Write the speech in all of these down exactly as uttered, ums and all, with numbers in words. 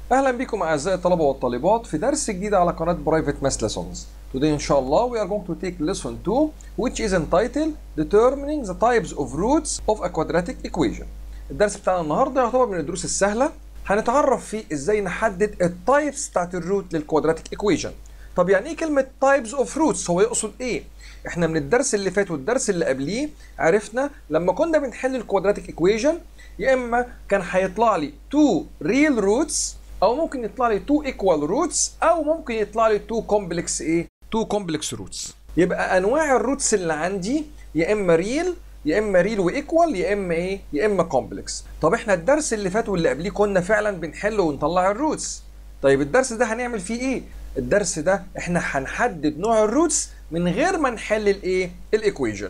اهلا بكم اعزائي الطلبه والطالبات في درس جديد على قناه برايفت ماث ليسونز. Today ان شاء الله we are going to take lesson two which is entitled determining the types of roots of a quadratic equation. الدرس بتاعنا النهارده يعتبر من الدروس السهله، هنتعرف فيه ازاي نحدد التايبس بتاعت الروت للكوادراتيك ايكويشن. طب يعني ايه كلمه types of roots؟ هو يقصد ايه؟ احنا من الدرس اللي فات والدرس اللي قبليه عرفنا لما كنا بنحل الكوادراتيك ايكويشن يا اما كان هيطلع لي two real roots او ممكن يطلع لي two equal roots او ممكن يطلع لي two complex ايه two complex roots. يبقى انواع الروتس اللي عندي يا اما ريل يا اما ريل وايكوال يا اما ايه يا اما كومبلكس. طب احنا الدرس اللي فات واللي قبليه كنا فعلا بنحل ونطلع الروتس. طيب الدرس ده هنعمل فيه ايه؟ الدرس ده احنا هنحدد نوع الروتس من غير ما نحل الايه الايكويشن.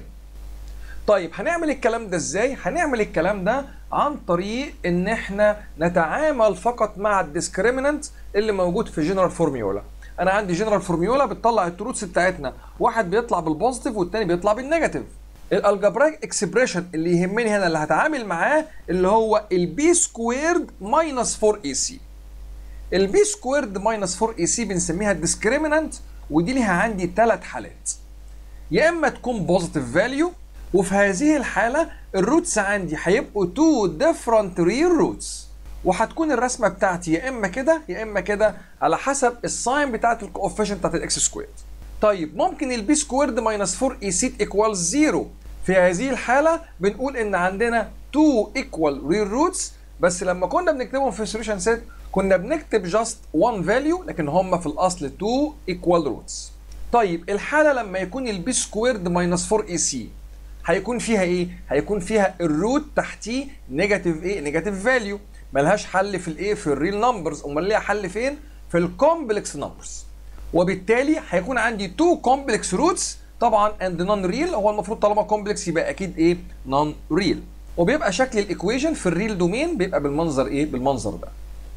طيب هنعمل الكلام ده ازاي؟ هنعمل الكلام ده عن طريق ان احنا نتعامل فقط مع الديسكريمنت اللي موجود في جنرال فورميولا. انا عندي جنرال فورميولا بتطلع التروتس بتاعتنا، واحد بيطلع بالبوزيتيف والتاني بيطلع بالنيجاتيف. الالجبرايك اكسبريشن اللي يهمني هنا اللي هتعامل معاه اللي هو البي سكويرد ماينس أربعة اي سي. البي سكويرد ماينس أربعة اي سي بنسميها الديسكريمنت، ودي ليها عندي ثلاث حالات. يا اما تكون بوزيتيف فاليو، وفي هذه الحالة الروتس عندي هيبقوا two different real roots، وهتكون الرسمة بتاعتي يا إما كده يا إما كده على حسب الساين بتاعت الكوفيشنت بتاعت الإكس سكويرد. طيب ممكن البي سكويرد ماينس أربعة اي سي equals زيرو. في هذه الحالة بنقول إن عندنا two equal real roots، بس لما كنا بنكتبهم في solution set كنا بنكتب just one value، لكن هم في الأصل two equal roots. طيب الحالة لما يكون البي سكويرد ماينس أربعة اي سي هيكون فيها ايه؟ هيكون فيها الروت تحتيه نيجاتيف ايه؟ نيجاتيف فاليو، ملهاش حل في الايه؟ في الريل نمبرز، امال ليها حل فين؟ في الكومبلكس نمبرز. وبالتالي هيكون عندي تو كومبلكس روتس طبعا اند نون ريل، هو المفروض طالما كومبلكس يبقى اكيد ايه؟ نون ريل. وبيبقى شكل الايكويشن في الريل دومين بيبقى بالمنظر ايه؟ بالمنظر ده.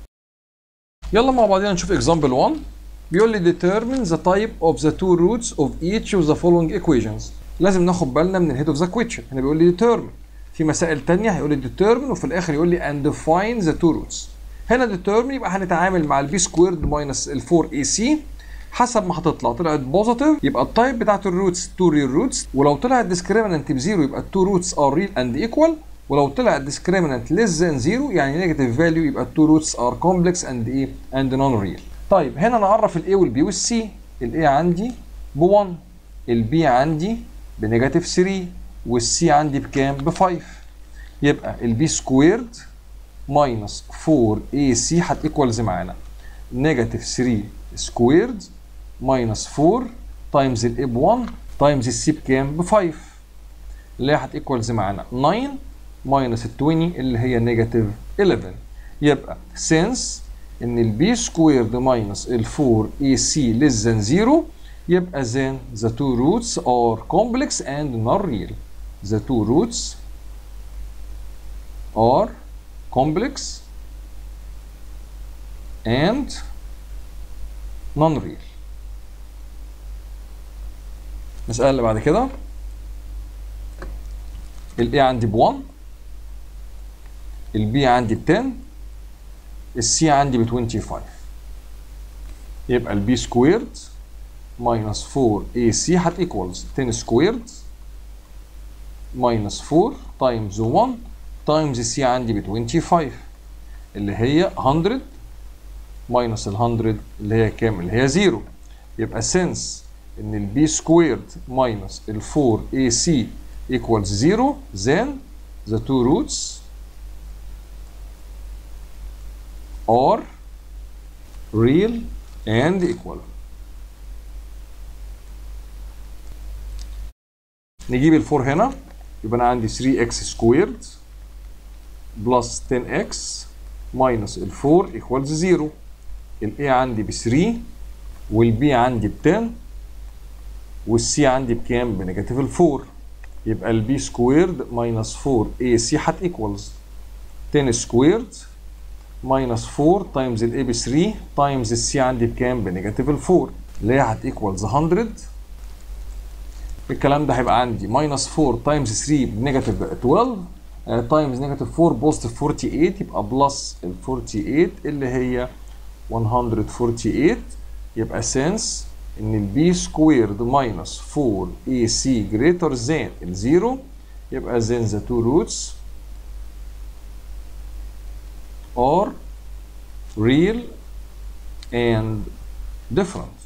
يلا مع بعضنا نشوف اكزامبل واحد. بيقول لي determine the type of the two roots of each of the following equations. لازم ناخد بالنا من الهيد اوف ذا كويشن. هنا بيقول لي determine، في مسائل تانية هيقول لي determine وفي الاخر يقول لي and define the two roots. هنا determine يبقى هنتعامل مع البي سكويرد ماينس ال أربعة اي سي حسب ما هتطلع. طلعت بوزيتيف يبقى التايب بتاعت الروتس تو ريل روتس، ولو طلعت discriminant بزيرو يبقى التو روتس ار ريل اند ايكوال، ولو طلعت discriminant less than زيرو يعني نيجاتيف فاليو يبقى التو روتس ار كومبلكس اند ايه؟ اند نون ريل. طيب هنا نعرف الاي والبي والسي. الاي عندي ب واحد، البي عندي بنيجاتيف ثلاثة، والسي عندي بكام؟ ب خمسة. يبقى البي سكويرد ماينس أربعة اي سي هتيكوالز معانا نيجاتيف ثلاثة سكويرد ماينس أربعة تايمز الاي ب واحد تايمز السي بكام؟ ب خمسة، اللي هي هتيكوالز معانا تسعة ماينس عشرين اللي هي نيجاتيف حداشر. يبقى سينس ان البي سكويرد ماينس ال أربعة اي سي less than زيرو يبقى then the two roots are complex and not real. The two roots are complex and non-real. المسألة اللي بعد كده ال A عندي ب واحد، ال B عندي ب عشرة، ال C عندي ب خمسة وعشرين. يبقى ال B squared minus أربعة اي سي هتيكوالز عشرة سكويرد minus أربعة times واحد times السي عندي ب خمسة وعشرين اللي هي مية minus ال مية اللي هي كام؟ اللي هي زيرو. يبقى since ان ال B squared minus ال أربعة اي سي equals زيرو then the two roots are real and equal. نجيب ال أربعة هنا يبقى انا عندي ثلاثة اكس سكويرد بلس عشرة اكس ماينس ال أربعة ايكوالز زيرو. ال A عندي ب ثلاثة وال B عندي ب عشرة والسي عندي بكام؟ بنيجاتيف ال أربعة. يبقى ال B سكويرد ماينس أربعة اي سي هت ايكوالز عشرة سكويرد ماينس أربعة تايمز ال A ب ثلاثة تايمز السي عندي بكام؟ بنيجاتيف ال أربعة اللي هي هت ايكوالز مية. الكلام ده هيبقى عندي ماينس أربعة تايمز ثلاثة بنيجاتيف اتناشر تايمز نيجاتيف أربعة بوزيتيف ثمانية وأربعين يبقى بلس ال ثمانية وأربعين اللي هي one hundred forty-eight. يبقى since ان ال b squared minus four a c greater than الزيرو، يبقى then the two roots are real and different.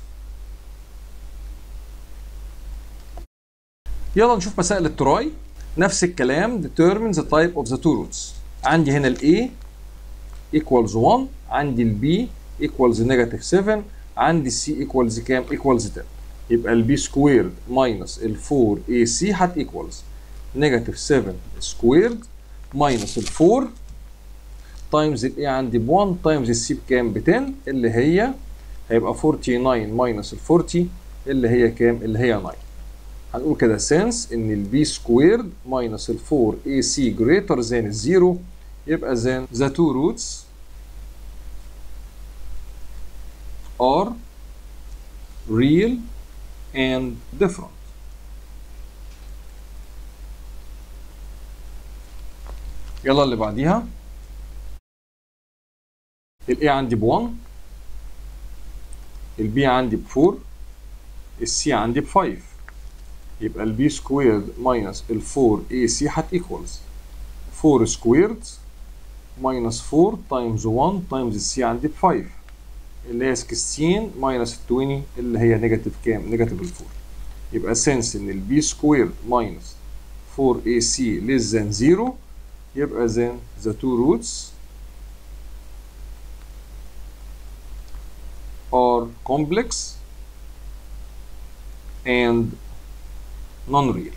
يلا نشوف مسائل التراي. نفس الكلام determine the type of the two roots. عندي هنا ال A equals one، عندي ال B equals negative seven، عندي ال C equals كام؟ equals ten. يبقى ال B squared minus ال four A C هت equals negative seven squared minus ال four times ال A عندي ب one times ال C بكام؟ ب ten، اللي هي هيبقى forty-nine minus ال forty اللي هي كام؟ اللي هي nine. هنقول كده since ان ال b squared minus ال four A C greater than الزيرو، يبقى then the two roots are real and different. يلا اللي بعديها. ال A عندي ب one، ال B عندي ب four، ال C عندي ب five. يبقى ال b squared minus ال four A C هت equals four squared minus four times one times ال C عندي ب five اللي هي sixteen minus twenty اللي هي نيجاتيف كام؟ نيجاتيف ال four. يبقى since ان ال b squared minus four A C less than zero، يبقى then the two roots are complex and non-real.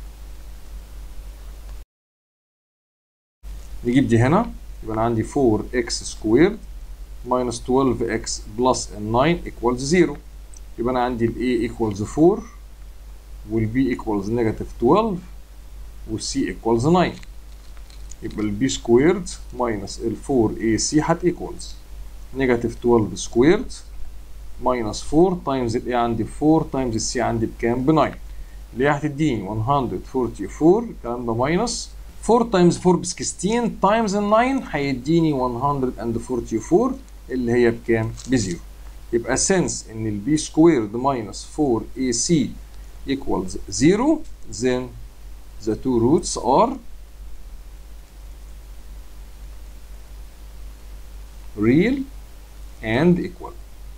نجيب دي هنا، يبقى انا عندي four x squared minus twelve x plus nine equals zero. يبقى انا عندي ال a equals four وال b equals negative twelve وال c equals nine. يبقى ال b squared minus ال four A C هت equals negative twelve squared minus four times ال a عندي four times ال c عندي بكام؟ ب nine، اللي هي هتديني one hundred forty-four. الكلام ده minus four times four ب sixteen times nine هيديني one hundred forty-four اللي هي بكام؟ بزيرو. يبقى since ان ال b squared minus four A C equals zero then the two roots are real and equal.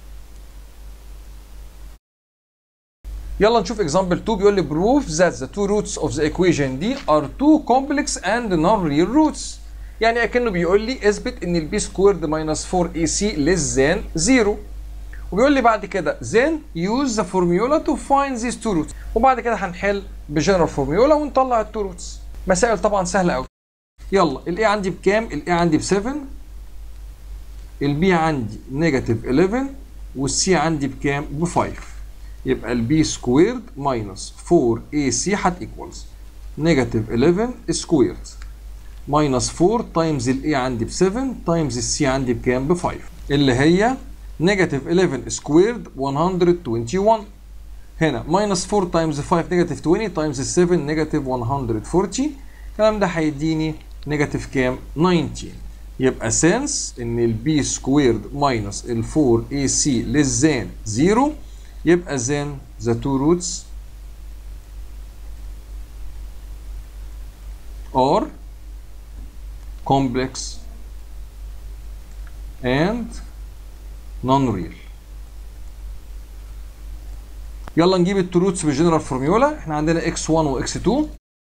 يلا نشوف example two. بيقول لي prove that the two roots of the equation دي are two complex and non-real roots. يعني اكنه بيقول لي اثبت ان ال b squared minus four A C less than zero. وبيقول لي بعد كده then use the formula to find these two roots. وبعد كده هنحل بجنرال فورميولا ونطلع التو روتس. مسائل طبعا سهله قوي. يلا ال A عندي بكام؟ ال A عندي ب seven، ال B عندي negative eleven وال C عندي بكام؟ ب five. يبقى ال b squared minus four A C هت equals negative eleven squared minus four times ال A عندي ب seven times ال C عندي بكام؟ ب five اللي هي negative eleven squared one hundred twenty-one. هنا minus four times five negative twenty times ال seven negative one hundred forty. الكلام ده هيديني negative كام؟ nineteen. يبقى since ان ال b squared minus ال four A C less than zero، يبقى then the two roots are complex and non-real. يلا نجيب التو روتس بالجنرال فورميولا. احنا عندنا x one و x two.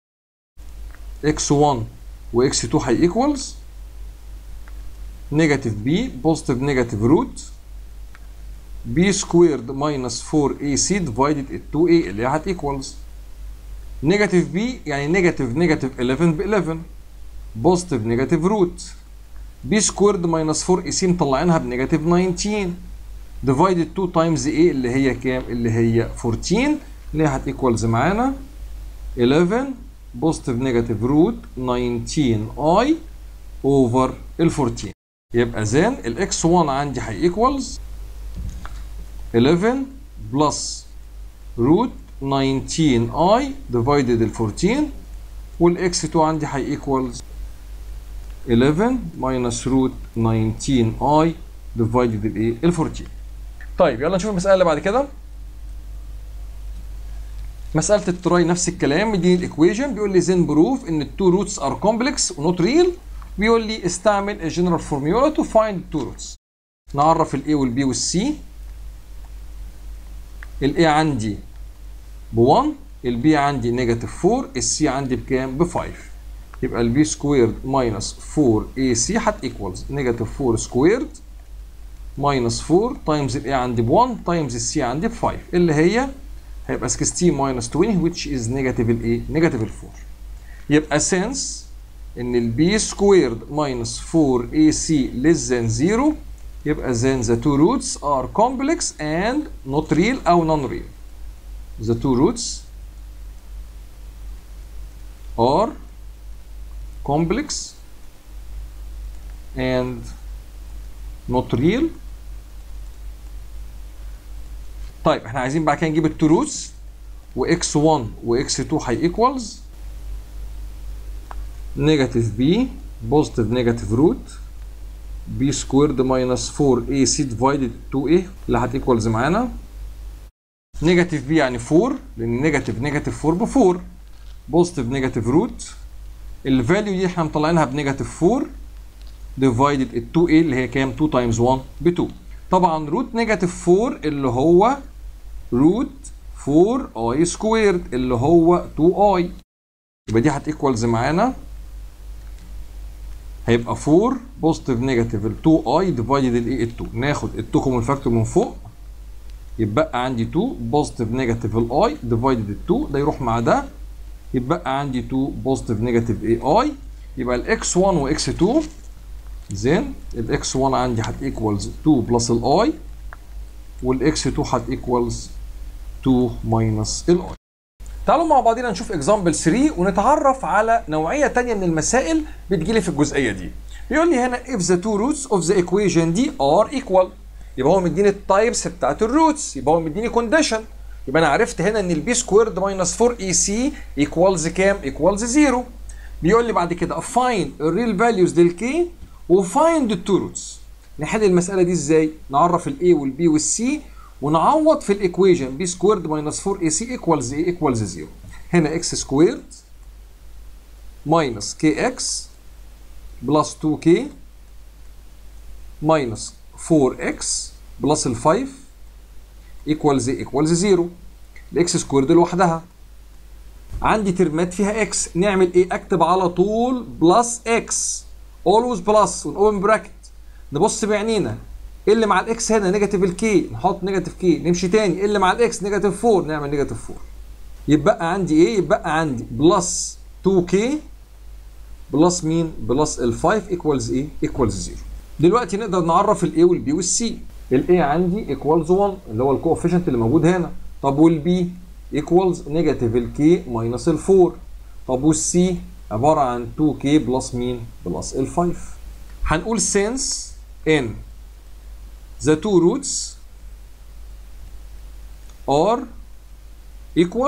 x one و x two هي equals negative b positive negative root b squared minus four A C divided two A اللي هت equals negative b يعني negative negative eleven ب eleven positive negative root b squared minus four A C مطلعينها ب negative nineteen divided two times A اللي هي كام؟ اللي هي fourteen اللي هي هت equals معانا eleven positive negative root nineteen I over ال fourteen. يبقى then ال x one عندي هي equals eleven plus root nineteen I divided ال fourteen وال x two عندي هي equals eleven minus root nineteen I ديفايدد الايه ال أربعتاشر. طيب يلا نشوف المساله اللي بعد كده. مساله التراي نفس الكلام، مديني الايكويشن بيقول لي زين بروف ان التو روتس ار كومبلكس ونوت ريل. بيقول لي استعمل الجنرال فورميولا تو فايند تو روتس. نعرف الاي والبي والسي. الاي عندي ب واحد، البي عندي نيجاتيف أربعة، السي عندي بكام؟ ب خمسة. يبقى البي سكويرد ماينس أربعة اي سي هت ايكوالز نيجاتيف أربعة سكويرد ماينس أربعة تايمز الاي عندي ب واحد تايمز السي عندي ب خمسة، اللي هي هيبقى ستاشر ماينس عشرين which is نيجاتيف الايه؟ نيجاتيف ال أربعة. يبقى since ان البي سكويرد ماينس أربعة اي سي less than صفر، يبقى then the two roots are complex and not real او non real. The two roots are complex and not real. طيب احنا عايزين بعد كده نجيب التو روتس، واكس واحد واكس اتنين هي ايكوالز نيجاتيف بي بوزيتيف نيجاتيف روت بي سكويرد ماينس أربعة اي سي ديفايدد اتنين ايه اللي هتيكوالز معانا نيجاتيف بي يعني أربعة، لان نيجاتيف نيجاتيف أربعة ب أربعة، بوزيتيف نيجاتيف روت الفاليو دي احنا مطلعينها بنيجاتيف أربعة ديفايدد ال اتنين ايه اللي هي كام؟ اتنين تايمز واحد ب اتنين. طبعا روت نيجاتيف أربعة اللي هو روت أربعة اي سكويرد اللي هو اتنين اي، يبقى دي هتيكوالز معانا هيبقى أربعة بوزيتيف نيجاتيف ال اتنين اي ديفايدد الايه اتنين. ناخد ال اتنين كومن فاكتور من فوق، يبقى عندي اتنين بوزيتيف نيجاتيف الاي ديفايدد ال اتنين، ده يروح مع ده، يبقى عندي اتنين بوزيتيف نيجاتيف اي اي. يبقى الاكس واحد واكس اتنين زين الاكس واحد عندي هتيكوالز اتنين بلس الاي، والاكس اتنين هتيكوالز اتنين ماينس الاي. تعالوا مع بعضينا نشوف اكزامبل تلاتة ونتعرف على نوعيه ثانيه من المسائل بتجيلي في الجزئيه دي. بيقول لي هنا if the two roots of the equation دي are equal، يبقى هو مديني التايبس بتاعت الروتس، يبقى هو مديني كونديشن، يبقى انا عرفت هنا ان البي سكويرد ماينس أربعة اي سي ايكوالز كام؟ ايكوالز صفر. بيقول لي بعد كده find الريل فاليوز للكي وفايند التو روتس. نحل المساله دي ازاي؟ نعرف الاي والبي والسي ونعوض في الايكويشن بي سكويرد ماينس أربعة اي سي ايكوالز ايه؟ ايكوالز صفر. هنا اكس سكويرد ماينس كي اكس بلس اتنين كي ماينس أربعة اكس بلس ال خمسة ايكوالز ايه؟ ايكوالز صفر. الاكس سكويرد لوحدها. عندي ترمات فيها اكس، نعمل ايه؟ اكتب على طول بلس اكس، اولويز بلس ونوبن براكت. نبص بعينينا ايه اللي مع الاكس هنا؟ نيجاتيف الكي، نحط نيجاتيف كي. نمشي تاني ايه اللي مع الاكس؟ نيجاتيف أربعة، نعمل نيجاتيف أربعة. يبقى عندي ايه؟ يبقى عندي بلس اتنين كي بلس مين؟ بلس ال خمسة ايكوالز ايه؟ ايكوالز صفر. دلوقتي نقدر نعرف الاي والبي والسي. الاي عندي ايكوالز واحد اللي هو الكوفيشنت اللي موجود هنا. طب والبي ايكوالز نيجاتيف الكي ماينس ال أربعة. طب والسي عباره عن اتنين كي بلس مين؟ بلس ال خمسة. هنقول since in the two roots are equal،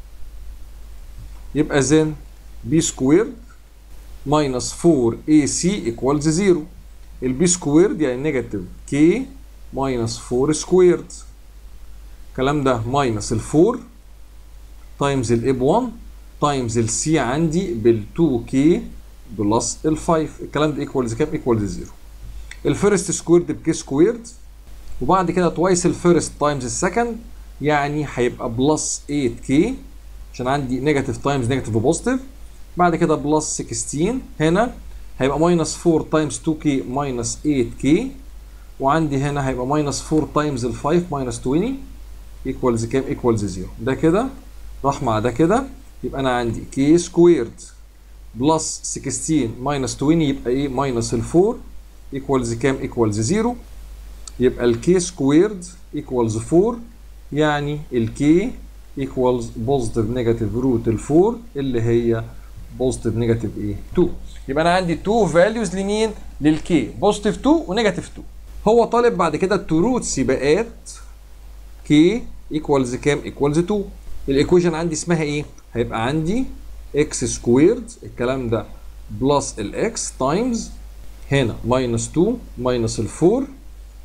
يبقى then b squared minus أربعة اي سي equals صفر. البي سكويرد يعني نيجاتيف كي ماينس أربعة سكويرد، الكلام ده ماينس ال أربعة تايمز الاي ب واحد تايمز السي عندي بال اتنين كي بلس ال خمسة، الكلام ده ايكوالز كام؟ ايكوالز صفر. الفيرست سكويرد بكي سكويرد، وبعد كده توايس الفيرست تايمز السكند، يعني هيبقى بلس تمانية كي عشان عندي نيجاتيف تايمز نيجاتيف وبوزيتيف. بعد كده بلس ستاشر، هنا هيبقى ماينس أربعة تايمز اتنين كي ماينس تمانية كي، وعندي هنا هيبقى ماينس أربعة تايمز ال خمسة ماينس عشرين ايكوالز كام؟ ايكوالز صفر. ده كده راح مع ده كده، يبقى انا عندي كي سكويرد بلس ستاشر ماينس عشرين يبقى ايه؟ ماينس ال أربعة ايكوالز كام؟ ايكوالز صفر. يبقى الكي سكويرد ايكوالز أربعة، يعني الكي ايكوالز بوزيتيف نيجاتيف روت ال أربعة اللي هي بوزيتيف نيجاتيف ايه؟ اتنين. يبقى انا عندي اتنين فاليوز لمين؟ للكي، بوزيتيف اتنين ونيجاتيف اتنين. هو طالب بعد كده التو روتس يبقى كي ايكوالز كام؟ ايكوالز اتنين. الايكويشن عندي اسمها ايه؟ هيبقى عندي اكس سكويرد الكلام ده بلس الاكس تايمز هنا ماينس اتنين ماينس ال أربعة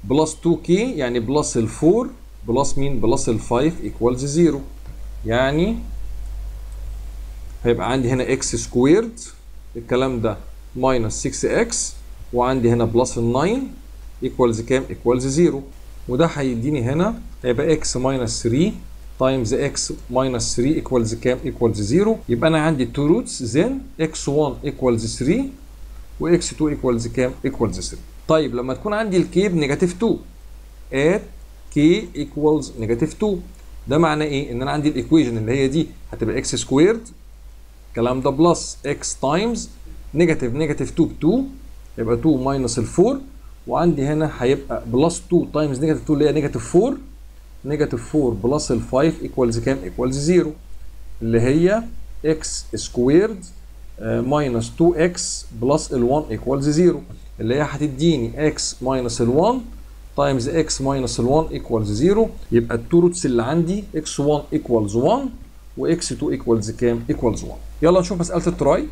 بلس تو كي يعني بلس ال فور بلس مين؟ بلس ال خمسة ايكوالز صفر. يعني هيبقى عندي هنا اكس سكويرد الكلام ده ماينس ستة اكس، وعندي هنا بلس ال تسعة ايكوالز كام؟ ايكوالز صفر. وده هيديني هنا هيبقى اكس ماينس ثلاثة تايمز اكس ماينس ثلاثة ايكوالز كام؟ ايكوالز صفر. يبقى انا عندي تو روتس زين اكس واحد ايكوالز ثلاثة واكس اتنين ايكوالز كام؟ ايكوالز ثلاثة. طيب لما تكون عندي الكي بنيجاتيف اتنين ات كي ايكوالز نيجاتيف اتنين، ده معناه ايه؟ ان انا عندي الايكويشن اللي هي دي هتبقى اكس سكويرد الكلام ده بلس اكس تايمز نيجاتيف نيجاتيف اتنين ب اتنين يبقى اتنين ماينس ال اربعة، وعندي هنا هيبقى بلس اتنين تايمز نيجاتيف اتنين اللي هي نيجاتيف اربعة، نيجاتيف اربعة بلس ال خمسة ايكوالز كام؟ ايكوالز صفر، اللي هي اكس سكويرد ماينس اتنين اكس بلس ال واحد ايكوالز صفر، اللي هي هتديني اكس ماينس ال واحد تايمز اكس ماينس ال واحد ايكوالز صفر. يبقى التو روتس اللي عندي اكس واحد ايكوالز واحد واكس اتنين ايكوالز كام؟ ايكوالز واحد. يلا نشوف مساله التراي.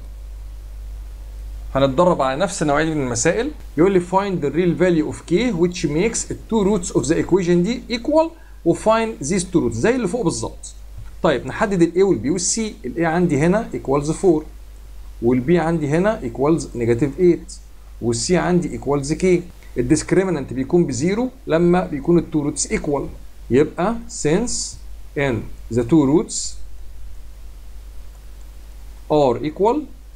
هنتدرب على نفس النوعيه من المسائل. يقول لي find the real value of k which makes the two roots of the equation دي equal و find these two roots زي اللي فوق بالظبط. طيب نحدد ال A وال B وال C. ال A عندي هنا equals اربعة وال B عندي هنا equals negative تمانية وال C عندي equals k. الديسكريمنت بيكون بزيرو لما بيكون التو روتس equal. يبقى since n the two roots are equal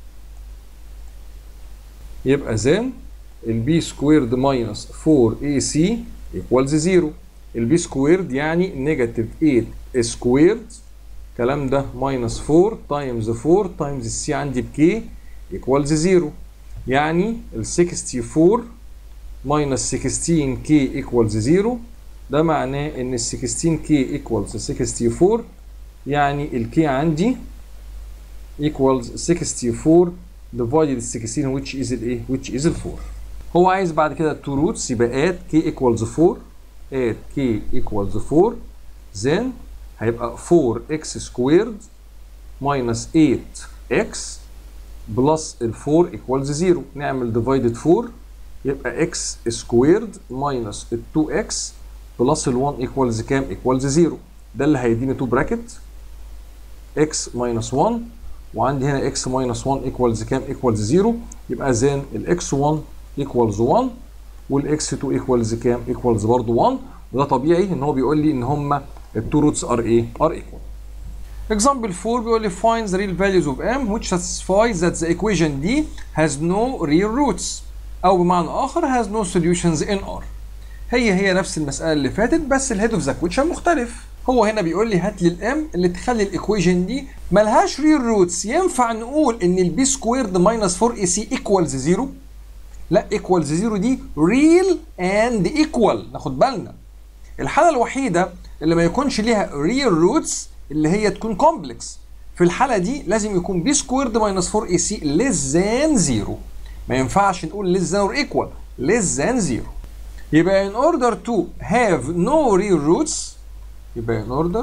يبقى then ال b squared minus four a c equals zero. ال b squared يعني negative eight squared الكلام ده minus four times four times ال c عندي ب k equals zero. يعني ال sixty-four minus sixteen k equals zero. ده معناه ان ال sixteen k equals sixty-four، يعني ال k عندي equals sixty-four divided sixteen which is الايه؟ which is ال four. هو عايز بعد كده التو روتس يبقى at k equals four at k equals four then هيبقى four x squared minus eight x plus ال four equals zero. نعمل divided four يبقى x squared minus ال two x plus ال one equals كام؟ equals zero. ده اللي هيديني two bracket x minus one، وعندي هنا x minus one equals كام؟ equals zero. يبقى then ال x one equals one وال x two equals كام؟ equals برضه one. وده طبيعي ان هو بيقول لي ان هما التو روتس ار ايه؟ ار equal. Example four بيقول لي find the real values of m which satisfies that the equation D has no real roots، او بمعنى اخر has no solutions in R. هي هي نفس المسألة اللي فاتت بس الهيد اوف ذا كويشن مختلف. هو هنا بيقول لي هات لي الام اللي تخلي الايكويشن دي ملهاش ريل روتس. ينفع نقول ان البي سكويرد ماينس فور اي سي ايكوالز زيرو؟ لا، ايكوالز زيرو دي ريل اند ايكوال. ناخد بالنا الحالة الوحيدة اللي ما يكونش ليها ريل روتس اللي هي تكون كومبلكس. في الحالة دي لازم يكون بي سكويرد ماينس فور اي سي ليس ذان زيرو. ما ينفعش نقول ليس ذان اور ايكوال، ليس ذان زيرو. يبقى in order to have no real roots يبقى in order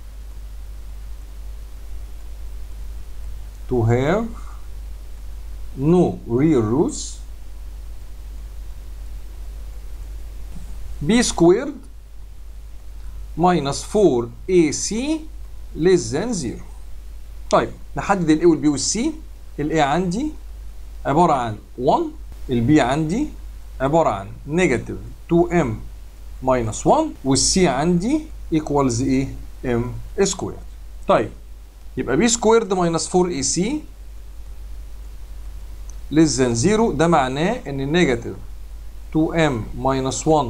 to have no real roots b squared minus four a c less than zero. طيب نحدد ال a وال b وال c. ال a عندي عبارة عن one، ال b عندي عبارة عن negative two m minus one، وال c عندي equals ايه؟ m squared. طيب يبقى b squared minus four a c less than zero. ده معناه ان negative two m minus one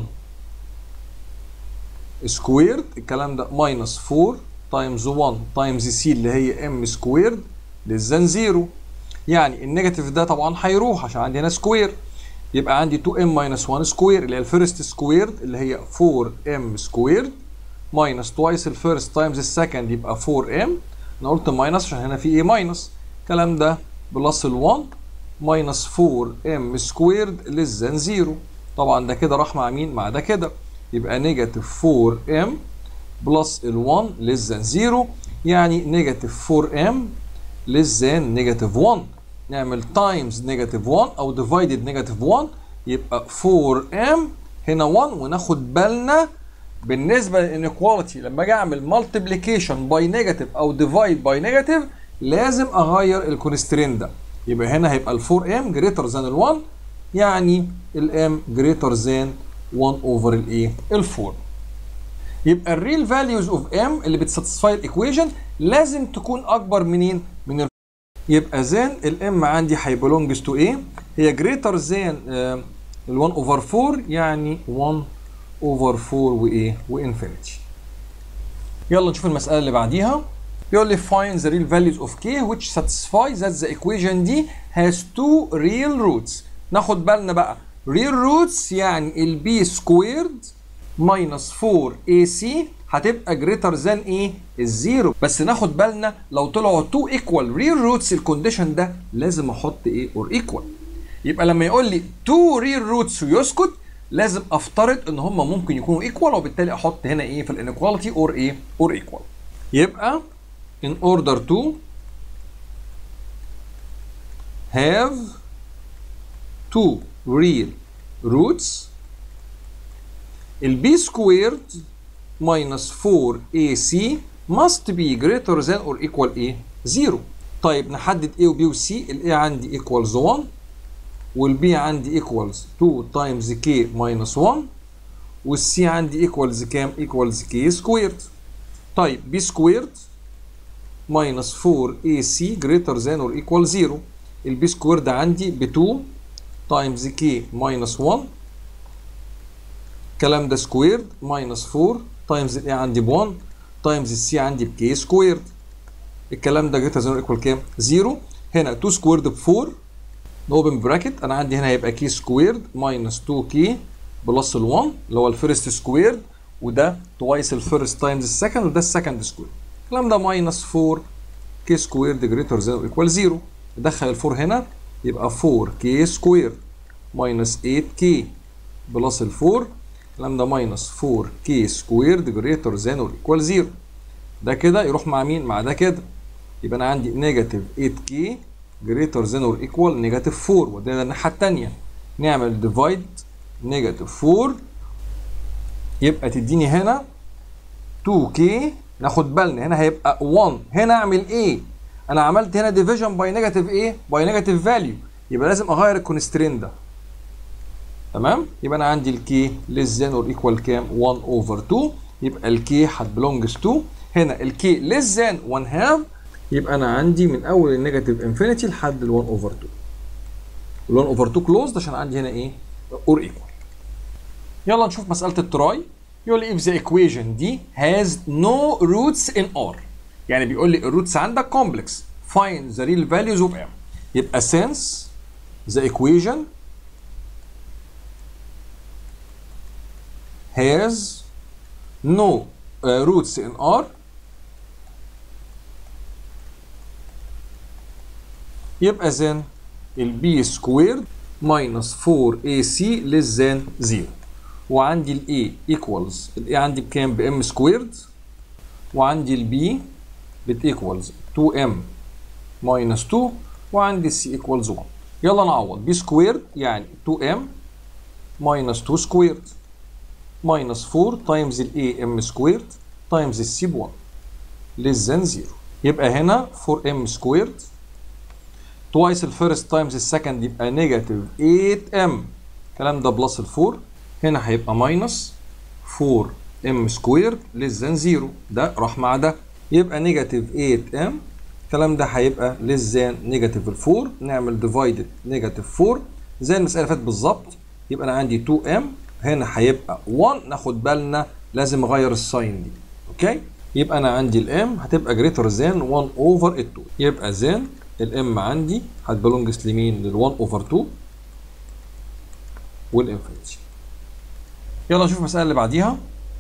squared الكلام ده minus four times one times c اللي هي m squared less than zero. يعني النيجاتيف ده طبعا هيروح عشان عندي هنا سكوير. يبقى عندي two m minus one square اللي هي الفيرست سكويرد اللي هي four m squared minus twice الفيرست times السكند يبقى four m. انا قلت ماينس عشان هنا في ايه ماينس. الكلام ده بلس ال one minus four m squared less than zero. طبعا ده كده راح مع مين؟ مع ده كده. يبقى نيجاتيف four m بلس ال one less than zero، يعني نيجاتيف four m less than نيجاتيف one. نعمل تايمز نيجاتيف one او ديفايدد نيجاتيف one يبقى four m هنا واحد، وناخد بالنا بالنسبه للانيكواليتي لما اجي اعمل مالتيبليكيشن باي نيجاتيف او ديفايد باي نيجاتيف لازم اغير الكونسترين ده. يبقى هنا هيبقى ال فور ام جريتر ذان ال واحد، يعني الام جريتر ذان واحد اوفر الايه؟ ال فور. يبقى الريل فاليوز اوف ام اللي بتساتسفاي الايكويشن لازم تكون اكبر منين؟ من ال يبقى ذان الام عندي هيبلونجز تو ايه؟ هي جريتر ذان ال واحد اوفر فور، يعني واحد اوفر فور وايه؟ وانفينيتي. يلا نشوف المساله اللي بعديها. بيقول لي find the real values of k which satisfy that the equation دي has two real roots. ناخد بالنا بقى real roots يعني ال b squared minus فور اي سي هتبقى greater than ايه؟ الزيرو. بس ناخد بالنا لو طلعوا two equal real roots الكونديشن ده لازم احط ايه؟ or equal. يبقى لما يقول لي two real roots ويسكت لازم افترض ان هم ممكن يكونوا equal، وبالتالي احط هنا ايه في الانيكواليتي or ايه؟ or equal. يبقى in order to have two real roots ال b squared minus فور اي سي must be greater than or equal ايه؟ زيرو. طيب نحدد a و b و c. ال a عندي equals واحد، وال b عندي equals two times k minus واحد، وال c عندي equals كام؟ equals k squared. طيب b squared minus فور اي سي greater than or equal زيرو. ال b squared عندي ب two times k minus واحد، الكلام ده squared minus فور times ال a عندي ب واحد times ال c عندي ب k squared، الكلام ده greater than or equal كام؟ زيرو. هنا two squared ب فور اوبن براكت، انا عندي هنا هيبقى k squared minus two k بلس ال واحد اللي هو الفيرست سكويرد، وده twice الفيرست تايمز السكند، وده السكند سكويرد. الكلام ده minus فور k squared greater than or equal زيرو. ندخل الفور هنا يبقى فور k squared minus eight k بلس الفور، الكلام ده minus فور k squared greater than or equal زيرو. ده كده يروح مع مين؟ مع ده كده. يبقى انا عندي نيجاتيف eight k greater than or equal نيجاتيف فور، وده الناحيه الثانيه نعمل ديفايد نيجاتيف فور يبقى تديني هنا تو كي. ناخد بالنا هنا هيبقى واحد، هنا اعمل ايه؟ انا عملت هنا ديفيجن باي نيجاتيف ايه؟ باي نيجاتيف فاليو، يبقى لازم اغير الكونسترين ده. تمام؟ يبقى انا عندي الكي ليس ذان اور ايكوال كام؟ واحد اوفر تو، يبقى الكي هتبلونجز تو. هنا الكي ليس ذان واحد هاف، يبقى انا عندي من اول النيجاتيف انفينيتي لحد ال واحد اوفر تو. ال واحد اوفر تو كلوزد عشان عندي هنا ايه؟ اور ايكوال. يلا نشوف مساله التراي. يقول لي if the equation دي has no roots in R، يعني بيقول لي الروتس عندك complex find the real values of M. يبقى since the equation has no uh, roots in R يبقى then ال b squared minus فور اي سي less than زيرو. وعندي ال A equals ال A عندي بكام؟ ب M squared، وعندي ال B بت equals تو M minus تو، وعندي ال C equals واحد. يلا نعوض. B squared يعني تو M minus تو squared minus فور times ال A M squared times ال C ب واحد less than زيرو. يبقى هنا فور M squared twice الفيرست times السكند يبقى نيجاتيف ايت ام، الكلام ده بلس الفور، هنا هيبقى ماينس فور ام سكوير ليس ذان زيرو، ده راح مع ده يبقى نيجاتيف ايت ام، الكلام ده هيبقى ليس ذان نيجاتيف الفور، نعمل ديفايدد نيجاتيف فور زي المساله اللي فاتت بالظبط. يبقى انا عندي تو ام، هنا هيبقى واحد، ناخد بالنا لازم اغير الساين دي. اوكي، يبقى انا عندي الام هتبقى جريتر ذان واحد اوفر ال تو، يبقى ذان الام عندي هتبلونجز لمين؟ لل واحد اوفر تو والانفينيتي. يلا نشوف المساله اللي بعديها.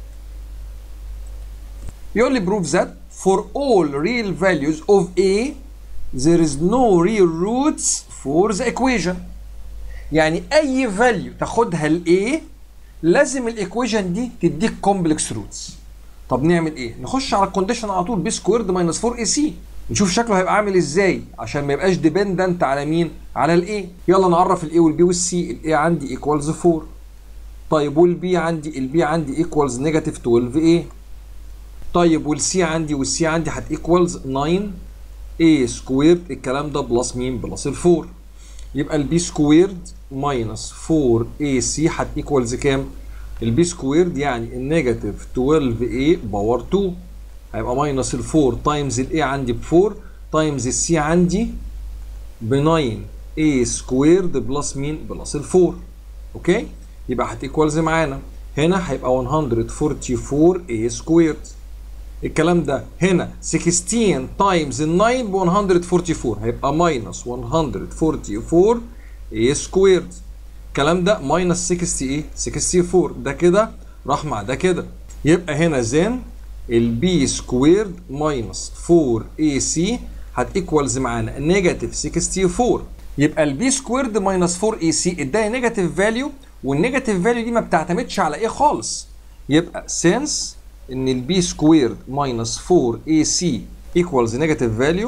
يقول لي prove that for all real values of a there is no real roots for the equation. يعني اي value تاخدها ل A لازم الايكويشن دي تديك complex roots. طب نعمل ايه؟ نخش على الكونديشن على طول، b سكويرد ماينس فور اي سي، نشوف شكله هيبقى عامل ازاي عشان ما يبقاش ديبندنت على مين؟ على الاي. يلا نعرف الاي والبي والسي. الاي عندي ايكوالز فور، طيب والبي عندي، البي عندي ايكوالز نيجاتيف اتناشر ايه. طيب والسي عندي، والسي عندي هت ايكوالز تسعة ايه سكويرد، الكلام ده بلس مين؟ بلس ال أربعة. يبقى البي سكويرد ماينس أربعة اي سي هت ايكوالز كام؟ البي سكويرد يعني النيجاتيف اتناشر ايه باور اتنين، هيبقى ماينس ال أربعة تايمز الاي عندي ب أربعة تايمز السي عندي ب تسعة اي سكويرد بلس مين؟ بلس ال أربعة. اوكي؟ يبقى هتيكوالز معانا هنا هيبقى مية واربعة وأربعين اي سكويرد. الكلام ده هنا ستاشر تايمز ال تسعة ب مية واربعة وأربعين، هيبقى ماينس مية واربعة وأربعين اي سكويرد. الكلام ده ماينس ستين ايه؟ اربعة وستين. ده كده راح مع ده كده. يبقى هنا زين البي سكويرد ماينس أربعة اي سي هتيكوالز معانا نيجاتيف اربعة وستين. يبقى البي سكويرد ماينس أربعة اي سي اداني نيجاتيف فاليو، والنيجاتيف فاليو دي ما بتعتمدش على ايه خالص. يبقى سينس ان البي سكويرد ماينس أربعة اي سي ايكوالز نيجاتيف فاليو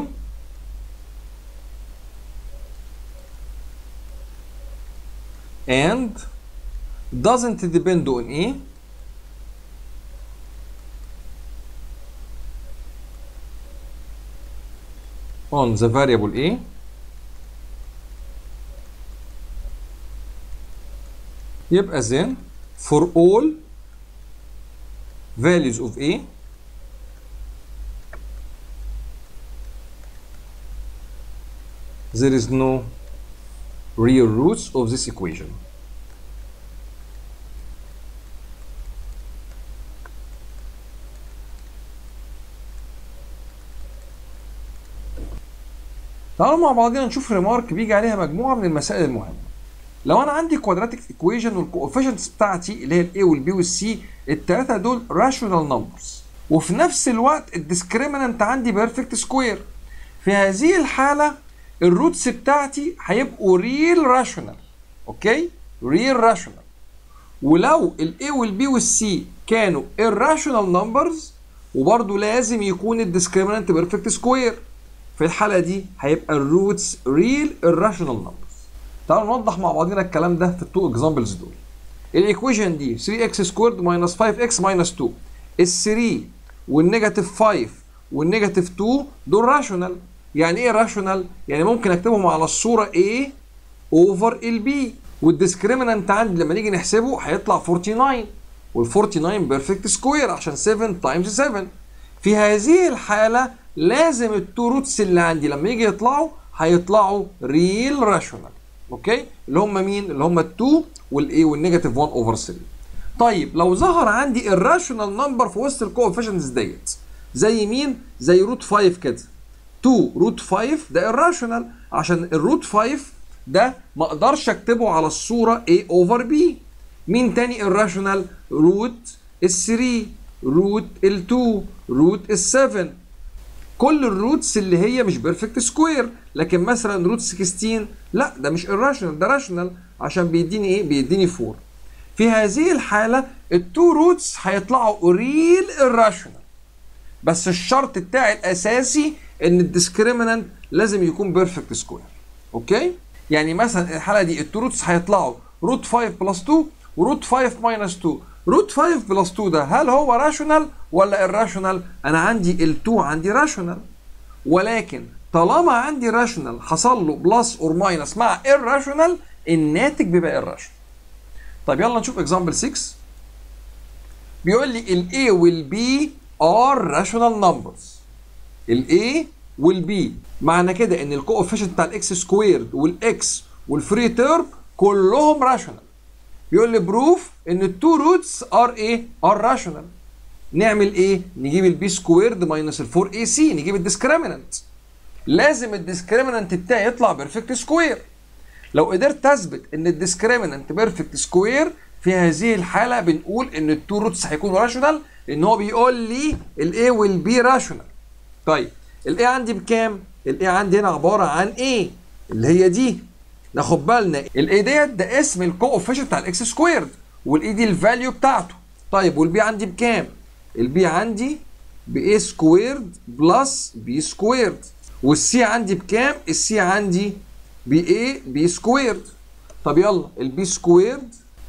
and doesn't depend on ايه؟ on the variable A. يبقى then for all values of A there is no real roots of this equation. تعالوا مع بعضنا نشوف ريمارك بيجي عليها مجموعه من المسائل المهمه. لو انا عندي كوادراتيك ايكويشن والكوفيشنتس بتاعتي اللي هي الاي والبي والسي، الثلاثه دول راشونال نمبرز، وفي نفس الوقت الديسكريمنانت عندي بيرفكت سكوير. في هذه الحاله الروتس بتاعتي هيبقوا ريل راشونال. اوكي؟ ريل راشونال. ولو الاي والبي والسي كانوا irrational نمبرز، وبرده لازم يكون الديسكريمنانت بيرفكت سكوير. في الحاله دي هيبقى الروتس ريل irrational نمبرز. تعالوا نوضح مع بعضنا الكلام ده في التو اكزامبلز دول. الايكويشن دي ثري اكس سكويرد ماينس فايف اكس ماينس اتنين، ال ثري والنيجاتيف خمسة والنيجاتيف اتنين دول راشونال. يعني ايه راشونال؟ يعني ممكن اكتبهم على الصوره A اوفر ال B، والديسكريمنانت عندي لما نيجي نحسبه هيطلع تسعة وأربعين، وال تسعة وأربعين بيرفكت سكوير عشان سبعة تايمز سبعة. في هذه الحاله لازم التو روتس اللي عندي لما يجي يطلعوا هيطلعوا ريل راشونال. اوكي؟ اللي هم مين؟ اللي هم ال2 والايه والنيجاتيف واحد اوفر ثري. طيب لو ظهر عندي الراشونال نمبر في وسط الكوفيشنتس ديت، زي مين؟ زي روت خمسة كده. اتنين روت خمسة ده الراشونال، عشان الروت خمسة ده ما اقدرش اكتبه على الصوره A اوفر B. مين تاني الراشونال؟ روت ال ثري، روت ال اتنين، روت ال سبعة. كل الروتس اللي هي مش بيرفكت سكوير، لكن مثلا روت ستاشر لا ده مش irrational، ده راشونال عشان بيديني ايه؟ بيديني أربعة. في هذه الحاله التو روتس هيطلعوا ريل irrational، بس الشرط بتاعي الاساسي ان الديسكريمنانت لازم يكون بيرفكت سكوير. اوكي؟ يعني مثلا الحاله دي التو روتس هيطلعوا روت خمسة بلس اتنين وروت خمسة ماينس اتنين. روت خمسة بلس اتنين ده هل هو راشونال ولا irrational؟ انا عندي ال اتنين عندي راشونال، ولكن طالما عندي راشونال حصل له بلس اور ماينس مع irrational، الناتج بيبقى irrational. طيب يلا نشوف اكزامبل ستة. بيقول لي ال A وال B are rational numbers. ال A وال B معنى كده ان الكوفيشنت بتاع الاكس سكويرد والاكس والفري تيرم كلهم راشونال. بيقول لي بروف ان التو روتس ار ايه؟ ار راشونال. نعمل ايه؟ نجيب البي سكويرد ماينس ال فور اي سي، نجيب الديسكريمنانت. لازم الديسكريمنانت بتاعي يطلع بيرفكت سكوير. لو قدرت اثبت ان الديسكريمنانت بيرفكت سكوير، في هذه الحاله بنقول ان التو روتس هيكونوا راشونال، لان هو بيقول لي الاي والبي راشونال. طيب الاي عندي بكام؟ الاي عندي هنا عباره عن ايه؟ اللي هي دي. ناخد بالنا الاي ديت ده اسم الكوفيشنت بتاع الاكس سكويرد، والاي دي الفاليو بتاعته. طيب والبي عندي بكام؟ البي عندي ب a سكويرد بلس b سكويرد. والسي عندي بكام؟ السي عندي ب a b سكويرد. طب يلا البي سكويرد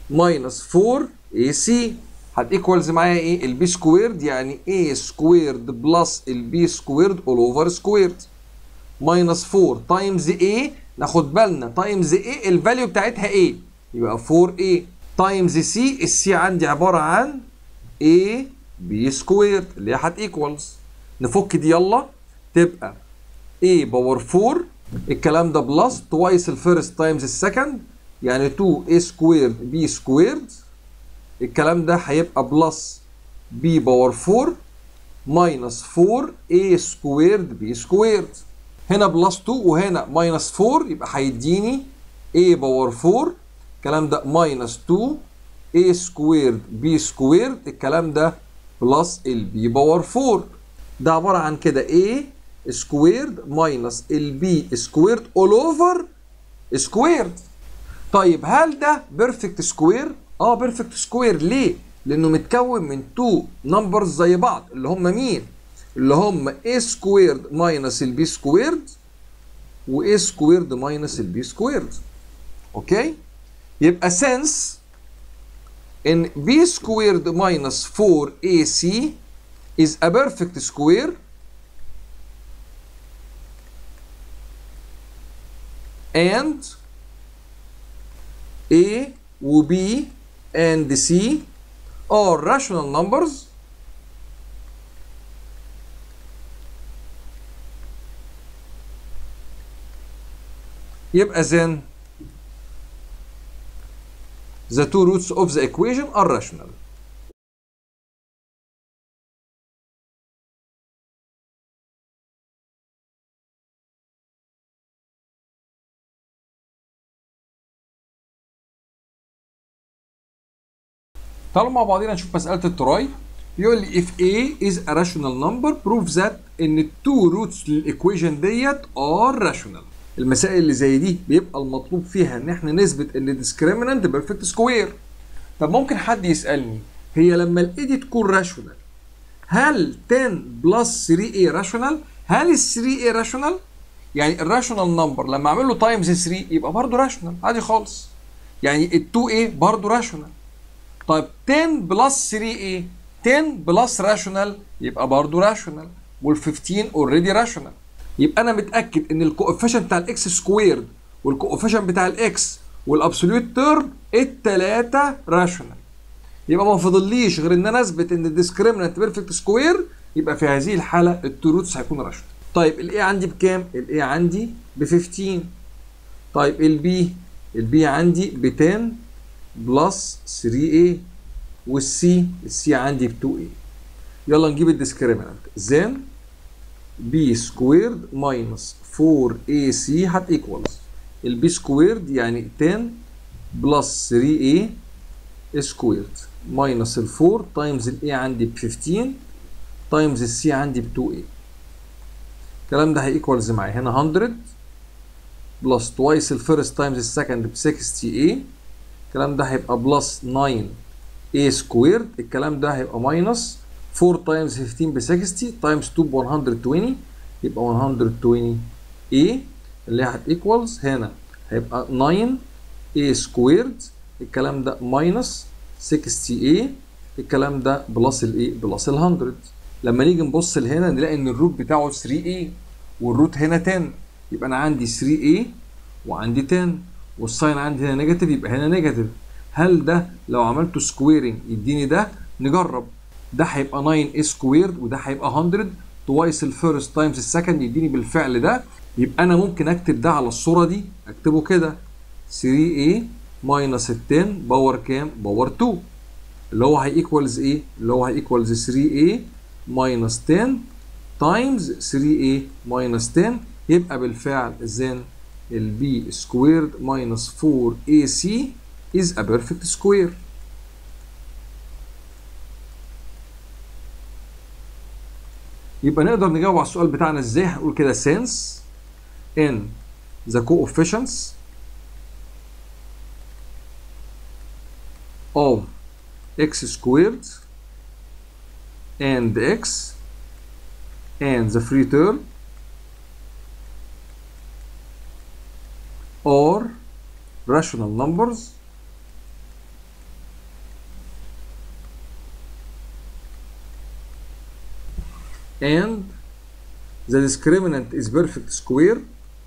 minus فور اي سي هتيكوالز معايا ايه؟ البي سكويرد، يعني A سكويرد بلس البي سكويرد اول اوفر سكويرد minus فور تايمز A، ناخد بالنا تايمز A الفاليو بتاعتها A يبقى فور A تايمز سي، السي عندي عباره عن A بي سكويرد اللي هي هتيكوالز، نفك دي يلا تبقى A باور فور الكلام ده بلس توايس الفيرست تايمز السكند يعني تو A سكويرد بي سكويرد، الكلام ده هيبقى بلس B باور فور ماينس فور A سكويرد بي سكويرد، هنا بلس تو وهنا ماينس فور يبقى هيديني A باور فور الكلام ده ماينس تو A سكويرد بي سكويرد، الكلام ده بلس البي باور فور، ده عباره عن كده A سكويرد ماينس البي سكويرد اول اوفر سكويرد. طيب هل ده بيرفكت سكوير؟ اه بيرفكت سكوير، ليه؟ لانه متكون من تو نمبرز زي بعض اللي هم مين؟ اللي هم A سكويرد ماينس البي سكويرد و A سكويرد ماينس البي سكويرد. اوكي؟ يبقى since ان B سكويرد ماينس فور A C is a perfect square and A و B and C are rational numbers يبقى then the two roots of the equation are rational. تعالوا مع بعضينا نشوف مسألة التراي. يقول لي if A is a rational number prove that ان التو روتس للإيكويشن ديت are rational. المسائل اللي زي دي بيبقى المطلوب فيها ان احنا نثبت ان discriminant perfect square. طب ممكن حد يسألني هي لما ال A دي تكون راشونال هل عشرة بلس ثري A راشونال؟ هل ال ثري A راشونال؟ يعني الراشونال نمبر لما اعمل له تايمز ثري يبقى برضه راشونال عادي خالص. يعني ال تو A برضه راشونال. طيب عشرة بلس ثري A، عشرة بلس راشونال يبقى برضه راشونال، وال خمستاشر اوريدي راشونال. يبقى انا متاكد ان الكوفيشنت بتاع الاكس سكويرد والكوفيشنت بتاع الاكس والابسوليوت تيرم الثلاثه راشونال. يبقى ما فضليش غير ان انا اثبت ان الديسكريمنت بيرفكت سكوير، يبقى في هذه الحاله التو روتس هيكون راشونال. طيب الاي عندي بكام؟ الاي عندي ب خمستاشر. طيب البي البي عندي ب عشرة بلس ثري A والسي السي عندي ب تو A. يلا نجيب الديسكريمنت then b سكويرد ماينس فور A C هتيكوالز البي سكويرد يعني عشرة بلس ثري A سكويرد ماينس ال فور تايمز ال A عندي ب خمستاشر تايمز السي عندي ب تو A. الكلام ده هيكوالز معايا هنا مية بلس توايس الفيرست تايمز السكند ب ستين A. الكلام ده هيبقى بلس تسعة A سكويرد، الكلام ده هيبقى ماينس فور تايمز خمستاشر ب ستين تايمز تو ب مية وعشرين يبقى مية وعشرين A اللي هي هتيكوالز هنا هيبقى تسعة A سكويرد، الكلام ده ماينس ستين A، الكلام ده بلس الايه؟ بلس ال مية. لما نيجي نبص لهنا نلاقي ان الروت بتاعه ثري A والروت هنا عشرة، يبقى انا عندي ثري A وعندي عشرة والساين عندي هنا نيجاتيف يبقى هنا نيجاتيف. هل ده لو عملته سكويرنج يديني ده؟ نجرب. ده هيبقى تسعة A سكويرد وده هيبقى مية توايس الفيرست تايمز السكند يديني بالفعل ده. يبقى انا ممكن اكتب ده على الصوره دي، اكتبه كده ثري A ماينس ال عشرة باور كام؟ باور تو، اللي هو هيكوالز ايه؟ اللي هو هيكوالز ثري A ماينس عشرة تايمز ثري A ماينس عشرة، يبقى بالفعل then ال b سكويرد ماينس فور A C is a perfect square. يبقى نقدر نجاوب على السؤال بتاعنا ازاي؟ هنقول كده since in the coefficients of x squared and x and the free term are rational numbers and the discriminant is perfect square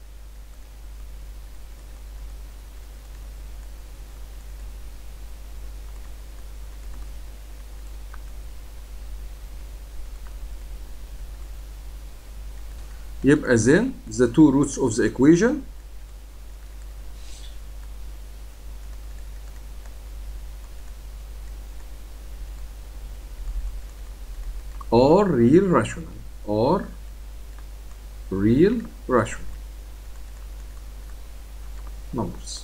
يبقى then the two roots of the equation are real rational are real rational numbers.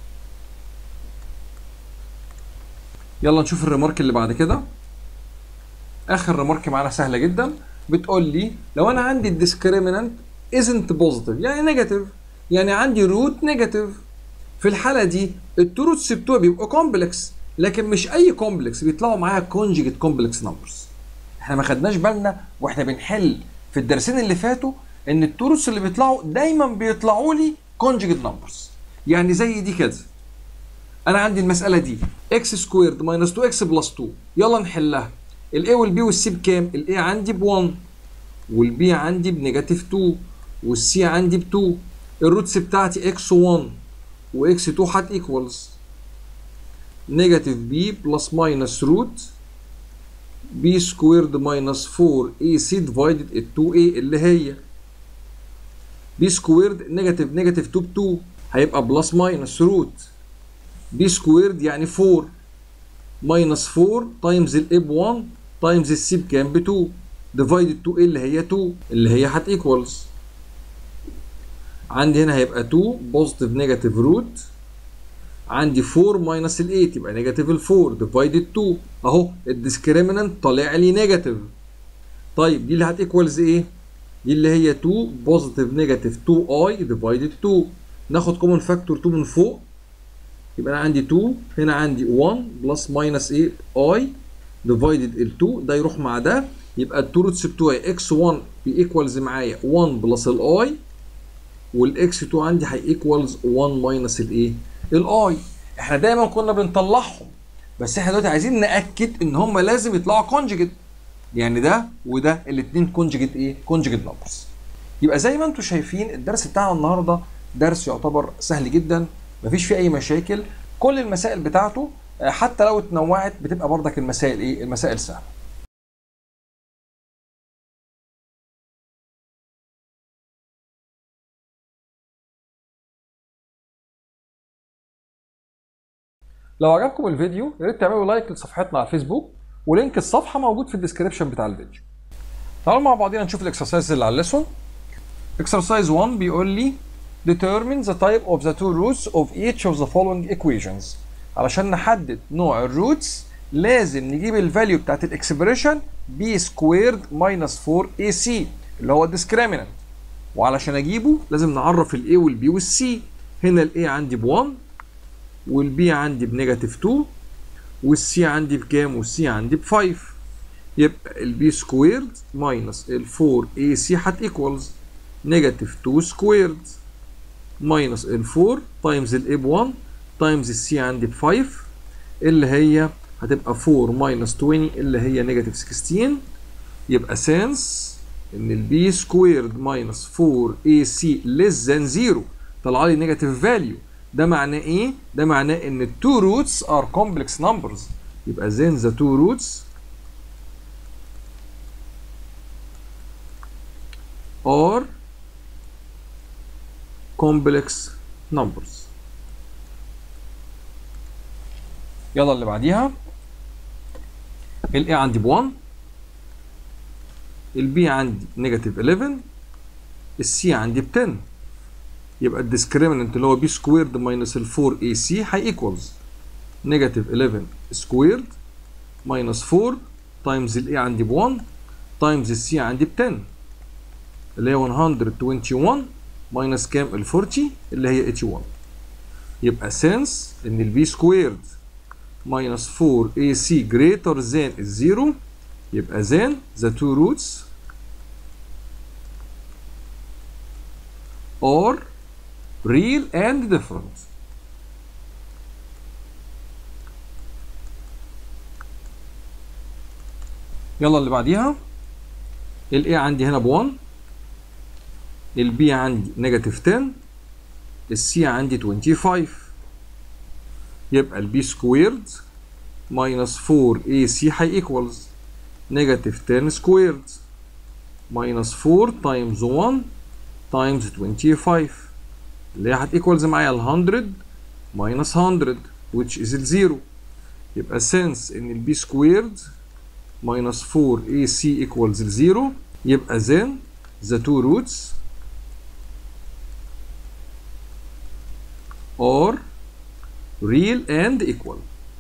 يلا نشوف الريمارك اللي بعد كده. اخر ريمارك معانا سهله جدا، بتقول لي لو انا عندي الديسكريمنانت isn't positive يعني نيجاتيف، يعني عندي روت نيجاتيف، في الحاله دي التو روتس بتوعي بيبقوا كومبلكس، لكن مش اي كومبلكس، بيطلعوا معايا كونجيجيت كومبلكس نمبرز. احنا ما خدناش بالنا واحنا بنحل في الدرسين اللي فاتوا ان التو روتس اللي بيطلعوا دايما بيطلعوا لي كونجيجيت نمبرز. يعني زي دي كده، انا عندي المساله دي اكس سكويرد ماينس تو اكس بلس اتنين، يلا نحلها. الاي والبي والسي بكام؟ الاي عندي ب واحد والبي عندي بنيجاتيف اتنين والسي عندي ب اتنين. الروتس بتاعتي اكس واحد واكس اتنين هت ايكوالز نيجاتيف بي بلس ماينس روت بي سكويرد ماينس فور اي سي ديفايدد اتنين اي اللي هي بي سكويرد نيجاتيف نيجاتيف اتنين ب اتنين هيبقى بلس ماينس روت بي سكويرد يعني اربعة ماينس اربعة تايمز الاي ب واحد تايمز السي بكام؟ ب اتنين ديفايدد اتنين اي اللي هي اتنين اللي هي هت ايكوالز عندي هنا هيبقى اتنين بوزيتيف نيجاتيف روت عندي اربعة ماينس ال تمانية يبقى نيجاتيف ال اربعة ديفايدد اتنين اهو الديسكريمنانت طالع لي نيجاتيف. طيب دي اللي هت ايكوالز ايه؟ دي اللي هي اتنين بوزيتيف نيجاتيف اتنين اي ديفايدد اتنين، ناخد كومن فاكتور اتنين من فوق يبقى انا عندي اتنين، هنا عندي واحد بلس ماينس ايه اي ديفايدد ال اتنين، ده يروح مع ده يبقى التو روتس بتوعي اكس واحد بيكوالز معايا واحد بلس الاي والاكس اتنين عندي هيكوالز واحد ماينس الايه؟ الاي. احنا دايما كنا بنطلعهم، بس احنا دلوقتي عايزين ناكد ان هم لازم يطلعوا كونجيجيت، يعني ده وده الاثنين كونجيجيت ايه؟ كونجيجيت نمبرز. يبقى زي ما انتم شايفين الدرس بتاعنا النهارده درس يعتبر سهل جدا، مفيش فيه اي مشاكل، كل المسائل بتاعته حتى لو اتنوعت بتبقى بردك المسائل ايه؟ المسائل سهله. لو عجبكم الفيديو يا ريت تعملوا لايك لصفحتنا على الفيسبوك، ولينك الصفحه موجود في الديسكربشن بتاع الفيديو. تعالوا مع بعضينا نشوف الاكسرسايز اللي على الليسون. اكسرسايز واحد بيقول لي determine the type of the two roots of each of the following equations. علشان نحدد نوع الروتس لازم نجيب الفاليو بتاعت الاكسبريشن b سكويرد ماينس اربعة اي سي اللي هو الديسكريمنانت، وعلشان اجيبه لازم نعرف الاي والبي والسي. هنا الاي عندي ب واحد والبي عندي بنيجاتيف اتنين والسي عندي بكام؟ والسي عندي ب خمسة، يبقى البي سكويرد ماينس ال اربعة اي سي هت ايكوالز نيجاتيف اتنين سكويرد ماينس ال اربعة تايمز الاي ب واحد تايمز السي عندي ب خمسة اللي هي هتبقى اربعة ماينس عشرين اللي هي نيجاتيف ستاشر. يبقى سنس ان البي سكويرد ماينس اربعة اي سي less than صفر طلع لي نيجاتيف فاليو، ده معناه ايه؟ ده معناه ان التو روتس ار كومبلكس نمبرز، يبقى then the two roots are complex numbers. يلا اللي بعديها ال A عندي ب واحد، ال B عندي نيجاتيف حداشر، ال C عندي ب عشرة، يبقى الديسكريمنانت اللي هو B سكويرد ماينس ال اربعة اي سي هي ايكوالز نيجاتيف حداشر سكويرد ماينس اربعة تايمز ال A عندي ب واحد تايمز ال C عندي ب عشرة اللي هي مية وواحد وعشرين ماينس كام؟ ال أربعين اللي هي واحد وثمانين. يبقى سنس ان ال B سكويرد minus اربعة اي سي greater than الزيرو، يبقى then the two roots are real and different. يلا اللي بعديها ال A عندي هنا ب واحد، ال B عندي نيجاتيف عشرة، ال C عندي خمسة وعشرين، يبقى ال B سكويرد ماينس أربعة إيه سي هيكوالز نيجاتيف عشرة سكويرد ماينس أربعة تايمز واحد تايمز خمسة وعشرين اللي هي هتيكوالز معايا ال مية ماينس مية which is الزيرو. يبقى since ان ال B سكويرد minus أربعة إيه سي equals زيرو، يبقى then the two roots are real and equal.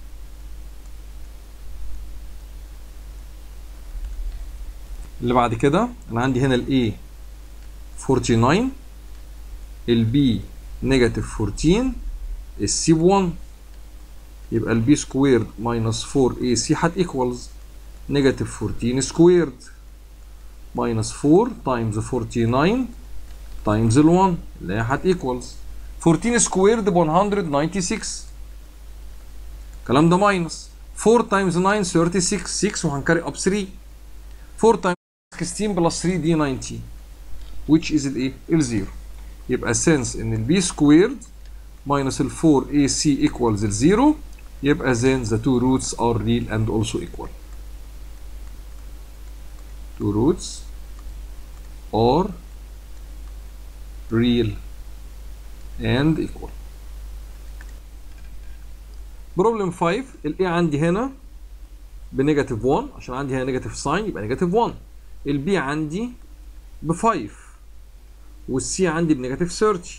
اللي بعد كده انا عندي هنا ال A تسعة وأربعين، ال B نيجاتيف أربعتاشر، ال C ب واحد، يبقى ال B سكويرد minus أربعة إيه سي هت equals نيجاتيف أربعتاشر سكويرد minus أربعة تايمز تسعة وأربعين تايمز ال واحد اللي هي هت equals أربعتاشر سكويرد ب مية وستة وتسعين، الكلام ده ماينس أربعة تايمز تسعة ستة وثلاثين، ستة وهنكاري اب تلاتة، أربعة تايمز ستاشر بلس تلاتة دي تسعين which is الايه؟ الزيرو. يبقى since ان ال B سكويرد minus ال أربعة إيه سي equals الزيرو، يبقى then the two roots are real and also equal. two roots are real and equal. problem خمسة، ال A عندي هنا بنيجاتيف واحد عشان عندي هنا نيجاتيف ساين يبقى نيجاتيف واحد، ال B عندي ب خمسة وال C عندي بنيجاتيف ثلاثين،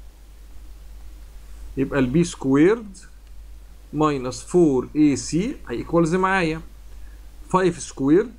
يبقى ال B سكويرد ماينس أربعة إيه سي هيكوالز معايا خمسة سكويرد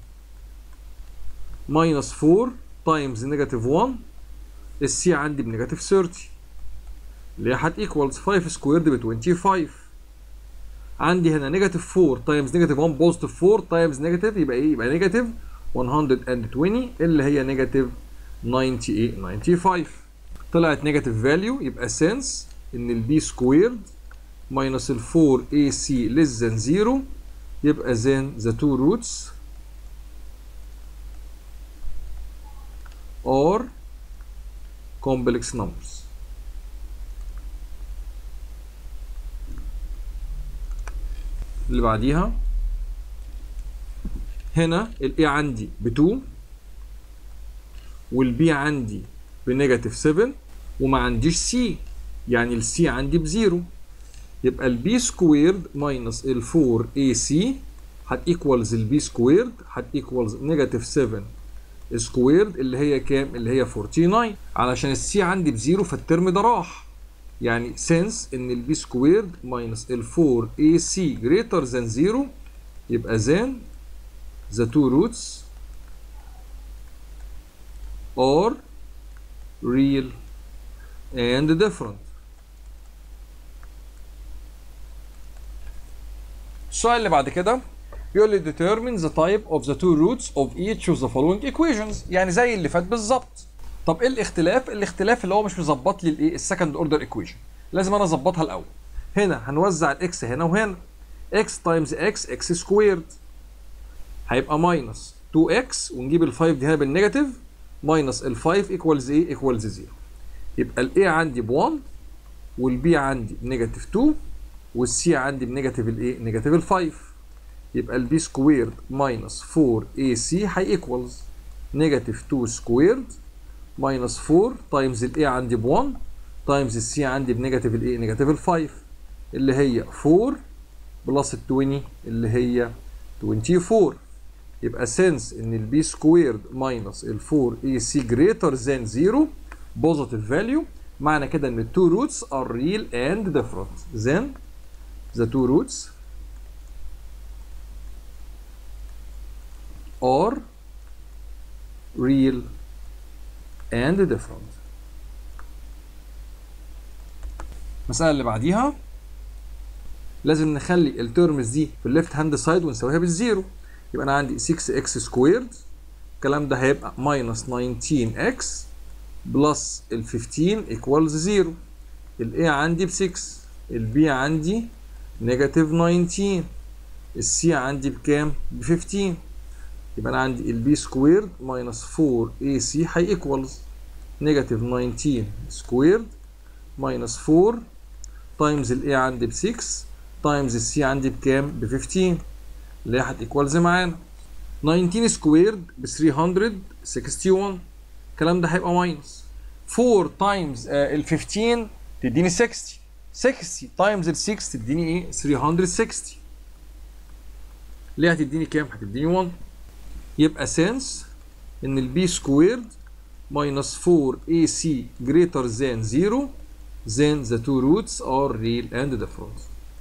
ماينس أربعة تايمز نيجاتيف واحد، ال C عندي بنيجاتيف ثلاثين اللي هي هتيكوالز خمسة سكويرد ب خمسة وعشرين. عندي هنا نيجاتيف أربعة تايمز نيجاتيف واحد بوزيتيف أربعة تايمز نيجاتيف يبقى ايه؟ يبقى نيجاتيف مية وعشرين اللي هي نيجاتيف تسعين خمسة وتسعين. طلعت نيجاتيف فاليو، يبقى سنس ان ال B سكويرد minus ال أربعة إيه سي less than زيرو، يبقى then the two roots are complex numbers. اللي بعديها هنا ال A عندي ب اتنين وال B عندي بنيجاتيف سبعة وما عنديش C، يعني ال C عندي بزيرو، يبقى ال B سكويرد ماينس ال أربعة إيه سي هتيكوالز ال B سكويرد هتيكوالز نيجاتيف سبعة سكويرد اللي هي كام؟ اللي هي تسعة وأربعين. علشان ال C عندي بزيرو فالترم ده راح، يعني سنس ان ال B سكويرد ماينس ال أربعة إيه سي greater than زيرو، يبقى then the two roots are real and different. السؤال اللي بعد كده بيقول لي determine the type of the two roots of each of the following equations، يعني زي اللي فات بالظبط. طب ايه الاختلاف؟ الاختلاف اللي هو مش مظبط لي الايه؟ السكند اوردر ايكويشن، لازم انا اظبطها الاول. هنا هنوزع الاكس هنا وهنا، اكس تايمز اكس اكس سكويرد هيبقى ماينس اتنين اكس ونجيب ال خمسة دي هنا بالنيجاتيف ماينس ال خمسة ايكوالز ايه؟ ايكوالز زيرو. يبقى ال A عندي ب واحد وال B عندي بنيجاتيف اتنين وال C عندي بنيجاتيف الايه؟ نيجاتيف ال خمسة. يبقى ال B سكويرد ماينس أربعة إيه سي هيكوالز نيجاتيف اتنين سكويرد ماينس أربعة تايمز ال A عندي ب واحد تايمز ال C عندي بنيجاتيف الايه؟ نيجاتيف ال خمسة اللي هي أربعة بلس ال عشرين اللي هي أربعة وعشرين. يبقى سنس ان ال B سكويرد ماينس ال أربعة إيه سي greater than زيرو positive value، معنى كده ان ال two roots are real and different. Then the two roots are real and different. المسألة اللي بعديها لازم نخلي الترمز دي في الليفت هاند سايد ونساويها بالزيرو. يبقى انا عندي ستة اكس سكويرد، الكلام ده هيبقى ماينس تسعتاشر اكس بلس ال خمستاشر ايكوالز زيرو. ال A عندي ب ستة، ال B عندي نيجاتيف تسعتاشر، ال C عندي بكام؟ ب خمستاشر. يبقى انا عندي البي سكويرد ماينس فور اي سي هيكوالز نيجاتيف تسعتاشر سكويرد ماينس فور تايمز الاي عندي ب ستة تايمز السي عندي بكام؟ ب خمستاشر اللي هي هتيكوالز معانا تسعتاشر سكويرد ب ثلاثمية وواحد وستين. الكلام ده هيبقى ماينس فور تايمز ال خمستاشر تديني ستين ستين تايمز ال ستة تديني ايه؟ ثلاثمية وستين اللي هتديني كام؟ هتديني واحد. يبقى سنس ان البي سكويرد minus فور اي سي greater than zero then the two roots are real and different.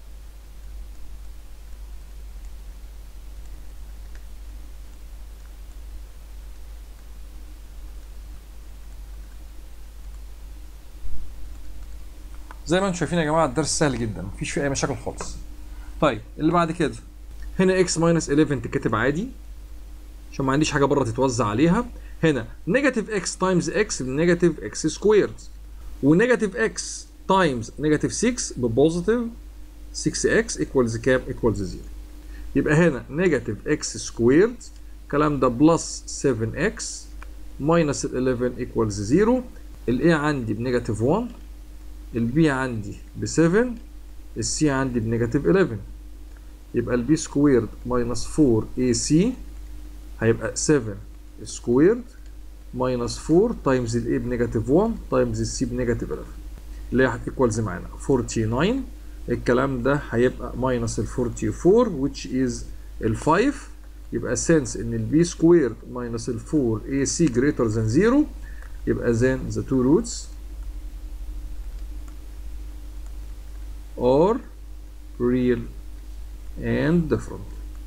زي ما انتم شايفين يا جماعه الدرس سهل جدا مفيش فيه اي مشاكل خالص. طيب اللي بعد كده هنا x minus حداشر تتكتب عادي عشان ما عنديش حاجه بره تتوزع عليها. هنا نيجاتيف x تايمز x بنيجاتيف x سكويرد ونيجاتيف x تايمز نيجاتيف ستة ببوزيتيف ستة اكس ايكوالز كام؟ ايكوالز صفر. يبقى هنا نيجاتيف x سكويرد الكلام ده بلس سبعة اكس ماينس ال حداشر ايكوالز صفر. الاي عندي بنيجاتيف واحد البي عندي ب سبعة السي عندي بنيجاتيف حداشر. يبقى البي سكويرد ماينس فور اي سي هيبقى سبعة سكويرد ماينس فور تايمز الاي بنيجاتيف واحد تايمز السي بنيجاتيف حداشر اللي هي هتيكوالز معانا تسعة وأربعين. الكلام ده هيبقى ماينس ال أربعة وأربعين which is ال خمسة. يبقى سنس ان البي سكويرد ماينس ال فور اي سي greater than صفر يبقى then the two roots are real and different.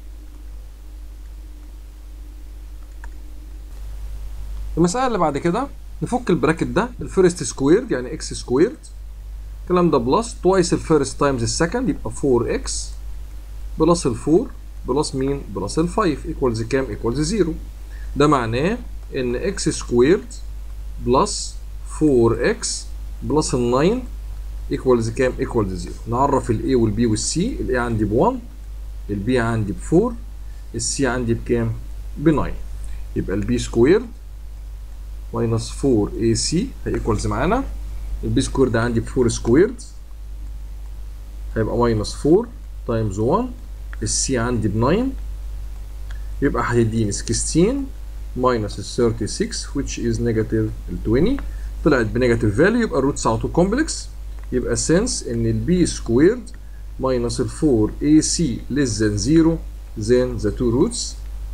المسألة اللي بعد كده نفك البراكت ده الفيرست سكويرد يعني اكس سكويرد الكلام ده بلس توايس الفيرست تايمز السكند يبقى فور اكس بلس ال فور بلس مين؟ بلس ال خمسة ايكوالز كام؟ ايكوالز صفر. ده معناه ان اكس سكويرد بلس فور اكس بلس ال تسعة ايكوالز كام؟ ايكوالز صفر. نعرف الاي والبي والسي. الاي عندي ب واحد البي عندي ب أربعة السي عندي بكام؟ ب تسعة. يبقى البي سكويرد ماينس فور اي سي هيكوالز معانا البي سكويرد ده عندي ب أربعة سكويرد هيبقى ماينس أربعة تايمز واحد السي عندي ب تسعة يبقى هيديني ستاشر ماينس ال ستة وثلاثين which is negative ال عشرين طلعت بنيجاتيف فاليو يبقى الروتس على طول كومبلكس. يبقى سنس ان البي سكويرد ماينس ال فور اي سي less than صفر then the two roots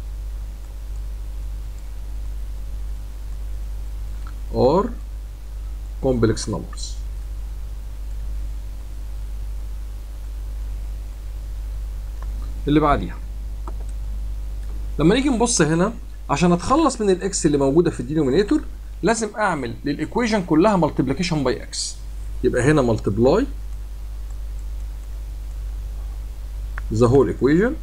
are complex numbers. اللي بعديها لما نيجي نبص هنا عشان اتخلص من الاكس اللي موجوده في الدينومينيتور لازم اعمل للايكويشن كلها مالتيبليكيشن باي اكس. يبقى هنا مالتيبلاي the whole equation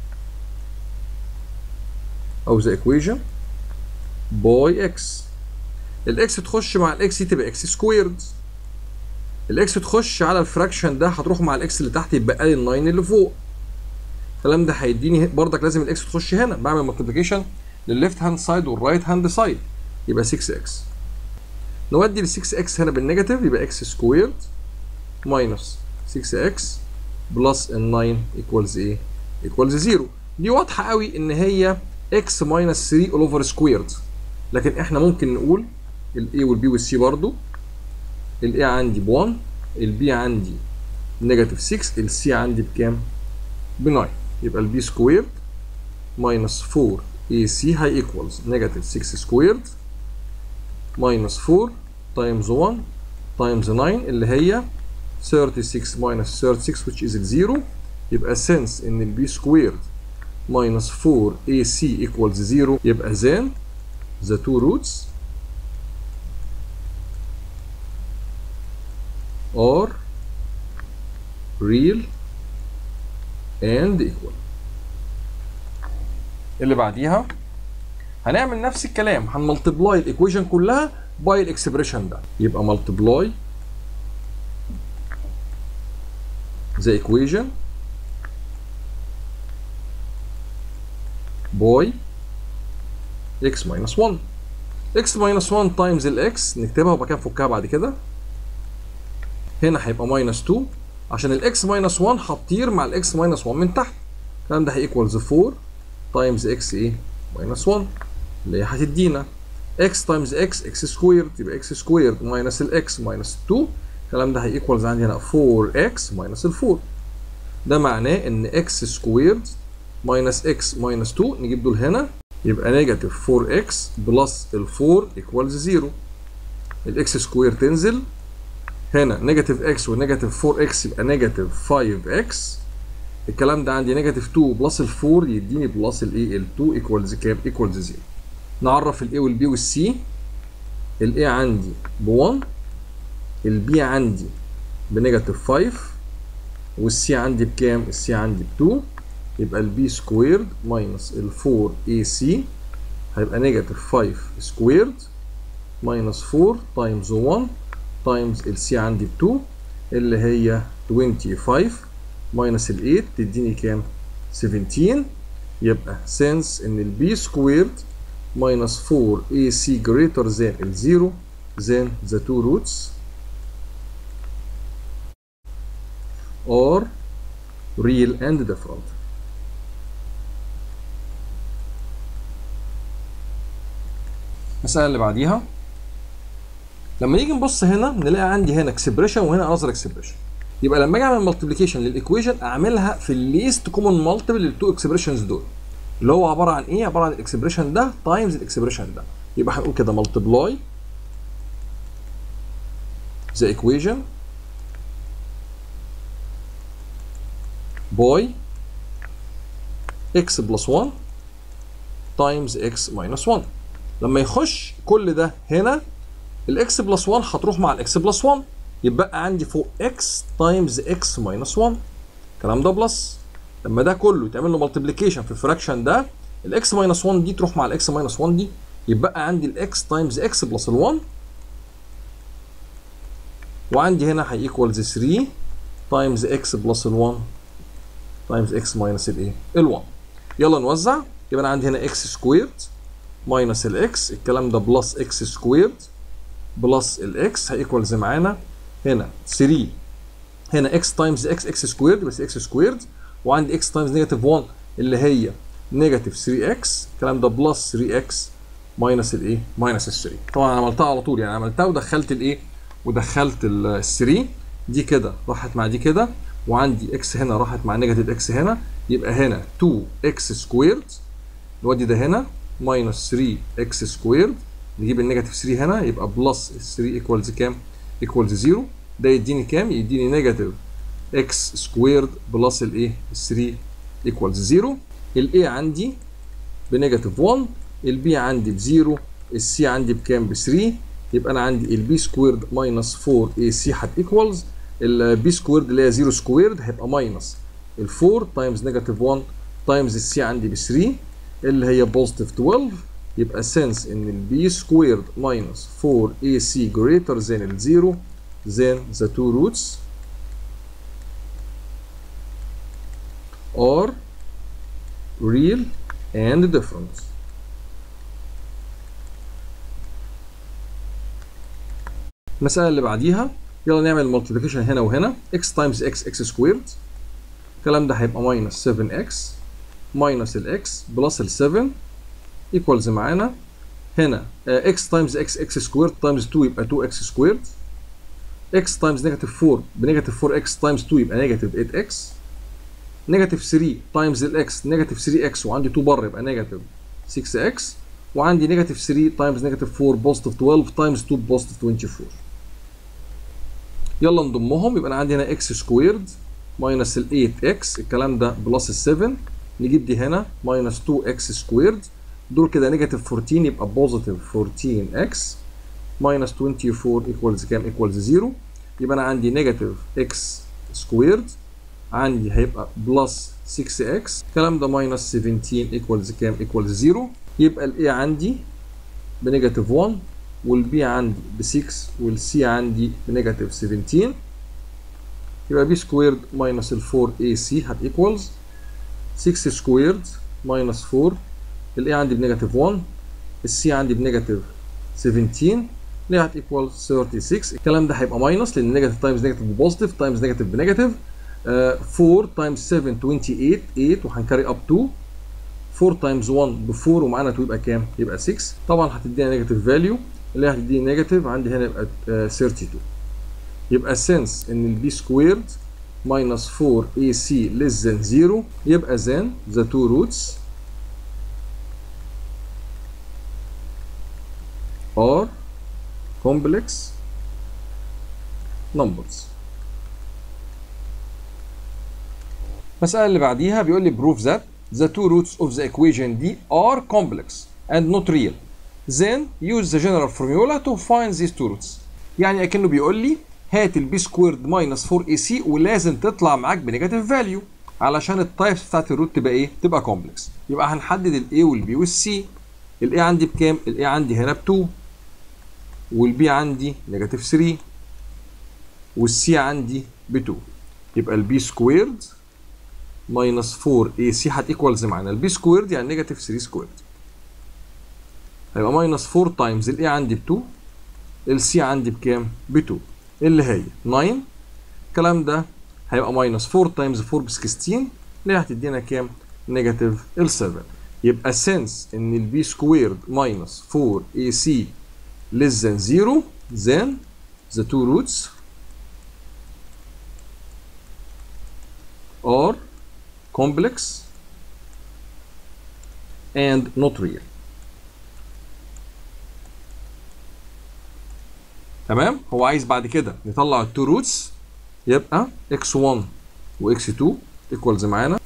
او the equation by x. الاكس تخش مع الاكس تبقى اكس سكويرد الاكس تخش على الفراكشن ده هتروح مع الاكس اللي تحت يبقى لي ال تسعة اللي فوق. الكلام ده هيديني بردك لازم الاكس تخش هنا بعمل مالتيبليكيشن للليفت هاند سايد والرايت هاند سايد يبقى ستة اكس. نودي ال ستة اكس هنا بالنيجاتيف يبقى اكس سكويرد ماينس ستة اكس بلس ال تسعة ايكوالز ايه؟ ايكوالز صفر. دي واضحه قوي ان هي اكس ماينس ثلاثة اول اوفر سكويرد لكن احنا ممكن نقول الاي والبي والسي برضو. الاي عندي ب واحد البي عندي نيجاتيف ستة السي عندي بكام؟ ب تسعة. يبقى البي سكويرد ماينس فور اي سي هاي ايكوالز نيجاتيف ستة سكويرد ماينس فور تايمز واحد تايمز تسعة اللي هي ستة وثلاثين ماينس ستة وثلاثين which is الزيرو. يبقى سنس ان البي سكويرد ماينس فور اي سي ايكوالز صفر يبقى then the two roots are real and equal. اللي بعديها هنعمل نفس الكلام هنملتبلاي الايكويشن كلها باي الاكسبريشن ده يبقى ملتبلاي the equation by x minus واحد. x minus واحد تايمز الاكس نكتبها وبعد كده نفكها بعد كده. هنا هيبقى ماينس اتنين عشان الاكس ماينس واحد هتطير مع الاكس ماينس واحد من تحت. الكلام ده هيكوالز اربعة تايمز اكس ايه؟ ماينس واحد اللي هي هتدينا x تايمز x x سكويرد، يبقى x سكويرد ماينس الاكس ماينس اتنين. الكلام ده هيكوالز عندي هنا فور اكس ماينس ال اربعة. ده معناه ان x سكويرد ماينس x ماينس اتنين نجيب دول هنا يبقى نيجاتيف فور اكس بلس ال اربعة ايكوالز صفر. الاكس سكوير تنزل هنا نيجاتيف x ونيجاتيف فور اكس يبقى نيجاتيف خمسة اكس. الكلام ده عندي نيجاتيف اتنين بلس ال اربعة يديني بلس الايه؟ ال اتنين ايكوالز كام؟ ايكوالز صفر. نعرف الاي والبي والسي. الاي عندي ب واحد، البي عندي بنيجاتيف خمسة، والسي عندي بكام؟ السي عندي ب اتنين. يبقى البي سكويرد ماينس ال اربعة اي سي هيبقى نيجاتيف خمسة سكويرد ماينس اربعة تايمز واحد تايمز السي عندي ب اتنين اللي هي خمسة وعشرين ماينس ال تمانية تديني كام؟ سبعتاشر. يبقى since ان البي سكويرد minus four A C greater than ال zero then the two roots are real and different. المسألة اللي بعديها لما نيجي نبص هنا نلاقي عندي هنا اكسبريشن وهنا انذر اكسبريشن. يبقى لما اجي اعمل مالتيبليكيشن للايكويشن اعملها في الليست كومن مالتيبل للتو اكسبريشنز دول اللي هو عباره عن ايه؟ عباره عن الاكسبريشن ده تايمز الاكسبريشن ده. يبقى هنقول كده مالتيبلاي ذا ايكويشن باي x بلس واحد تايمز x ماينس واحد. لما يخش كل ده هنا الاكس بلس واحد هتروح مع الاكس بلس واحد يبقى عندي فوق x تايمز x ماينس واحد. الكلام ده بلس. لما ده كله يتعمل له مالتيبليكيشن في الفراكشن ده الاكس ماينس واحد دي تروح مع الاكس ماينس واحد دي يبقى عندي الاكس تايمز اكس بلس ال واحد وعندي هنا هيكوالز تلاتة تايمز اكس بلس ال واحد تايمز اكس ماينس الايه؟ ال واحد. يلا نوزع. يبقى انا عندي هنا اكس سكويرد ماينس الاكس الكلام ده بلس اكس سكويرد بلس الاكس هيكوالز معانا هنا تلاتة هنا اكس تايمز اكس اكس سكويرد بس اكس سكويرد وعندي اكس تايمز نيجاتيف واحد اللي هي نيجاتيف تلاتة اكس الكلام ده بلس تلاتة اكس ماينس الايه؟ ماينس ال تلاتة. طبعا انا عملتها على طول يعني عملتها ودخلت الايه؟ ودخلت ال تلاتة دي كده راحت مع دي كده وعندي اكس هنا راحت مع نيجاتيف اكس هنا يبقى هنا اتنين اكس سكويرد نودي ده هنا ماينس تلاتة اكس سكويرد نجيب النيجاتيف تلاتة هنا يبقى بلس تلاتة ايكوالز كام؟ ايكوالز صفر. ده يديني كام؟ يديني نيجاتيف اكس سكويرد بلس الايه؟ تلاتة ايكوالز صفر. الاي عندي بنيجاتيف واحد البي عندي بزيرو السي عندي بكام؟ ب تلاتة يبقى انا عندي البي سكويرد ماينس اربعة اي سي هت ايكوالز البي سكويرد اللي هي صفر سكويرد هيبقى ماينس ال اربعة تايمز نيجاتيف واحد تايمز السي عندي ب تلاتة اللي هي بوزيتيف اتناشر. يبقى سنس ان البي سكويرد ماينس اربعة اي سي greater than ال صفر then the two roots are real and different. المسألة اللي بعديها يلا نعمل مالتيبليكيشن هنا وهنا x times x x سكويرد الكلام ده هيبقى ماينس سبعة اكس ماينس الاكس بلس ال سبعة ايكوالز معانا هنا x times x x سكويرد تايمز اتنين يبقى اتنين اكس سكويرد x تايمز نيجاتيف اربعة بنيجاتيف اربعة اكس تايمز اتنين يبقى نيجاتيف تمانية اكس نيجاتيف تلاتة تايمز الاكس نيجاتيف تلاتة اكس وعندي اتنين بره يبقى نيجاتيف ستة اكس وعندي نيجاتيف تلاتة تايمز نيجاتيف اربعة بوزيتيف اتناشر تايمز اتنين بوزيتيف اربعة وعشرين. يلا نضمهم يبقى انا عندي هنا اكس سكويرد ماينس ال تمانية اكس الكلام ده بلس ال سبعة نجيب دي هنا ماينس اتنين اكس سكويرد دول كده نيجاتيف اربعتاشر يبقى بوزيتيف اربعتاشر اكس ماينس اربعة وعشرين ايكوالز كام؟ ايكوالز صفر. يبقى انا عندي نيجاتيف اكس سكويرد عندي هيبقى بلس ستة اكس الكلام ده ماينس سبعتاشر ايكوالز كام؟ ايكوالز صفر. يبقى الاي عندي بنيجاتيف واحد والبي عندي ب ستة والسي عندي بنيجاتيف سبعتاشر يبقى بي سكويرد ماينس ال اربعة اي سي هت ايكوالز ستة سكويرد ماينس اربعة الاي عندي بنيجاتيف واحد السي عندي بنيجاتيف سبعتاشر اللي هتيكوال ستة وثلاثين. الكلام ده هيبقى ماينس لان نيجاتيف تايمز نيجاتيف ببوزيتيف تايمز نيجاتيف بنيجاتيف. أربعة تايمز سبعة ثمانية وعشرين ثمانية وهنكاري اب تو أربعة تايمز واحد ب أربعة ومعانا اتنين يبقى كام؟ يبقى ستة. طبعا هتدينا نيجاتيف فاليو اللي هتديني نيجاتيف عندي هنا يبقى اتنين وثلاثين. يبقى سنس ان البي سكويرد minus four A C less than zero يبقى then the two roots are complex numbers. المسألة اللي بعديها بيقول لي prove that the two roots of the equation D are complex and not real. Then use the general formula to find these two roots. يعني أكنه بيقول لي هات البي سكويرد ماينس فور اي سي ولازم تطلع معاك بنيجاتيف فاليو علشان التايبس بتاعت الروت تبقى ايه؟ تبقى كومبلكس. يبقى هنحدد الاي والبي والسي. الاي عندي بكام؟ الاي عندي هنا ب اتنين والبي عندي نيجاتيف تلاتة والسي عندي ب اتنين. يبقى البي سكويرد ماينس فور اي سي هتيكوالز معانا البي سكويرد يعني نيجاتيف تلاتة سكويرد. هيبقى ماينس فور تايمز الاي عندي ب اتنين السي عندي بكام؟ ب اتنين اللي هي تسعة. الكلام ده هيبقى ماينس فور تايمز فور ب ستاشر اللي هتدينا كام؟ نيجاتيف سبعة. يبقى سنس ان البي سكويرد ماينس فور اي سي less than zero then the two roots are complex and not real. تمام. هو عايز بعد كده نطلع التو روتس يبقى اكس واحد واكس اتنين ايكوالز معانا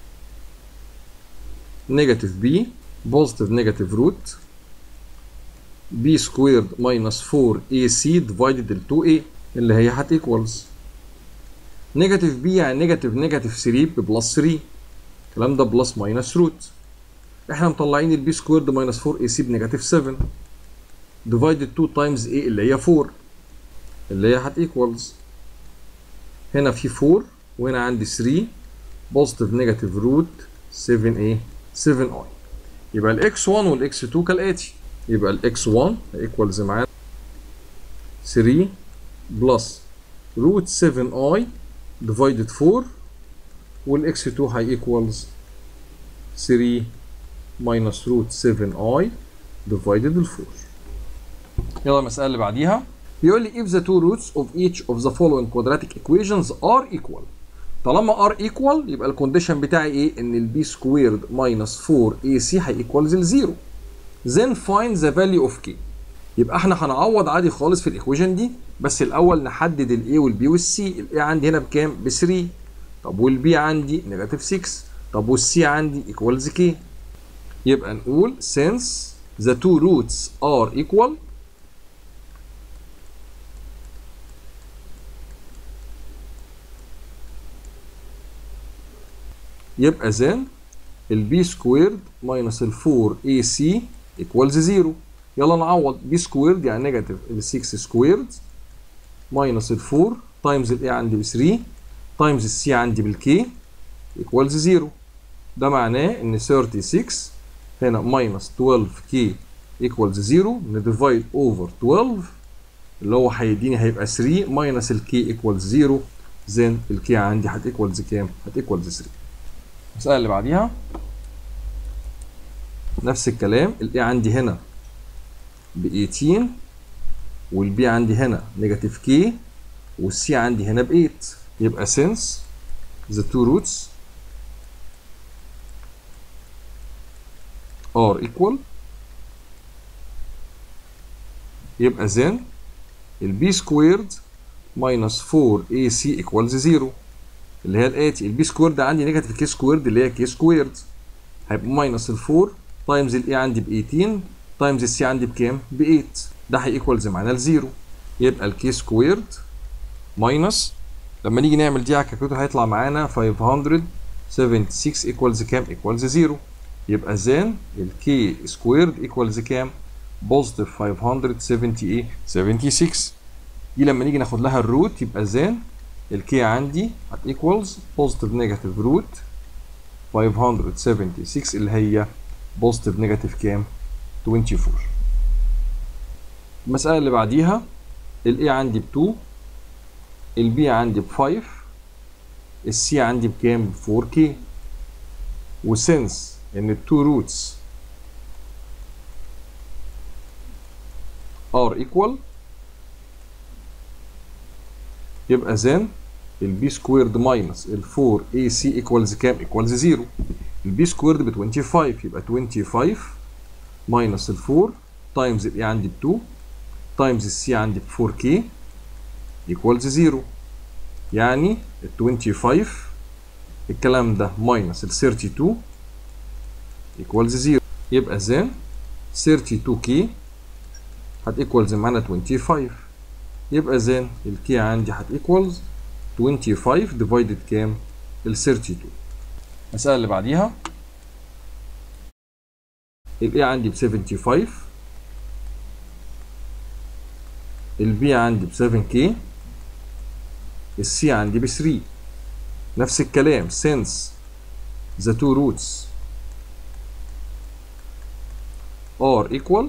نيجاتيف بي بوزيتيف نيجاتيف روت بي سكويرد ماينس فور اي سي ديفايدد ال اتنين اي اللي هي هتيكوالز نيجاتيف بي يعني نيجاتيف نيجاتيف تلاتة بلس تلاتة. الكلام ده بلس ماينس روت. احنا مطلعين البي سكويرد ماينس فور اي سي بنيجاتيف سبعة ديفايدد اتنين تايمز اي اللي هي اربعة اللي هي هتيكوالز هنا في اربعة وهنا عندي تلاتة بوزيتيف نيجاتيف روت سبعة ايه؟ سبعة اي. يبقى الاكس واحد والاكس اتنين كالاتي. يبقى الاكس واحد هيكوالز معانا تلاتة بلس روت سبعة اي ديفايدد اربعة والاكس اتنين هيكوالز تلاتة ماينس روت سبعة اي ديفايدد ال اربعة. يلا المسألة اللي بعديها بيقول لي if the two roots of each of the following quadratic equations are equal. طالما are equal يبقى الكونديشن بتاعي ايه؟ ان البي سكويرد ماينس فور اي سي هيكوالز الزيرو. then find the value of k. يبقى احنا هنعوض عادي خالص في الايكويشن دي بس الاول نحدد الاي والبي والسي. الاي عندي هنا بكام؟ ب تلاتة. طب والبي عندي نيجاتيف ستة. طب والسي عندي equals k. يبقى نقول since the two roots are equal يبقى then البي سكويرد ماينس ال فور اي سي ايكوالز زيرو. يلا نعوض. بي سكويرد يعني نيجاتيف ال ستة سكويرد ماينس ال اربعة تايمز الاي عندي ب تلاتة تايمز السي عندي بالكي ايكوالز زيرو. ده معناه ان ستة وتلاتين هنا ماينس اتناشر كي ايكوالز زيرو. نديفايد اوفر اتناشر اللي هو هيديني هيبقى تلاتة ماينس الكي ايكوالز زيرو. زين الكي عندي هتيكوالز كام؟ هتيكوالز تلاتة. المسألة اللي بعديها نفس الكلام. الاي عندي هنا ب تمنتاشر والبي عندي هنا نيجاتيف كي والسي عندي هنا ب تمانية. يبقى since the two roots are equal يبقى then البي سكويرد ماينس فور اي سي ايكوالز زيرو اللي هي الاتي. البي سكويرد ده عندي نيجاتيف كي سكويرد اللي هي كي سكويرد هيبقى ماينس ال اربعة تايمز الاي عندي ب تمنتاشر تايمز السي عندي بكام؟ ب تمانية. ده هيكوالز معانا لزيرو. يبقى الكي سكويرد ماينس لما نيجي نعمل دي على الكالكوليتر هيطلع معانا خمسمية وستة وسبعين ايكوالز كام؟ ايكوالز زيرو. يبقى زين الكي سكويرد ايكوالز كام؟ بوزيتيف خمسمية وستة وسبعين. دي لما نيجي ناخد لها الروت يبقى زين الكي عندي هتيكوالز بوزيتيف نيجاتيف روت خمسمية وستة وسبعين اللي هي بوزيتيف نيجاتيف كام؟ اربعة وعشرين. المسألة اللي بعديها ال A عندي ب اتنين، ال B عندي ب خمسة، ال C عندي بكام؟ ب فور كي. وسنس ان ال two roots are equal يبقى then ال B squared minus ال فور A C equals كام؟ equals زيرو. ال B squared ب خمسة وعشرين يبقى خمسة وعشرين minus ال فور times ال A عندي ب اتنين times ال C عندي ب فور كي equals زيرو. يعني ال خمسة وعشرين الكلام ده minus ال اتنين وثلاثين equals زيرو. يبقى then اتنين وثلاثين كي هت equals معانا خمسة وعشرين. يبقى then ال K عندي هت equals خمسة وعشرين divided كام؟ ال اتنين وثلاثين. المسألة اللي بعديها ال A عندي ب خمسة وسبعين، ال B عندي ب سبعة كي، ال C عندي ب ثلاثة. نفس الكلام since the two roots are equal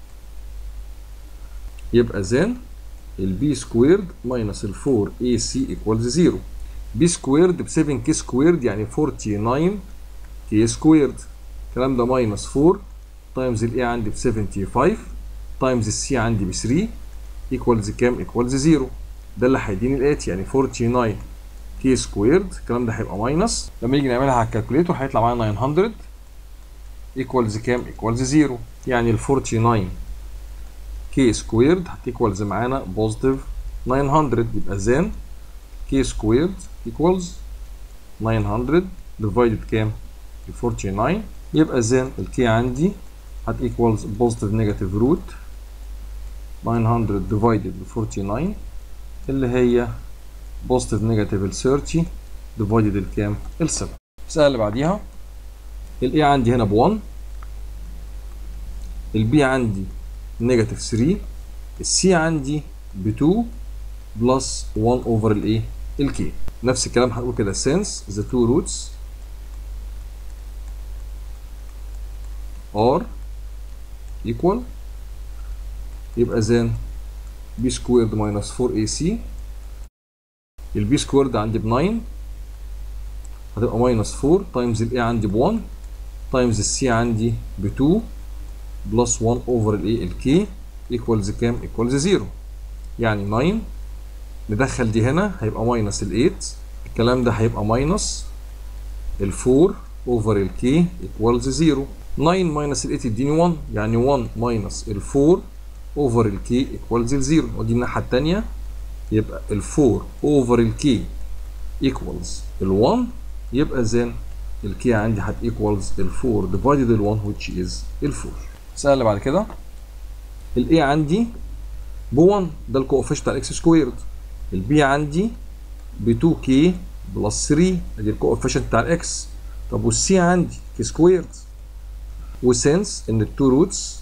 يبقى then ال B squared minus ال فور A C equals زيرو. B squared ب سبعة كي squared يعني تسعة وأربعين كي squared. الكلام ده minus فور times ال A عندي ب خمسة وسبعين times ال C عندي ب ثلاثة equals كام؟ equals زيرو. ده اللي هيديني الاتي يعني تسعة وأربعين كي squared. الكلام ده هيبقى ماينس لما نيجي نعملها على الكالكوليتور هيطلع معانا تسعمية equals كام؟ equals زيرو. يعني ال تسعة وأربعين كي سكويرد هتيكوالز معانا بوزيتيف تسعمية. يبقى زين كي سكويرد ايكوالز تسعمية ديفايدد كام؟ ب تسعة وأربعين. يبقى زين الكي عندي هتيكوالز بوزيتيف نيجاتيف روت تسعمية ديفايدد ب تسعة وأربعين اللي هي بوزيتيف نيجاتيف ال ثلاثين ديفايدد الكام؟ ال سبعة. المسألة اللي بعديها ال A عندي هنا ب واحد، ال B عندي نيجاتيف ثلاثة، السي عندي ب اتنين بلس واحد اوفر الايه؟ الكي. نفس الكلام هنقول كده since the two roots are equal يبقى then b squared minus فور اي سي. البي سكويرد عندي ب تسعة هتبقى minus فور times ال A عندي ب واحد times السي عندي ب اتنين بلس واحد اوفر الايه؟ الكي ايكوالز كام؟ ايكوالز زيرو. يعني تسعة ندخل دي هنا هيبقى ماينس ال تمانية. الكلام ده هيبقى ماينس ال فور اوفر الكي ايكوالز زيرو. تسعة ماينس ال تمانية يديني واحد يعني واحد ماينس ال فور اوفر الكي ايكوالز زيرو. ودي الناحيه الثانيه يبقى ال فور اوفر الكي ايكوالز ال واحد. يبقى زين الكي عندي هت ايكوالز ال فور ديفايدد ال واحد which is ال فور. المسألة اللي بعد كده ال A عندي ب واحد ده الكوفيشنت بتاع الاكس سكويرد. ال B عندي ب اتنين كي بلس ثلاثة ادي الكوفيشنت بتاع الاكس. طب وال C عندي كي سكويرد. وسنس ان التو روتس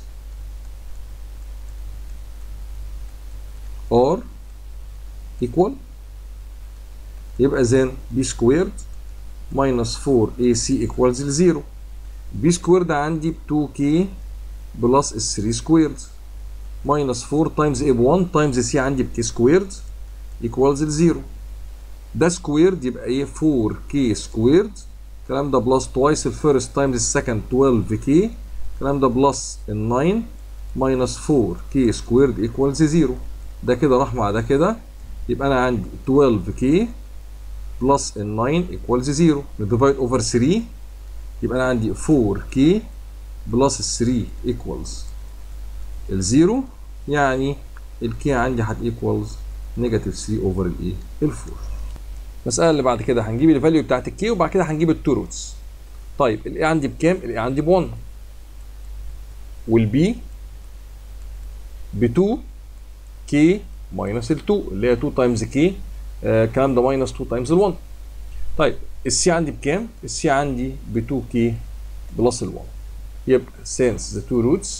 ار ايكوال يبقى زين B سكويرد ماينس فور اي سي ايكوالز زيرو. B سكويرد عندي ب اتنين كي بلس ال ثلاثة سكويرد ماينس فور تايمز اي ب واحد تايمز سي عندي بكي سكويرد ايكوالز زيرو. ده سكويرد يبقى ايه؟ فور كي سكويرد. الكلام ده بلس توايس الفيرست تايمز السكند اتناشر كي. الكلام ده بلس ال تسعة ماينس فور كي سكويرد ايكوالز زيرو. ده كده راح مع ده كده يبقى انا عندي اتناشر كي بلس ال تسعة ايكوالز زيرو. نديفايد اوفر ثلاثة يبقى انا عندي فور كي بلس ال ثلاثة ايكوالز الزيرو. يعني الكي عندي هت ايكوالز نيجاتيف ثلاثة اوفر الايه؟ الفور. المسألة اللي بعد كده هنجيب الفاليو بتاعت الكي وبعد كده هنجيب التو روتس. طيب الاي عندي بكام؟ الاي عندي ب واحد والبي ب اتنين كي ماينس ال اتنين اللي هي اتنين تايمز كي. الكلام ده ماينس اتنين تايمز ال واحد. طيب السي عندي بكام؟ السي عندي ب اتنين كي بلس ال واحد. يبقى since the two roots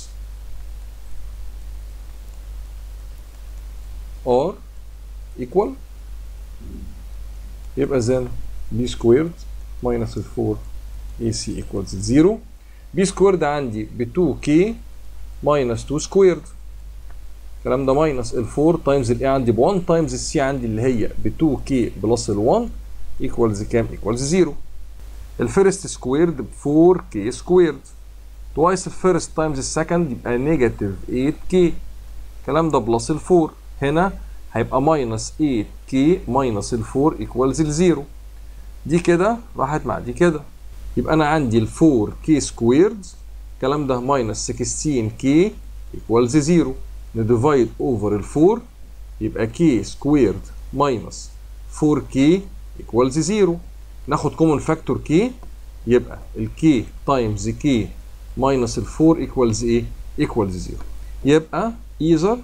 are equal يبقى then b squared minus ال فور اي سي equals zero. b squared عندي ب اتنين كي minus اتنين squared الكلام ده ماينس ال فور تايمز الاي عندي ب واحد تايمز السي عندي اللي هي ب اتنين كي بلس ال واحد ايكوالز كام؟ ايكوالز صفر. الفيرست سكويرد ب فور كي سكويرد توايس الفيرست تايمز السكند يبقى نيجاتيف تمانية كي. الكلام ده بلس ال فور، هنا هيبقى ماينس تمانية كي ماينس ال فور ايكوالز ال صفر. دي كده راحت مع دي كده، يبقى انا عندي ال فور كي سكويرد الكلام ده ماينس ستاشر كي ايكوالز صفر. نديفايد اوفر ال فور يبقى كي سكويرد ماينس فور كي ايكوالز صفر. ناخد كومن فاكتور كي يبقى الكي تايمز كي ماينس ال فور ايكوالز ايه؟ ايكوالز صفر. يبقى ايذر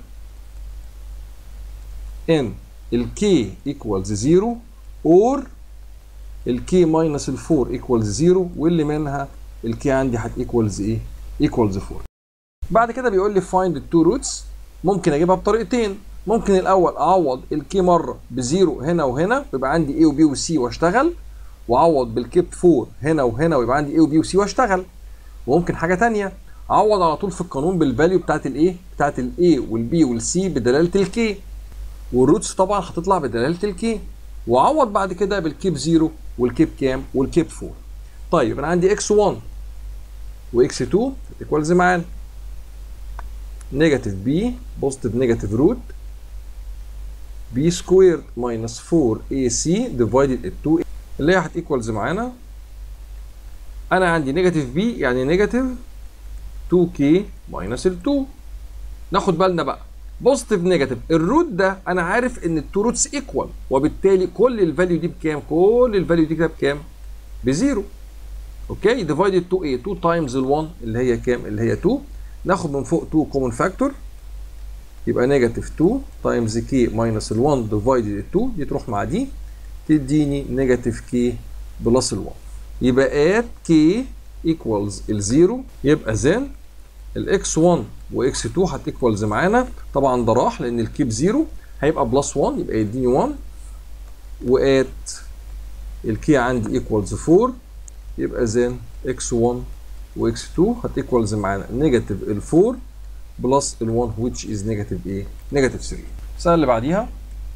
ان الكي ايكوالز صفر اور الكي ماينس ال فور ايكوالز صفر، واللي منها الكي عندي هت ايكوالز ايه؟ ايكوالز فور. بعد كده بيقول لي فايند التو روتس. ممكن اجيبها بطريقتين. ممكن الاول اعوض الكي مره بزيرو هنا وهنا ويبقى عندي A وB وC واشتغل، واعوض بالكي فور هنا وهنا ويبقى عندي A وB وC واشتغل. وممكن حاجه ثانيه اعوض على طول في القانون بالفاليو بتاعت الايه؟ بتاعت الاي والبي والسي بدلاله الكي، والروتس طبعا هتطلع بدلاله الكي، واعوض بعد كده بالكي بزيرو والكي بكام؟ والكي بفور. طيب انا عندي اكس واحد واكس اتنين ايكوالز معانا نيجاتيف بي بوزيتيف نيجاتيف روت بي سكويرد ماينس فور اي سي ديفايدد اتنين اللي هي هتيكوالز معانا. انا عندي نيجاتيف بي يعني نيجاتيف اتنين كي ماينس ال اتنين. ناخد بالنا بقى بوزيتيف نيجاتيف الروت ده انا عارف ان التو روتس ايكوال، وبالتالي كل الفاليو دي بكام؟ كل الفاليو دي كده بكام؟ بزيرو. اوكي ديفايدد اتنين ايه؟ اتنين تايمز ال واحد اللي هي كام؟ اللي هي اتنين. ناخد من فوق اتنين كومن فاكتور يبقى نيجاتيف اتنين تايمز كي ماينس ال واحد ديفايدد اتنين، دي تروح مع دي تديني نيجاتيف كي بلس ال واحد. يبقى ات كي ايكوالز الزيرو. يبقى زين الاكس واحد واكس اتنين هتيكوالز معانا، طبعا ده راح لان الكي بزيرو هيبقى بلس واحد يبقى يديني واحد، وات الكي عندي ايكوالز فور يبقى زين اكس واحد واكس اتنين هتيكوالز معانا نيجاتيف ال فور بلس ال واحد which is نيجاتيف ايه؟ نيجاتيف تلاتة. المسألة اللي بعديها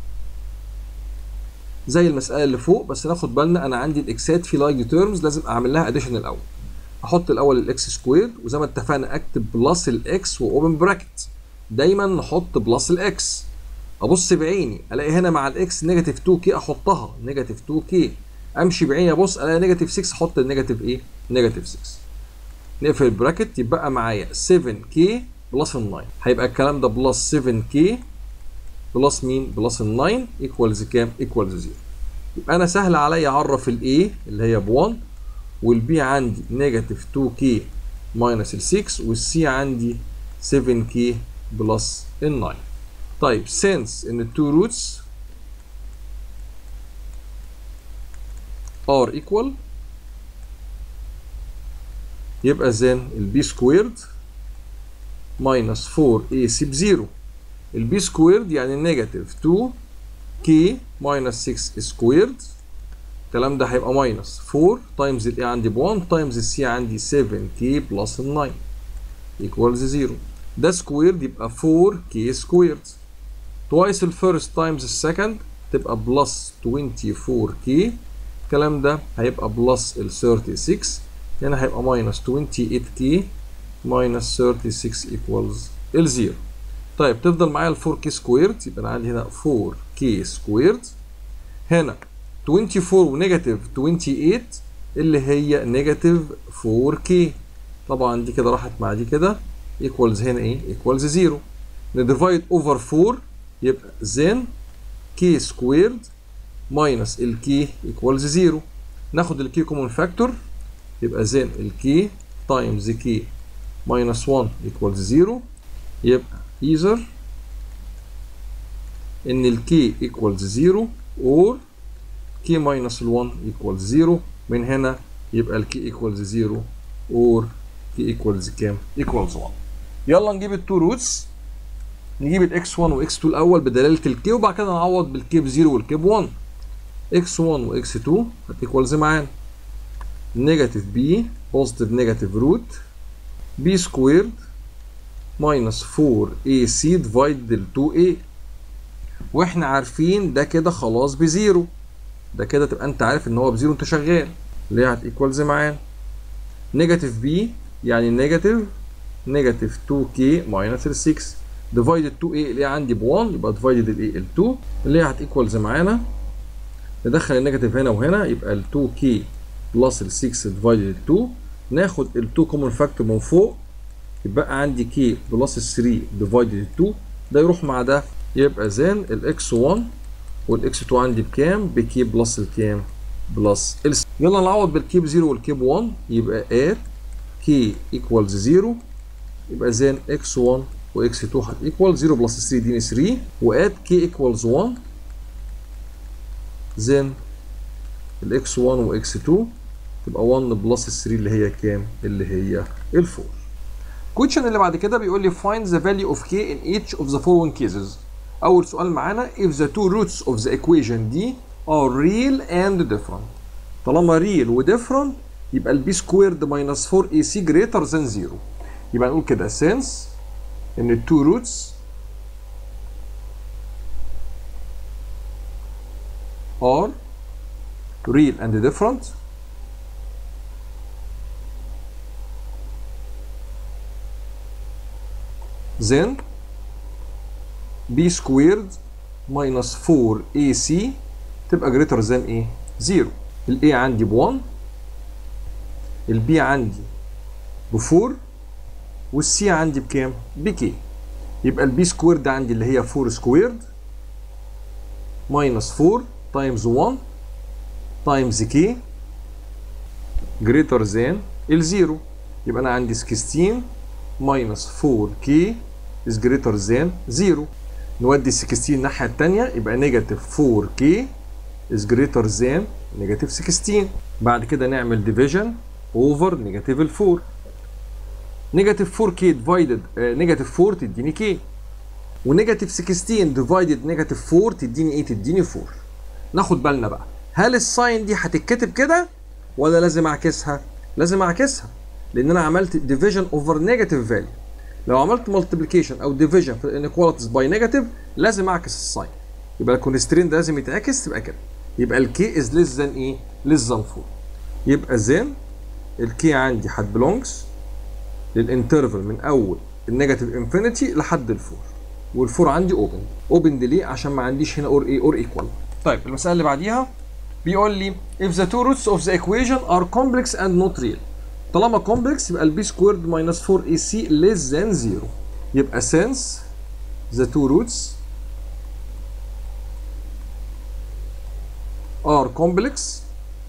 زي المسألة اللي فوق، بس ناخد بالنا أنا عندي الإكسات في لايك تيرمز لازم أعمل لها أديشن الأول. أحط الأول الإكس سكوير وزي ما اتفقنا أكتب بلس الإكس وأوبن براكت. دايما نحط بلس الإكس. أبص بعيني ألاقي هنا مع الإكس نيجاتيف اتنين كي أحطها نيجاتيف اتنين كي. أمشي بعيني أبص ألاقي نيجاتيف ستة أحط النيجاتيف إيه؟ نيجاتيف ستة. نقفل البراكت يبقى معايا سبعة كي بلس ال تسعة. هيبقى الكلام ده بلس سبعة كي بلس مين؟ بلس ال تسعة ايكوالز كام؟ ايكوالز صفر. يبقى انا سهل عليا اعرف الاي اللي هي ب واحد، والبي عندي نيجاتيف اتنين كي ماينس ال ستة، والسي عندي سبعة كي بلس ال تسعة. طيب since ان التو روتس are equal يبقى زين البي سكويرد ماينس فور اي سي بزيرو. البي سكويرد يعني نيجاتيف اتنين كي ماينس ستة سكويرد. الكلام ده هيبقى ماينس فور تايمز الاي عندي ب واحد تايمز السي عندي سبعة كي بلس ال تسعة ايكوالز صفر. ده سكويرد يبقى فور كي سكويرد. توايس الفيرست تايمز السكند تبقى بلس اربعة وعشرين كي. الكلام ده هيبقى بلس ال ستة وتلاتين. هنا هيبقى ماينس ثمانية وعشرين كي ماينس ستة وتلاتين ايكوالز الزيرو. طيب تفضل معايا ال فور كي سكويرد يبقى انا عندي هنا فور كي سكويرد. هنا اربعة وعشرين ونيجاتيف ثمانية وعشرين اللي هي نيجاتيف فور كي. طبعا دي كده راحت مع دي كده ايكوالز هنا ايه؟ ايكوالز زيرو. نديفايد اوفر فور يبقى زين كي سكويرد ماينس الكي ايكوالز زيرو. ناخد الكي كومون فاكتور يبقى زين الكي تايمز كي ماينس واحد ايكوالز زيرو. يبقى either ان الكي equals زيرو or k minus ال واحد equals زيرو. من هنا يبقى الكي equals زيرو or k equals كام؟ equals واحد. يلا نجيب التو روتس. نجيب الاكس واحد واكس اتنين الاول بدلاله الكي، وبعد كده نعوض بالكي بزيرو والكي بواحد. اكس واحد واكس اتنين هتيكوالز معانا نيجاتيف بي بوزيتيف نيجاتيف روت بي سكويرد minus four اي سي divided ال تو اي، واحنا عارفين ده كده خلاص بزيرو، ده كده تبقى انت عارف ان هو بزيرو انت شغال، اللي هي هتيكوالز معانا نيجاتيف بي يعني نيجاتيف نيجاتيف تو كي minus ال ستة divided تو اي اللي هي عندي ب واحد، يبقى divided ال ال تو اللي هي هتيكوالز معانا، ندخل النيجاتيف هنا وهنا يبقى ال تو كي بلس ال ستة divided ال تو، ناخد ال تو كومن فاكتور من فوق يبقى عندي كي بلس ال ثري divided ال تو، ده يروح مع ده يبقى زين الاكس واحد والاكس تو عندي بكام؟ بكي بلس الكام؟ بلس ال. يلا نعوض بالكي بزيرو والكي بواحد، يبقى ات كي ايكوالز زيرو، يبقى زين اكس واحد واكس تو هتيكوال زيرو بلس ثري يديني ثري، وات كي ايكوالز واحد، زين الاكس واحد واكس تو تبقى واحد بلس ثري اللي هي كام؟ اللي هي ال فور. الكويشن اللي بعد كده بيقول لي find the value of k in each of the following cases. أول سؤال معانا if the two roots of the equation دي are real and different. طالما real و different يبقى ال b squared minus four a c greater than zero. يبقى نقول كده since إن ال two roots are real and different then b squared minus four a c تبقى greater than ايه؟ زيرو. ال a عندي ب واحد، ال b عندي ب فور، وال c عندي بكام؟ بك. يبقى ال b squared عندي اللي هي four squared minus four times one times k greater than الزيرو. يبقى انا عندي sixteen minus four k is greater than zero. نودي ال ستاشر الناحية التانية يبقى نيجاتيف فور كي is greater than نيجاتيف ستاشر. بعد كده نعمل division over نيجاتيف ال فور. نيجاتيف فور كي divided نيجاتيف فور تديني كي، ونيجاتيف ستاشر divided نيجاتيف فور تديني ايه؟ تديني فور. ناخد بالنا بقى، هل الساين دي هتتكتب كده ولا لازم اعكسها؟ لازم اعكسها، لان انا عملت division over negative value. لو عملت multiplication او division في inequalities by negative لازم اعكس الساين، يبقى الكونسترين ده لازم يتعكس، تبقى كده. يبقى الكي is less than ايه؟ less than فور. يبقى then الكي عندي هت belongs للانترفال من اول النيجاتيف انفينيتي لحد الفور، والفور عندي اوبن. اوبن دي ليه؟ عشان ما عنديش هنا اور ايه؟ اور ايكوال. طيب المساله اللي بعديها بيقول لي if the two roots of the equation are complex and not real. طالما complex يبقى ال b squared minus four a c less than zero. يبقى since the two roots are complex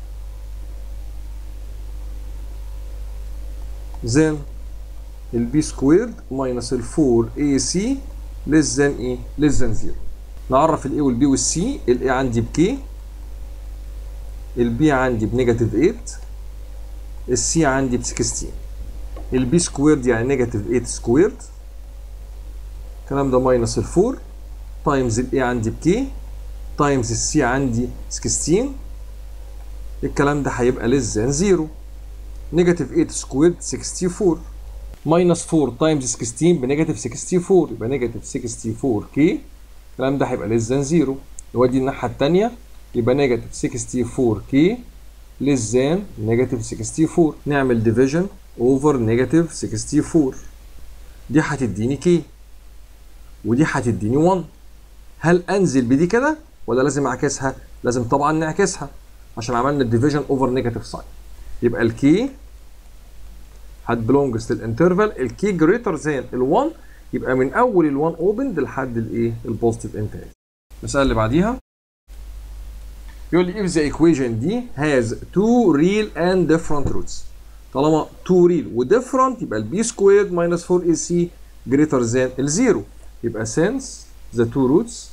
then ال b squared minus ال four a c less than ايه؟ less than zero. نعرف ال a وال b وال c. ال a عندي ب k، ال b عندي بنيجاتيف ثمانية، السي عندي ب ستاشر. البي سكويرد يعني نيجاتيف ثمانية سكويرد، الكلام ده ماينس ال فور تايمز الاي عندي بكي تايمز السي عندي ستاشر، الكلام ده هيبقى ليس ذان زيرو. نيجاتيف ثمانية سكويرد ستة وستين ماينس فور تايمز ستاشر بنيجاتيف ستة وستين، يبقى نيجاتيف ستة وستين كي، الكلام ده هيبقى ليس ذان زيرو. نودي الناحيه الثانيه يبقى نيجاتيف ستة وستين كي less than نيجاتيف ستة وستين. نعمل division over نيجاتيف ستة وستين، دي هتديني كي ودي هتديني واحد. هل انزل بدي كده ولا لازم اعكسها؟ لازم طبعا نعكسها عشان عملنا division over نيجاتيف ساين. يبقى الكي هت belongs للانترفال الكي greater than ال واحد، يبقى من اول ال واحد opened لحد الايه؟ البوزيتيف انتهاء. المساله اللي بعديها يقول لي if the equation دي has two real and different roots. طالما two real و different يبقى ال b squared minus four a c greater than ال zero. يبقى since the two roots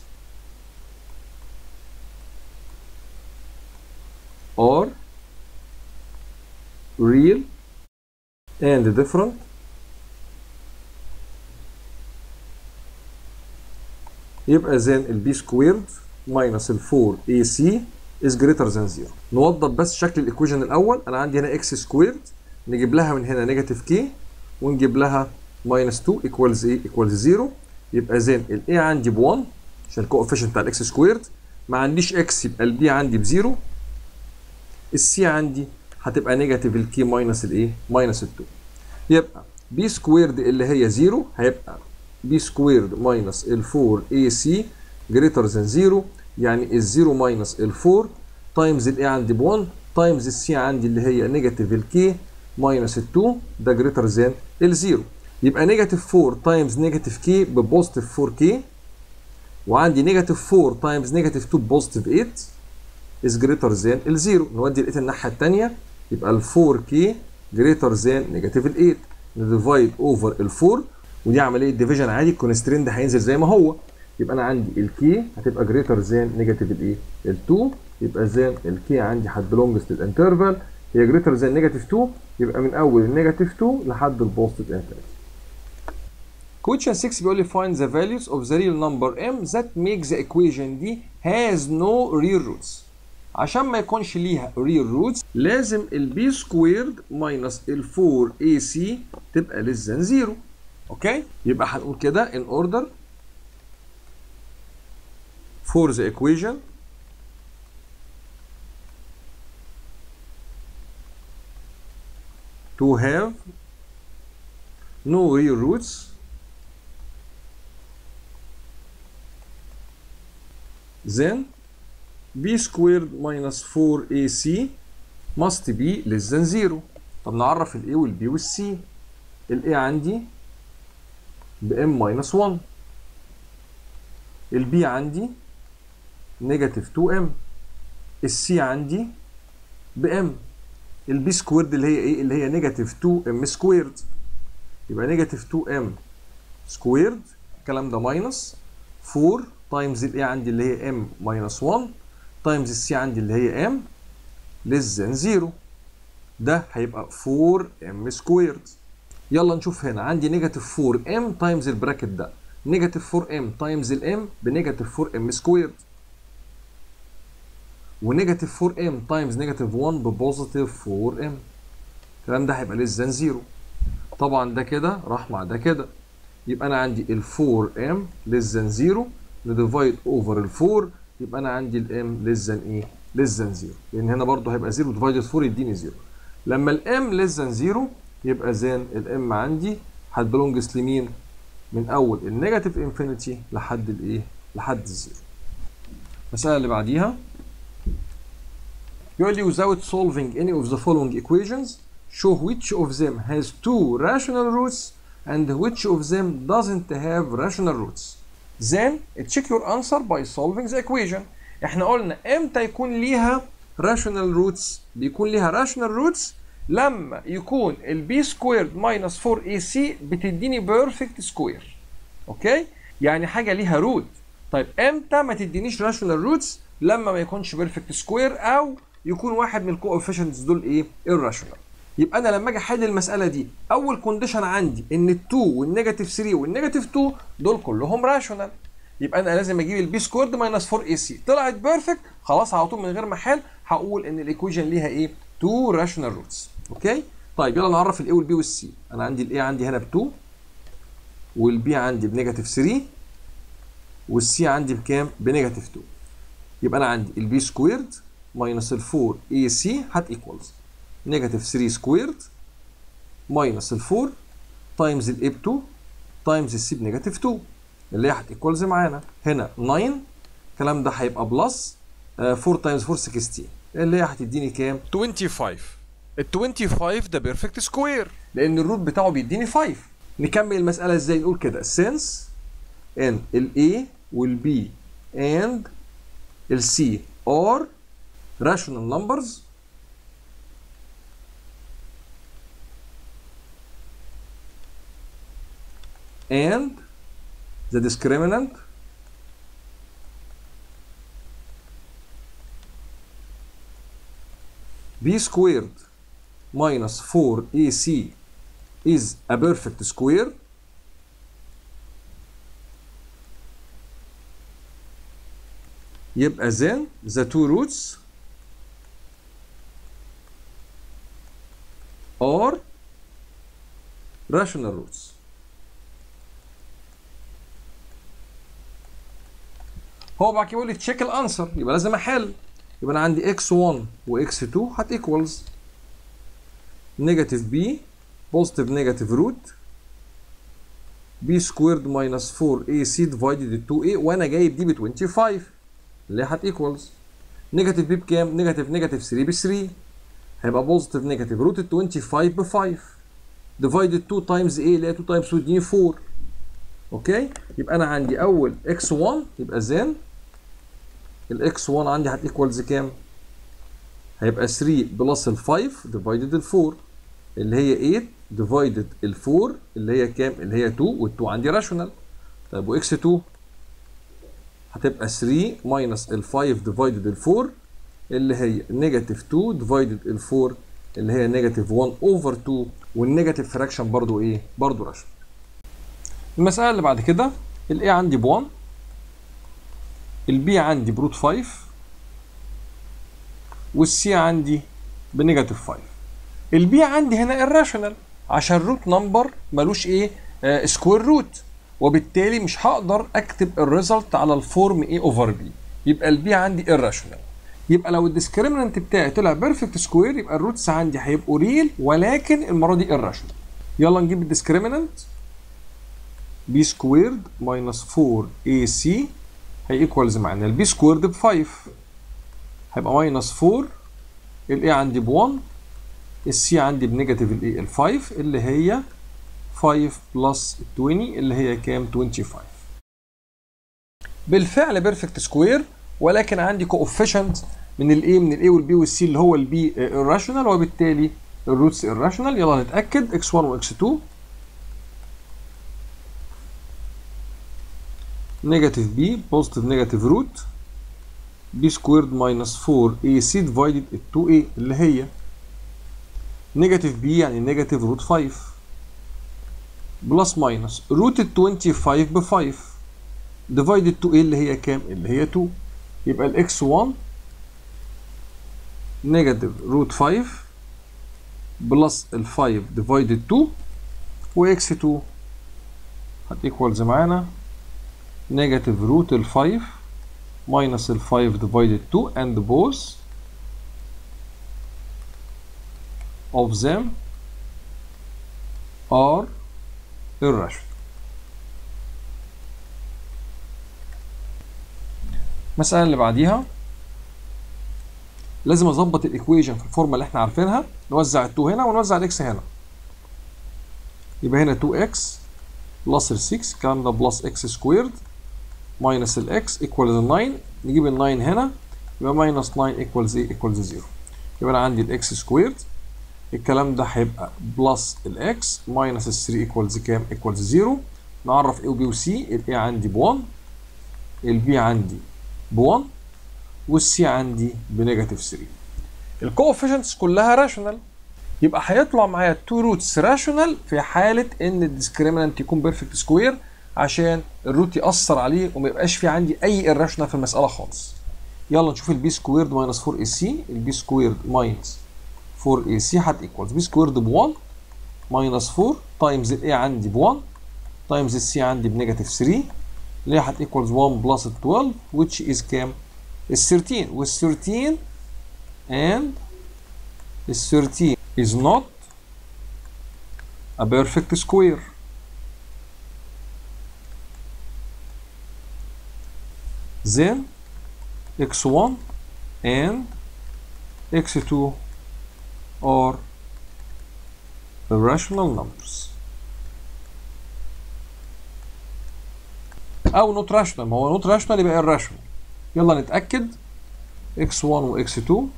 are real and different يبقى then ال b squared minus ال four a c is greater than zero. نوضب بس شكل الايكويشن الاول. انا عندي هنا اكس سكويرد، نجيب لها من هنا نيجاتيف كي ونجيب لها minus two equals ايه؟ equals zero. يبقى زين ال A عندي ب واحد عشان الكوفيشنت بتاع الاكس سكويرد، ما عنديش اكس يبقى ال B عندي بزيرو. السي عندي هتبقى نيجاتيف الكي ماينس الايه؟ ماينس ال اتنين. يبقى B سكويرد اللي هي زيرو هيبقى B سكويرد ماينس ال فور اي سي جريتر ذان زيرو، يعني ال زيرو ماينس ال فور تايمز ال A عندي ب واحد تايمز السي عندي اللي هي نيجاتيف الكي ماينس ال اتنين ده جريتر ذان الزيرو. يبقى نيجاتيف فور تايمز نيجاتيف كي ببوزيتيف فور كي، وعندي نيجاتيف فور تايمز نيجاتيف اتنين بوزيتيف تمانية is greater than الزيرو. نودي ال تمانية الناحيه الثانيه يبقى ال فور كي greater than نيجاتيف ال تمانية، نديفايد اوفر ال فور، ودي عمليه ديفيجن عادي، الكونستريند هينزل زي ما هو. يبقى انا عندي الكي هتبقى greater than نيجاتيف الايه؟ ال اتنين. يبقى زين الكي عندي هتبلونجز للانترفال هي greater than نيجاتيف اتنين، يبقى من اول النيجاتيف اتنين لحد البوزيتيف انفينيتي. Question six بيقول لي find the values of the real number m that make the equation دي has no real roots. عشان ما يكونش ليها real roots لازم ال b squared minus ال فور اي سي تبقى less than zero. اوكي؟ يبقى هنقول كده in order for the equation to have no real roots then b squared minus فور اي سي must be less than zero. طب نعرف ال a وال b وال c. ال a عندي ب m minus واحد، ال b عندي نيجاتيف تو ام، ال c عندي ب m، ال b سكويرد اللي هي ايه؟ اللي هي نيجاتيف تو ام سكويرد. يبقى نيجاتيف تو ام سكويرد الكلام ده ماينس فور تايمز ال a عندي اللي هي m minus واحد تايمز ال c عندي اللي هي m less than زيرو. ده هيبقى فور ام سكويرد. يلا نشوف هنا عندي نيجاتيف فور ام تايمز البراكت ده، نيجاتيف فور ام تايمز الام بنيجاتيف فور ام سكويرد، ونيجاتيف فور ام تايمز نيجاتيف واحد ببوزيتيف فور ام. الكلام ده هيبقى less than زيرو. طبعا ده كده راح مع ده كده، يبقى انا عندي ال فور ام less than زيرو نديفايد اوفر ال فور، يبقى انا عندي الام less than ايه؟ less than زيرو، لان هنا برضه هيبقى زيرو ديفايدد فور يديني زيرو. لما الام less than زيرو يبقى زين الام عندي هتبلونجز لمين؟ من اول النيجاتيف انفينيتي لحد الايه؟ لحد الزيرو. المساله اللي بعديها يقول لي without solving any of the following equations show which of them has two rational roots and which of them doesn't have rational roots. Then check your answer by solving the equation. احنا قلنا امتى يكون ليها rational roots؟ بيكون ليها rational roots لما يكون ال b squared minus فور اي سي بتديني perfect square. اوكي؟ يعني حاجه ليها روت. طيب امتى ما تدينيش rational roots؟ لما ما يكونش perfect square او يكون واحد من الكوفيشنتس دول ايه؟ irrational. يبقى انا لما اجي احل المساله دي اول كونديشن عندي ان ال اتنين والنيجاتيف ثري والنيجاتيف اتنين دول كلهم راشونال. يبقى انا لازم اجيب البي سكويرد ماينس فور اي سي، طلعت بيرفكت خلاص على طول من غير ما احل هقول ان الايكويشن ليها ايه؟ تو راشونال روتس. اوكي؟ طيب يلا نعرف الاي والبي والسي. انا عندي الاي عندي هنا ب اتنين والبي عندي بنيجاتيف ثري والسي عندي بكام؟ بنيجاتيف اتنين. يبقى انا عندي البي سكويرد ماينس ال فور اي سي هت ايكوالز نيجاتيف ثري سكويرد ماينس ال فور تايمز الاي ب اتنين تايمز السي بنيجاتيف اتنين اللي هي هتيكوالز معانا هنا تسعة. الكلام ده هيبقى بلس فور تايمز فور ستاشر اللي هي هتديني كام؟ خمسة وعشرين. ال خمسة وعشرين ده بيرفكت سكوير لان الروت بتاعه بيديني خمسة. نكمل المساله ازاي؟ نقول كده since ان ال A وال B and ال C are rational numbers and the discriminant b squared minus فور اي سي is a perfect square يبقى then the two roots are rational roots. هو بعد كده بيقول لي تشيك الانسر، يبقى لازم احل. يبقى انا عندي اكس واحد واكس اتنين هت ايكوالز نيجاتيف بي بوزيتيف نيجاتيف روت بي سكويرد ماينس فور اي سي ديفايدد اتنين اي، وانا جايب دي ب خمسة وعشرين اللي هي هت ايكوالز نيجاتيف بي بكام؟ نيجاتيف نيجاتيف تلاتة ب تلاتة، هيبقى بوزيتيف نيجاتيف روت ال خمسة وعشرين ب خمسة ديفايدد اتنين تايمز ايه اللي هي اتنين تايمز اتنين تديني اربعة. اوكي، يبقى انا عندي اول اكس واحد يبقى زين الاكس واحد عندي هت ايكوالز كام؟ هيبقى تلاتة بلس ال خمسة ديفايدد ال اربعة اللي هي تمانية ديفايدد ال اربعة اللي هي كام؟ اللي هي اتنين، وال اتنين عندي راشونال. طيب واكس اتنين هتبقى تلاتة ماينس ال خمسة ديفايدد ال اربعة اللي هي نيجاتيف اتنين ديفايدد ال اربعة اللي هي نيجاتيف واحد اوفر اتنين، والنيجاتيف فراكشن برضو ايه؟ برضو راشونال. المسألة اللي بعد كده ال A عندي ب واحد، ال B عندي بروت خمسة، وال C عندي بنيجاتيف خمسة. ال B عندي هنا الراشونال عشان روت نمبر ملوش ايه؟ آه سكوير روت، وبالتالي مش هقدر اكتب الريزلت على الفورم A اوفر B، يبقى ال B عندي الراشونال. يبقى لو الديسكريمنت بتاعي طلع بيرفكت سكوير يبقى الروتس عندي هيبقوا ريل، ولكن المره دي الراشونال. يلا نجيب الديسكريمنت b سكويرد ماينس اربعة اي سي هي ايكوالز معانا البي سكويرد ب خمسة، هيبقى ماينس اربعة، الاي عندي ب واحد، السي عندي بنيجاتيف الاي ال خمسة اللي هي خمسة بلس عشرين اللي هي كام؟ خمسة وعشرين. بالفعل بيرفكت سكوير، ولكن عندي كوفيشنت من الاي من الاي والبي والسي اللي هو البي الراشونال، وبالتالي الروتس الراشونال. يلا نتاكد اكس واحد واكس اتنين نيجاتيف بي بوزيتيف نيجاتيف روت بي سكويرد ماينس اربعة اي سي ديفايدد اتنين اي اللي هي نيجاتيف بي يعني نيجاتيف روت خمسة بلس ماينس روت ال خمسة وعشرين ب خمسة ديفايدد اتنين اي اللي هي كام؟ اللي هي اتنين. يبقى الاكس واحد نيجاتيف روت خمسة بلس ال خمسة ديفايدد اتنين، واكس اتنين هت ايكوالز معانا نيجاتيف روت ال خمسة minus ال خمسة divided two and both of them are irrational. المسألة اللي بعديها لازم اظبط الايكويشن في الفورمه اللي احنا عارفينها، نوزع ال اتنين هنا ونوزع الاكس هنا. يبقى هنا اتنين اكس بلس ال ستة، الكلام ده بلس اكس سكويرد ماينس الاكس ايكوالز تسعة، نجيب ال تسعة هنا يبقى ماينس تسعة ايكوالز ايه؟ ايكوالز صفر. يبقى انا عندي الاكس سكويرد، الكلام ده هيبقى بلس الاكس ماينس ال تلاتة ايكوالز كام؟ ايكوالز صفر. نعرف ايه وبي وسي، الاي عندي ب واحد، البي عندي ب واحد، والسي عندي بنيجاتيف تلاتة. الكوفيشنتس كلها راشونال، يبقى هيطلع معايا التو روتس راشونال في حاله ان الديسكريمنت يكون بيرفكت سكوير، عشان الروت يأثر عليه وما يبقاش في عندي اي irrational في المساله خالص. يلا نشوف البي سكويرد ماينس اربعة اي سي، البي سكويرد ماينس اربعة اي سي هت ايكوالز بي سكويرد ب واحد ماينس اربعة تايمز الاي عندي ب واحد تايمز السي عندي بنيجاتيف تلاتة اللي هي هت ايكوالز واحد بلس اتناشر which is كام؟ ال تلاتة، وال تلاتة and ال تلاتة is not a perfect square. Then اكس واحد and اكس اتنين are irrational numbers او not rational. ما هو not rational يبقى irrational. يلا نتأكد اكس واحد و اكس اتنين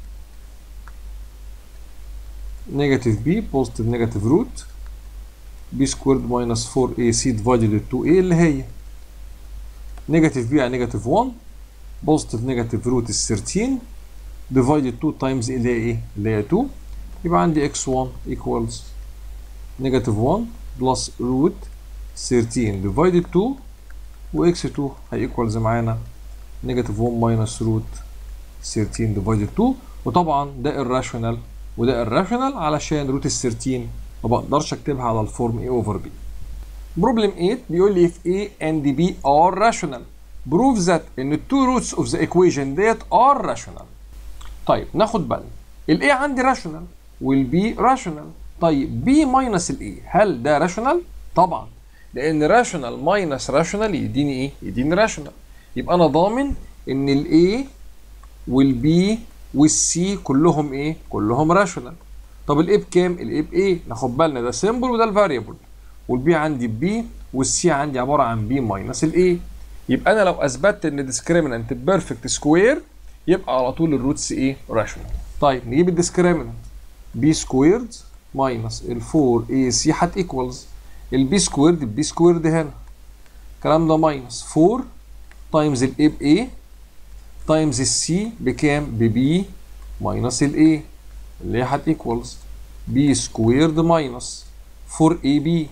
نيجاتيف بي بوزيتيف نيجاتيف روت بي سكويرد ماينس اربعة اي سي ديفايدد اتنين اي اللي هي نيجاتيف بي يعني نيجاتيف واحد بوزيتيف نيجاتيف روت ال تلاتة ديفايدد اتنين تايمز اللي هي ايه؟ اللي هي اتنين. يبقى عندي اكس واحد ايكوالز نيجاتيف واحد بلس روت تلاتة ديفايدد اتنين، واكس اتنين هي ايكوالز معانا نيجاتيف واحد ماينس روت تلاتة ديفايدد اتنين. وطبعا ده الراشونال وده الراشونال علشان روت ال تلاتة ما بقدرش اكتبها على الفورم A over B. بروبلم تمانية بيقول لي if A and B are rational prove that ان ال two roots of the equation ديت are rational. طيب ناخد بالنا ال A عندي rational وال B rational. طيب B minus ال A هل ده rational؟ طبعا، لأن rational minus rational يديني إيه؟ يديني rational. يبقى أنا ضامن إن ال A وال B وال C كلهم إيه؟ كلهم rational. طب ال A بكام؟ ال A ب A، ناخد بالنا ده symbol وده الفاريبل. وال B عندي ب B وال C عندي عبارة عن B minus ال A. يبقى أنا لو أثبتت إن discriminant perfect square يبقى على طول الروتس إيه؟ rational. طيب نجيب الديسكريمنت b سكويرد ماينس ال فور اي سي هت ايكوالز البي سكويرد البي سكويرد هنا الكلام ده ماينس فور تايمز الاي باي تايمز السي بكام؟ ببي ماينس الاي اللي هي هت ايكوالز بي سكويرد ماينس فور اي بي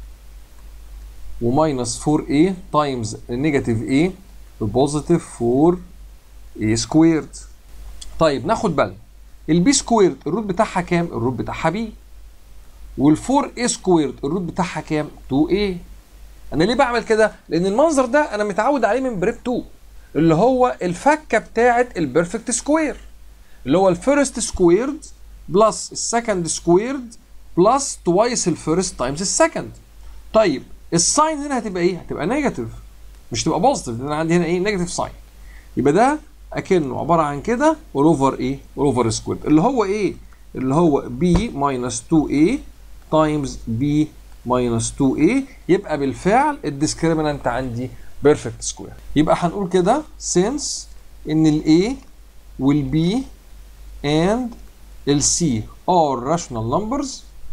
وماينس فور اي تايمز النيجاتيف اي ببوزيتيف فور اي سكويرد. طيب ناخد بالنا البي سكويرد الروت بتاعها كام؟ الروت بتاعها بي. والفور اي سكويرد الروت بتاعها كام؟ تو اي. انا ليه بعمل كده؟ لان المنظر ده انا متعود عليه من بريب اتنين اللي هو الفكه بتاعه البيرفكت سكوير اللي هو الفيرست سكويرد بلس السكند سكويرد بلس توايس الفيرست تايمز السكند. طيب الساين هنا هتبقى ايه؟ هتبقى نيجاتيف مش تبقى بوزيتيف لان انا عندي هنا ايه؟ نيجاتيف ساين. يبقى ده اكنه عباره عن كده all اوفر ايه؟ all اوفر سكويرد اللي هو ايه؟ اللي هو b minus تو اي تايمز b minus تو اي. يبقى بالفعل الديسكريمنانت عندي بيرفكت سكوير. يبقى هنقول كده since ان ال a وال b and ال c are rational numbers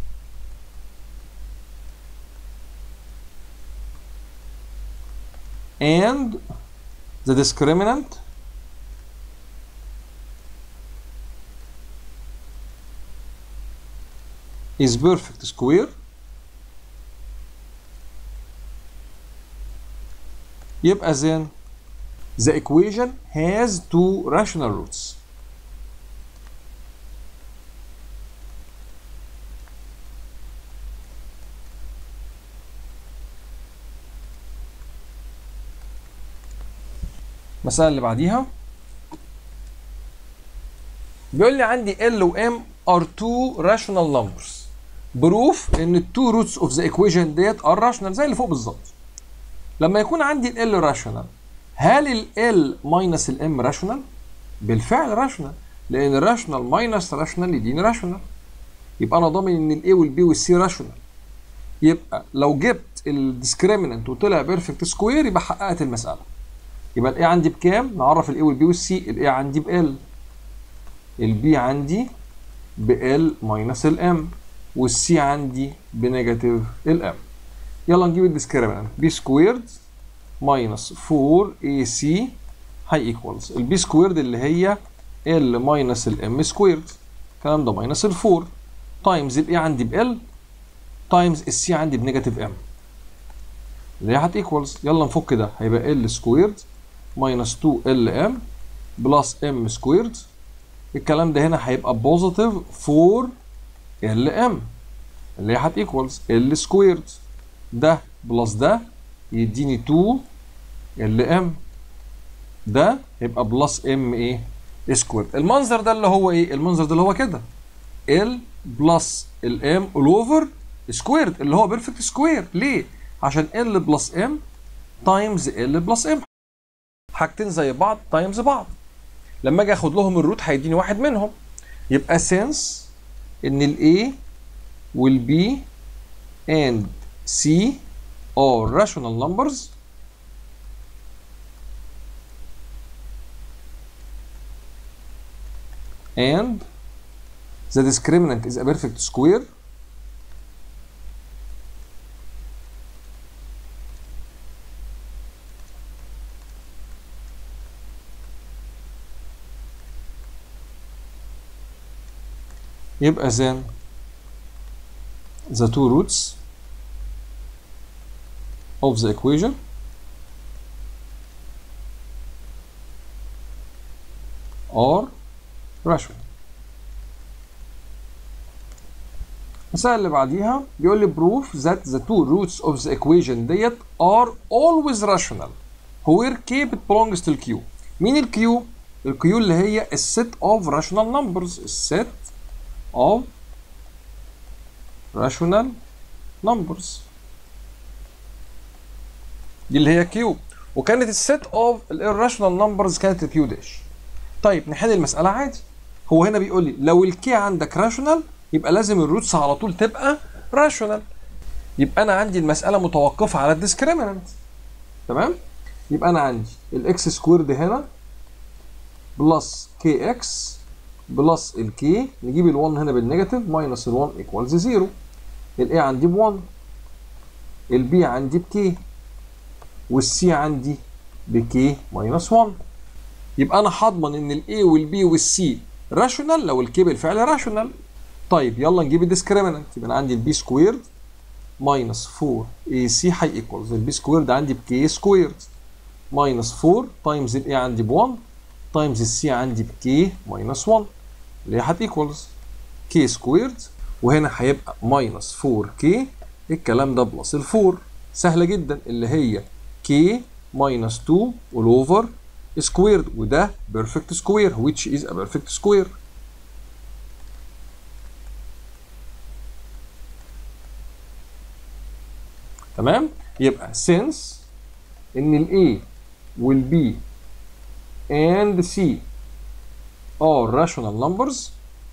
and the discriminant is perfect square يبقى then the equation has two rational roots. المسألة اللي بعديها بيقول لي عندي L و M are two rational numbers. بروف ان ال two roots of the equation ديت are rational زي اللي فوق بالظبط. لما يكون عندي ال L rational هل ال L minus ال M rational؟ بالفعل rational لان rational minus rational يديني rational. يبقى انا ضامن ان ال A وال B وال C rational. يبقى لو جبت ال discriminant وطلع perfect square يبقى حققت المسألة. يبقى ال A عندي بكام؟ نعرف ال A وال B وال C. ال A عندي ب L ال B عندي ب L minus ال M والسي عندي بنيجاتيف الام. يلا نجيب الديسكريمنت بي سكويرد ماينس فور اي سي هاي ايكوالز البي سكويرد اللي هي ال ماينس الام سكويرد الكلام ده ماينس الفور تايمز الاي عندي ب ال تايمز السي عندي بنيجاتيف ام اللي هي هت ايكوالز. يلا نفك ده هيبقى ال سكويرد ماينس تو ال ام بلس ام سكويرد الكلام ده هنا هيبقى بوزيتيف فور ال ام اللي هي هت ايكوالز ال سكويرد ده بلس ده يديني تو ال ام ده يبقى بلس ام ايه سكويرد. المنظر ده اللي هو ايه؟ المنظر ده اللي هو كده ال بلس الام اول اوفر سكويرد اللي هو بيرفكت سكوير. ليه؟ عشان ال بلس ام تايمز ال بلس ام حاجتين زي بعض تايمز بعض. لما اجي اخد لهم الروت هيديني واحد منهم. يبقى سنس ان ال A وال B and C are rational numbers and the discriminant is a perfect square يبقى then the two roots of the equation are rational. المسألة اللي بعديها بيقول لي proof that the two roots of the equation ديت are always rational. where k belongs to q. مين الكيو؟ الكيو اللي هي الست of rational numbers، الست of rational numbers دي اللي هي كيو، وكانت الست of irrational numbers كانت الكيو داش. طيب نحل المسألة عادي. هو هنا بيقول لي لو الكي عندك راشونال يبقى لازم الروتس على طول تبقى راشونال، يبقى انا عندي المسألة متوقفة على الديسكريمنت. تمام؟ يبقى انا عندي الاكس سكويرد هنا بلس كي اكس بلس الكي، نجيب ال1 هنا بالنيجاتيف ماينس ال1 ايكوالز زيرو. الاي عندي ب واحد، البي عندي بكي، والسي عندي بكي ماينس واحد. يبقى انا هضمن ان الاي والبي والسي راشونال لو الكي بالفعل راشونال. طيب يلا نجيب الديسكريمنت. يبقى انا عندي البي سكويرد ماينس فور اي سي هي ايكوالز البي سكويرد عندي بكي سكويرد ماينس فور تايمز الاي عندي ب واحد تايمز السي عندي بكي ماينس واحد اللي هي هت ايكوالز كي سكويرد، وهنا هيبقى ماينس فور كي الكلام ده بلس ال فور، سهله جدا اللي هي كي ماينس اتنين all over سكويرد، وده بيرفكت سكوير which is a perfect square. تمام؟ يبقى since ان ال A وال B and C are rational numbers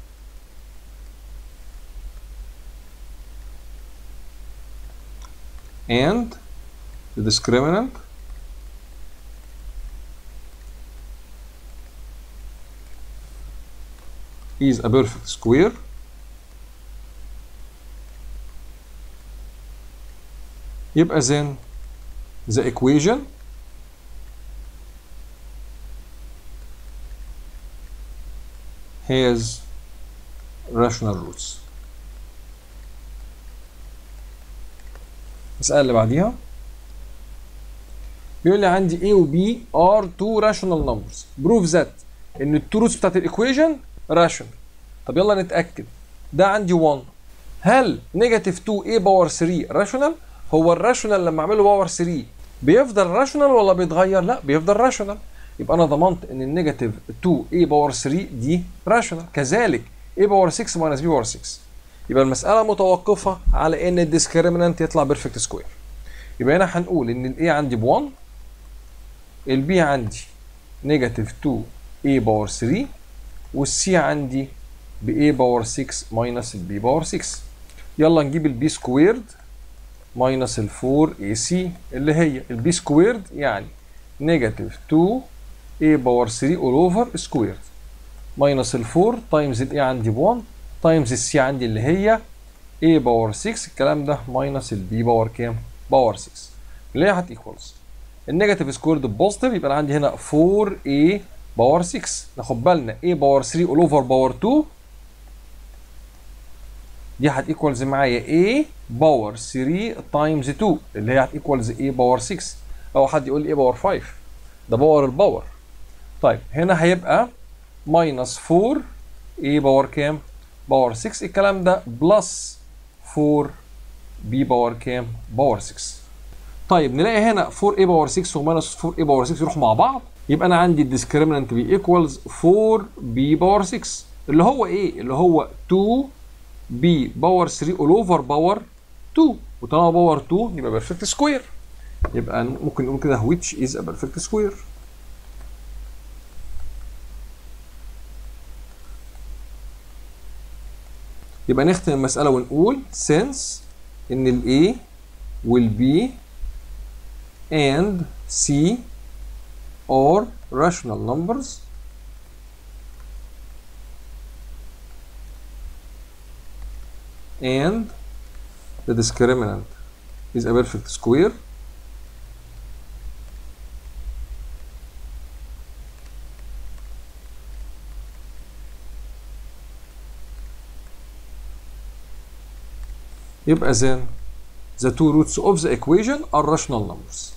and the discriminant is a perfect square, يبقى then the equation has rational roots. المسألة اللي بعديها بيقول لي عندي A و B are two rational numbers. prove that ان التو روتس بتاعت الايكويشن راشونال. طب يلا نتأكد. ده عندي واحد، هل نيجاتيف اتنين A باور تلاتة راشونال؟ هو الراشونال لما اعمله باور تلاتة بيفضل راشونال ولا بيتغير؟ لا بيفضل راشونال. يبقى انا ضمنت ان النيجاتيف اتنين A باور تلاتة دي راشونال، كذلك A باور ستة ماينس B باور ستة. يبقى المسألة متوقفة على ان الديسكريمنانت يطلع بيرفكت سكوير. يبقى هنا هنقول ان ال A عندي ب واحد، ال B عندي نيجاتيف اتنين A باور تلاتة، وال C عندي ب A باور ستة ماينس ال B باور ستة. يلا نجيب ال B سكويرد ماينس ال فور اي سي اللي هي ال B سكويرد يعني نيجاتيف اتنين A باور تلاتة all اوفر سكويرد ماينس ال فور تايمز ال A عندي ب واحد تايمز ال C عندي اللي هي A باور ستة الكلام ده ماينس ال B باور كام؟ باور ستة اللي هي هت ايكوالز النيجاتيف سكويرد بوزيتيف، يبقى انا عندي هنا فور A باور ستة. ناخد بالنا A باور تلاتة all اوفر باور اتنين دي هت ايكوالز معايا A باور تلاتة تايمز اتنين اللي هي هت ايكوالز A باور ستة، او حد يقول لي A باور خمسة ده باور الباور. طيب هنا هيبقى ماينس فور A باور كام؟ باور ستة الكلام ده بلس فور B باور كام؟ باور ستة. طيب نلاقي هنا فور A باور ستة وماينس فور A باور ستة يروحوا مع بعض، يبقى انا عندي الديسكريمنانت بي ايكوالز فور B باور ستة اللي هو ايه؟ اللي هو اتنين B باور تلاتة all اوفر باور اتنين، وطالما باور اتنين يبقى بيرفكت سكوير. يبقى ممكن نقول كده which is a perfect square. يبقى نختم المسألة ونقول since إن ال A وال B and C are rational numbers and the discriminant is a perfect square, يبقى then the two roots of the equation are rational numbers.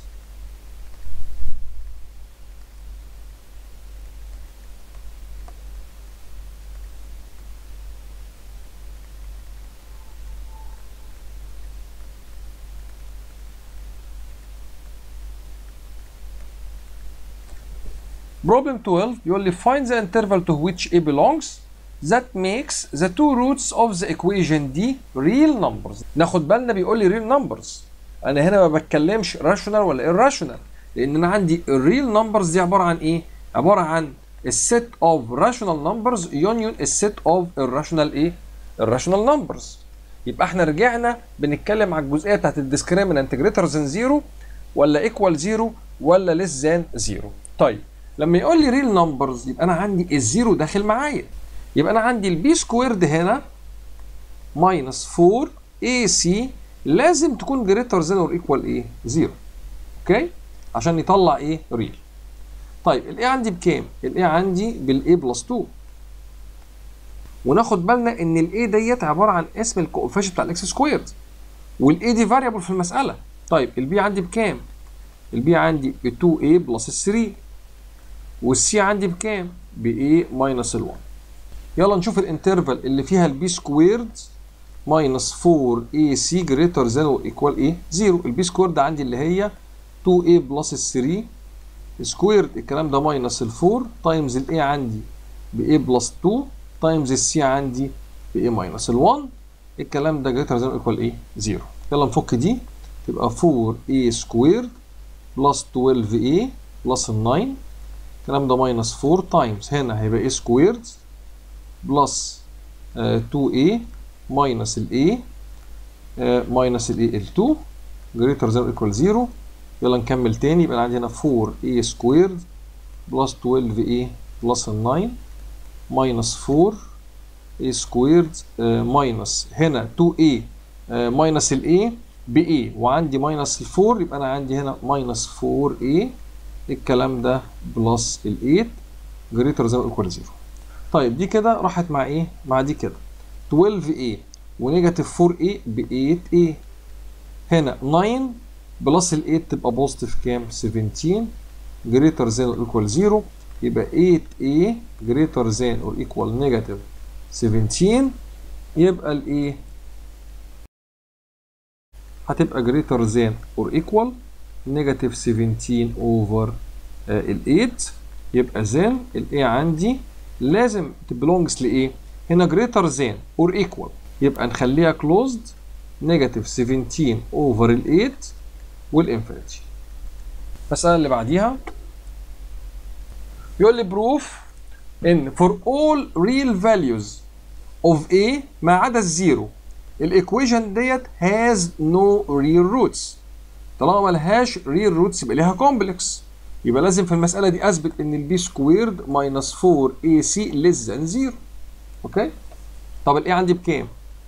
Problem twelve بيقول لي find the interval to which A belongs that makes the two roots of the equation D real numbers. ناخد بالنا بيقول لي real numbers. انا هنا ما بتكلمش rational ولا irrational، لان انا عندي الريل نمبرز دي عباره عن ايه؟ عباره عن السيت اوف راشونال نمبرز يونيون السيت اوف irrational ايه؟ irrational نمبرز. يبقى احنا رجعنا بنتكلم على الجزئيه بتاعت الديسكريمنانت جريتر ذان زيرو ولا ايكوال زيرو ولا ليس ذان زيرو. طيب لما يقول لي ريل نمبرز يبقى انا عندي الزيرو داخل معايا، يبقى انا عندي البي سكويرد هنا ماينس فور اي سي لازم تكون جريتر ذان اور ايكوال ايه؟ زيرو. اوكي؟ عشان يطلع ايه؟ ريل. طيب الاي عندي بكام؟ الاي عندي بالاي بلس اتنين. وناخد بالنا ان الاي ديت عباره عن اسم الكوفيشنت بتاع الاكس سكويرد، والاي دي فاريبل في المساله. طيب البي عندي بكام؟ البي عندي ب اتنين اي بلس تلاتة، والسي عندي بكام؟ ب A ماينس واحد. يلا نشوف الانترفال اللي فيها البي سكويرد ماينس فور اي سي جريتر ذان اور ايكوال ايه؟ زيرو. البي سكويرد عندي اللي هي اتنين اي بلس تلاتة سكويرد، الكلام ده ماينس ال أربعة تايمز الاي عندي ب A بلس اتنين تايمز السي عندي ب A ماينس واحد، الكلام ده جريتر ذان اور ايكوال ايه؟ زيرو. يلا نفك دي تبقى فور اي سكويرد بلس اتناشر اي بلس تسعة، الكلام ده ماينس أربعة تايمز هنا هيبقى اي سكويرد بلس اتنين اي ماينس الاي ماينس الاي ال اتنين جريتر ذان ايكوال زيرو. يلا نكمل تاني، يبقى عندي هنا فور اي سكويرد بلس اتناشر اي بلس تسعة ماينس فور اي سكويرد ماينس هنا اتنين اي ماينس الاي ب A وعندي ماينس ال أربعة، يبقى انا عندي هنا ماينس فور اي، الكلام ده بلس ال تمانية جريتر ذان ايكوال زيرو. طيب دي كده راحت مع ايه؟ مع دي كده اتناشر اي ونيجاتيف فور اي ب تمانية اي. هنا تسعة بلس ال تمانية تبقى بوزيتيف كام؟ سبعتاشر جريتر ذان اور ايكوال زيرو، يبقى تمانية اي جريتر ذان اور ايكوال نيجاتيف سبعتاشر، يبقى الايه؟ هتبقى جريتر ذان اور ايكوال نيجاتيف سبعتاشر اوفر ال تمانية، يبقى ذان الاي عندي لازم تبلونجز لايه؟ هنا جريتر ذان اور ايكوال، يبقى نخليها كلوزد نيجاتيف سبعتاشر اوفر ال تمانية والانفينيتي. المسألة اللي بعديها بيقول لي بروف ان for all real values of A ما عدا الزيرو الايكويشن ديت has no real roots. طالما ملهاش real roots يبقى ليها كومبلكس، يبقى لازم في المسألة دي اثبت ان البي سكويرد ماينس فور اي سي less than زيرو. اوكي؟ طب الاي عندي بكام؟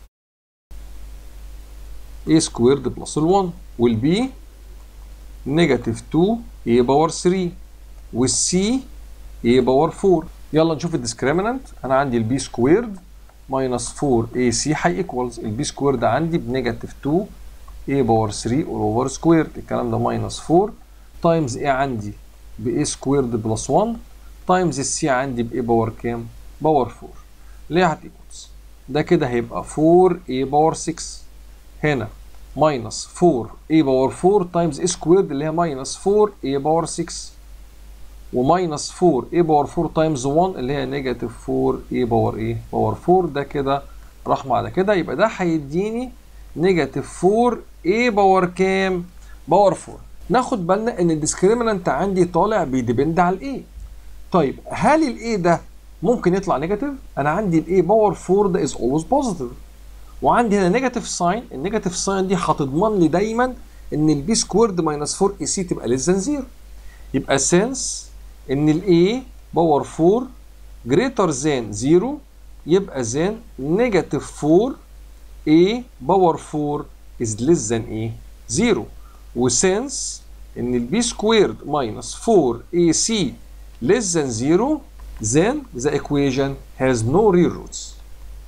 a سكويرد بلس ال واحد، والبي نيجاتيف اتنين a باور تلاتة، والسي a باور اربعة. يلا نشوف الديسكريمنانت. انا عندي البي سكويرد ماينس فور اي سي هي ايكوالز البي سكويرد عندي بنيجاتيف اتنين a باور تلاتة اوفر سكويرد، الكلام ده ماينس اربعة تايمز a عندي ب a سكويرد بلس واحد تايمز السي عندي ب a باور كام؟ باور اربعة، اللي هي هتيكوالز ده كده هيبقى فور a باور ستة، هنا ماينس فور a باور اربعة تايمز a سكويرد اللي هي ماينس فور a باور ستة، وماينس فور a باور اربعة تايمز واحد اللي هي نيجاتيف فور a باور ايه؟ باور اربعة. ده كده راح مع ده كده، يبقى ده هيديني نيجاتيف فور a باور كام؟ باور اربعة. ناخد بالنا ان الديسكريمنانت عندي طالع بيديبند على الاي. طيب هل الاي ده ممكن يطلع نيجاتيف؟ انا عندي الاي باور اربعة ده از اولويز بوزيتيف، وعندي هنا نيجاتيف ساين، النيجاتيف ساين دي هتضمن لي دايما ان البي سكويرد ماينس فور اي سي تبقى ليس ذان زيرو. يبقى سنس ان الاي باور اربعة جريتر ذان زيرو يبقى ذان نيجاتيف فور a باور اربعة is less than ايه؟ زيرو. وسنس ان البي سكويرد ماينس فور اي سي less than زيرو then the equation has no real roots.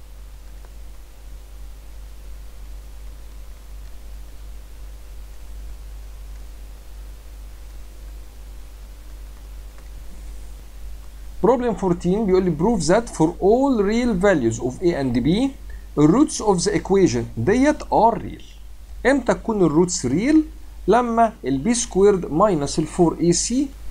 Problem fourteen بيقول لي prove that for all real values of A and B the roots of the equation ديت are real. امتى تكون الروتس real؟ لما البي سكويرد ماينس ال فور اي سي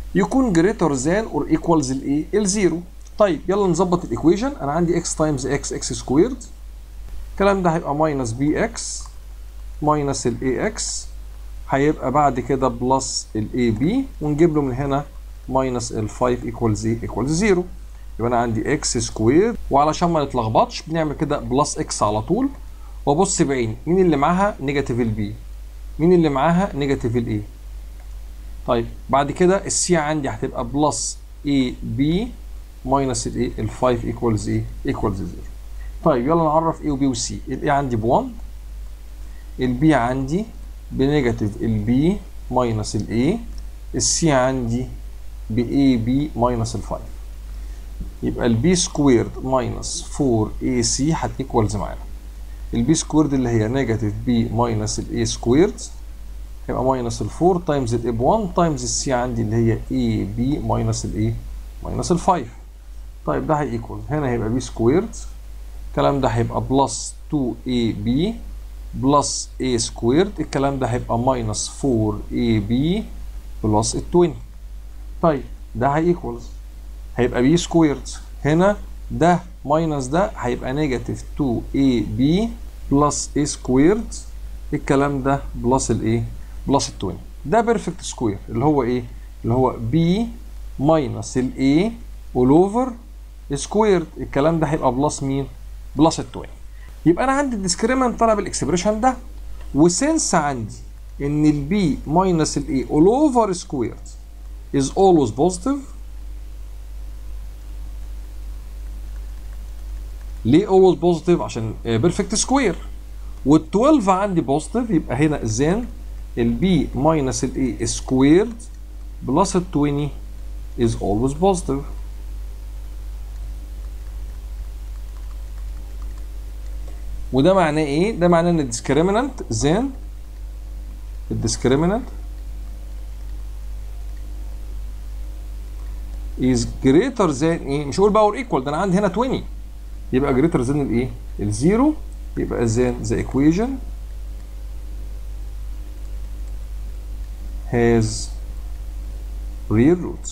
يكون greater than or equals الايه الزيرو. طيب يلا نظبط الايكويشن. انا عندي x times x x سكويرد، الكلام ده هيبقى minus bx minus ال ax، هيبقى بعد كده بلس ال ab، ونجيب له من هنا minus ال خمسة equals ايه equals زيرو. يبقى انا عندي x سكويرد، وعلشان ما نتلخبطش بنعمل كده بلس x على طول، وابص بعيني مين اللي معاها نيجاتيف البي، مين اللي معاها نيجاتيف الاي. طيب بعد كده السي عندي هتبقى بلس اي بي ماينس الايه ال خمسة ايكوالز ايه ايكوالز زيرو. طيب يلا نعرف اي وبي وسي. الاي عندي ب واحد، البي عندي بنيجاتيف البي ماينس الاي، السي عندي ب اي بي ماينس ال خمسة. يبقى البي سكويرد ماينس فور اي سي هتيكوالز معانا البي سكويرد اللي هي نيجاتيف بي ماينس الاي سكويرد، هيبقى ماينس ال أربعة تايمز الاي ب واحد تايمز السي عندي اللي هي اي بي ماينس الايه ماينس ال خمسة. طيب ده هيكوال هنا هيبقى بي سكويرد، الكلام ده هيبقى بلس اتنين اي بي بلس اي سكويرد، الكلام ده هيبقى ماينس أربعة اي بي بلس ال عشرين. طيب ده هيكوالز هيبقى بي سكويرد، هنا ده ماينس ده هيبقى نيجاتيف اتنين اي بي بلس اي سكويرد، الكلام ده بلس الايه بلس ال عشرين. ده بيرفكت سكوير اللي هو ايه اللي هو بي ماينس الاي اول اوفر سكويرد، الكلام ده هيبقى بلس مين بلس ال عشرين. يبقى انا عندي الديسكريمنت طلع بالاكسبريشن ده، وسنس عندي ان البي ماينس الاي اول اوفر سكويرد is always positive. ليه always positive؟ عشان بيرفكت سكوير، وال اتناشر عندي بوزيتيف، يبقى هنا زين البي ماينس الاي سكويرد بلس ال عشرين is always positive. وده معناه ايه؟ ده معناه ان الديسكريمنت زين الديسكريمنت is greater than ايه؟ مش هقول باور ايكوال، ده انا عندي هنا عشرين، يبقى greater than الايه؟ الزيرو، يبقى then the equation has real roots.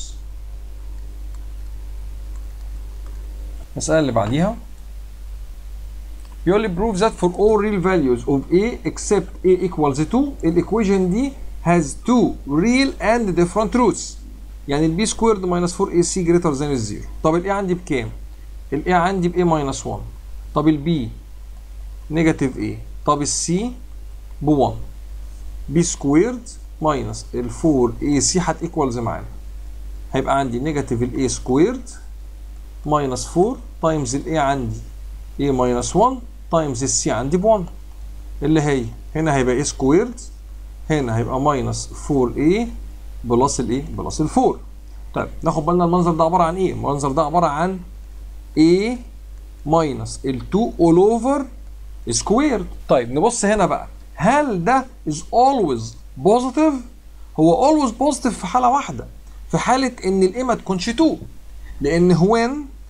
المسألة اللي بعديها بيقول لي prove that for all real values of a except a equals two الايكويشن دي has two real and different roots. يعني البي سكويرد minus فور اي سي greater than الزيرو. طب الاي عندي بكام؟ الاي عندي ب a minus واحد. طب البي نيجاتيف ايه؟ طب السي ب واحد. بي سكويرد ماينس ال فور اي سي هتيكوالز معانا، هيبقى عندي نيجاتيف الاي سكويرد ماينس فور تايمز الاي عندي اي ماينس واحد تايمز السي عندي ب واحد، اللي هي هنا هيبقى اي سكويرد، هنا هيبقى ماينس فور اي بلس الايه بلس ال فور. طيب ناخد بالنا المنظر ده عباره عن ايه؟ المنظر ده عباره عن a ماينس ال اتنين all over سكويرد. طيب نبص هنا بقى، هل ده is always positive؟ هو always positive في حالة واحدة، في حالة ان ال a ما تكونش اتنين، لان when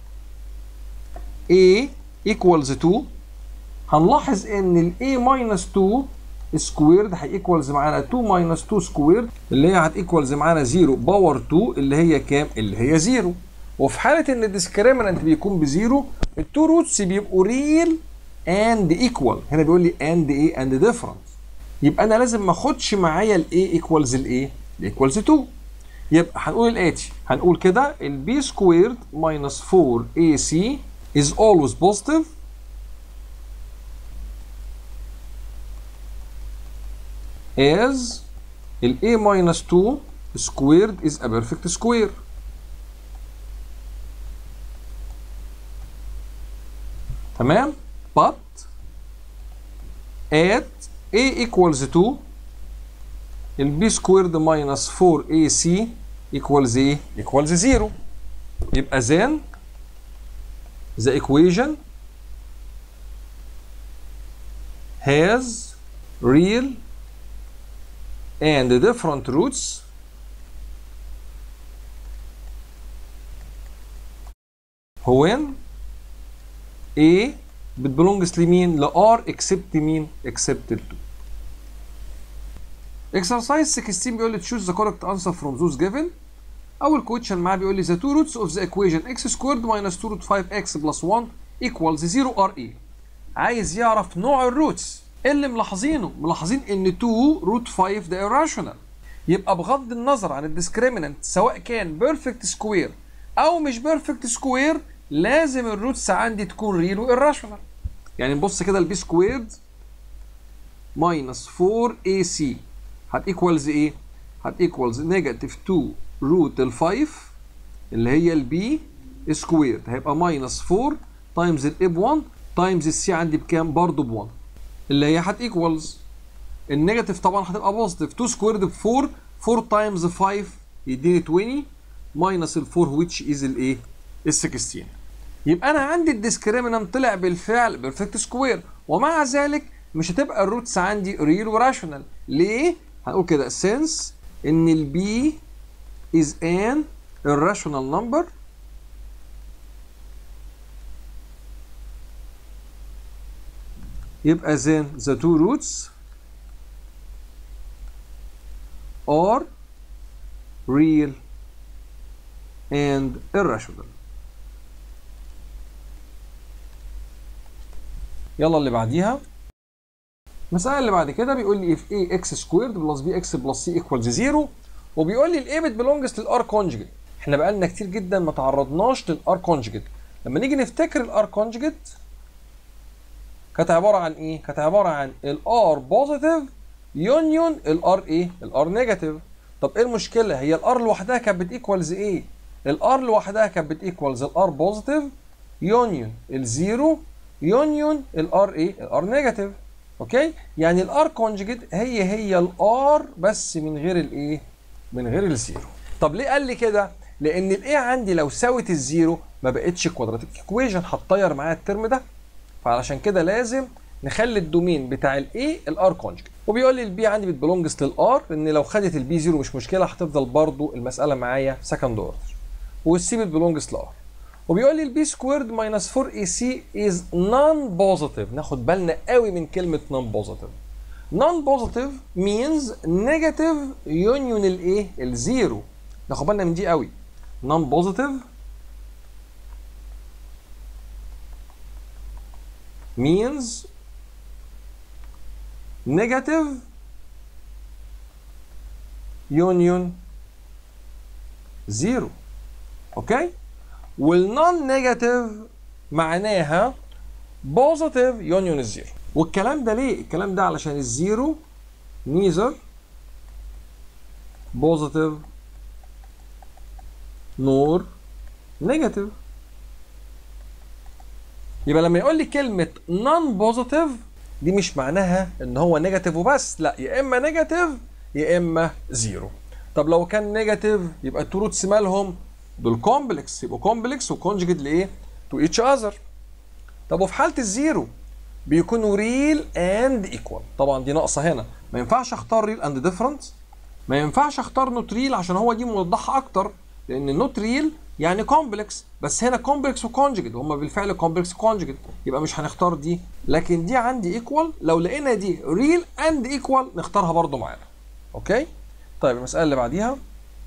a equals اتنين هنلاحظ ان ال a minus اتنين سكويرد هيكوالز معانا اتنين minus اتنين سكويرد، اللي هي هتيكوالز معانا صفر باور اتنين اللي هي كام؟ اللي هي صفر. وفي حالة ان الديسكريمنت بيكون بزيرو التو روتس بيبقوا ريل اند ايكوال، هنا بيقول لي اند ايه اند ديفرنت، يبقى انا لازم ما اخدش معايا الاي ايكوالز الايه ايكوالز اتنين. يبقى هنقول الاتي، هنقول كده البي سكويرد ماينس فور اي سي is always positive as ال a minus two squared is a perfect square. تمام؟ but at a equals two ال b squared minus four a c equals ايه؟ equals zero. يبقى then the equation has real and different roots when A بتبلونجز لمين؟ ل R except مين؟ except ال two. Exercise ستاشر بيقول لي choose the correct answer from those given. اول كويشن معاه بيقول لي the two roots of the equation x squared minus two root five x plus one equals zero are ايه؟ عايز يعرف نوع الروتس. اللي ملاحظينه ملاحظين ان two root five ده irrational. يبقى بغض النظر عن الديسكريمنت سواء كان بيرفكت سكوير او مش بيرفكت سكوير لازم الروتس عندي تكون ريل وإيراشونال. يعني نبص كده البي سكويرد ماينس فور اي سي هتيكوالز ايه؟ هتيكوالز نيجاتيف تو روت ال خمسة اللي هي البي سكويرد هيبقى ماينس فور تايمز الاي ب واحد تايمز السي عندي بكام؟ برضه ب واحد اللي هي هتيكوالز النيجاتيف طبعا هتبقى بوزيتيف اتنين سكويرد ب اربعة اربعة تايمز خمسة يديني عشرين ماينس ال اربعة which is الايه؟ ال ستاشر. يبقى انا عندي الديسكريمنت طلع بالفعل بيرفكت سكوير ومع ذلك مش هتبقى الروتس عندي ريل وراشونال. ليه؟ هنقول كده since ان البي is an irrational number يبقى then the two roots are real and irrational. يلا اللي بعديها. المسألة اللي بعد كده بيقول لي if ax squared plus bx plus c equals zero وبيقول لي الايه بتبلونجز للار كونجيجيت. احنا بقالنا كتير جدا ما تعرضناش للار كونجيجيت. لما نيجي نفتكر الار كونجيجيت كانت عبارة عن ايه؟ كانت عبارة عن الار بوزيتيف يونيون الار ايه؟ الار نيجاتيف. طب ايه المشكلة؟ هي الار لوحدها كانت بتيكوالز ايه؟ الار لوحدها كانت بتيكوالز الار بوزيتيف يونيون الزيرو يونيون الار ايه؟ الار نيجاتيف. اوكي؟ يعني الار كونجيجيت هي هي الار بس من غير الايه؟ من غير الزيرو. طب ليه قال لي كده؟ لان الايه عندي لو ساوت الزيرو ما بقتش كوادراتيك ايكويشن هتطير معايا الترم ده. فعلشان كده لازم نخلي الدومين بتاع الايه الار كونجيجيت. وبيقول لي البي عندي بتبلونجز للار لان لو خدت البي زيرو مش مشكله هتفضل برضو المساله معايا سكند اوردر. والسي بتبلونجز لار. وبيقول لي البي سكويرد ماينس فور اي سي از نون بوزيتيف. ناخد بالنا قوي من كلمه نون بوزيتيف. نون بوزيتيف means نيجاتيف يونيون الايه؟ الزيرو. ناخد بالنا من دي قوي. نون بوزيتيف means negative union zero. اوكي؟ والنون نيجاتيف معناها positive union الزيرو. والكلام ده ليه؟ الكلام ده علشان الزيرو neither positive nor negative. يبقى لما يقول لي كلمة non positive دي مش معناها ان هو نيجاتيف وبس، لا، يا اما نيجاتيف يا اما زيرو. طب لو كان نيجاتيف يبقى التو روتس مالهم؟ دول كومبلكس، يبقوا كومبلكس وكونجيجيت لايه؟ تو ايتش اذر. طب وفي حالة الزيرو بيكونوا ريل اند ايكوال. طبعا دي ناقصة هنا، ما ينفعش اختار ريل اند ديفرنت، ما ينفعش اختار نوت ريل عشان هو دي موضحة اكتر، لان نوت ريل يعني كومبلكس، بس هنا كومبلكس وكونجيجيت، هما بالفعل كومبلكس وكونجيجيت، يبقى مش هنختار دي. لكن دي عندي ايكوال، لو لقينا دي ريل اند ايكوال نختارها برضو معانا. اوكي؟ طيب المسألة اللي بعديها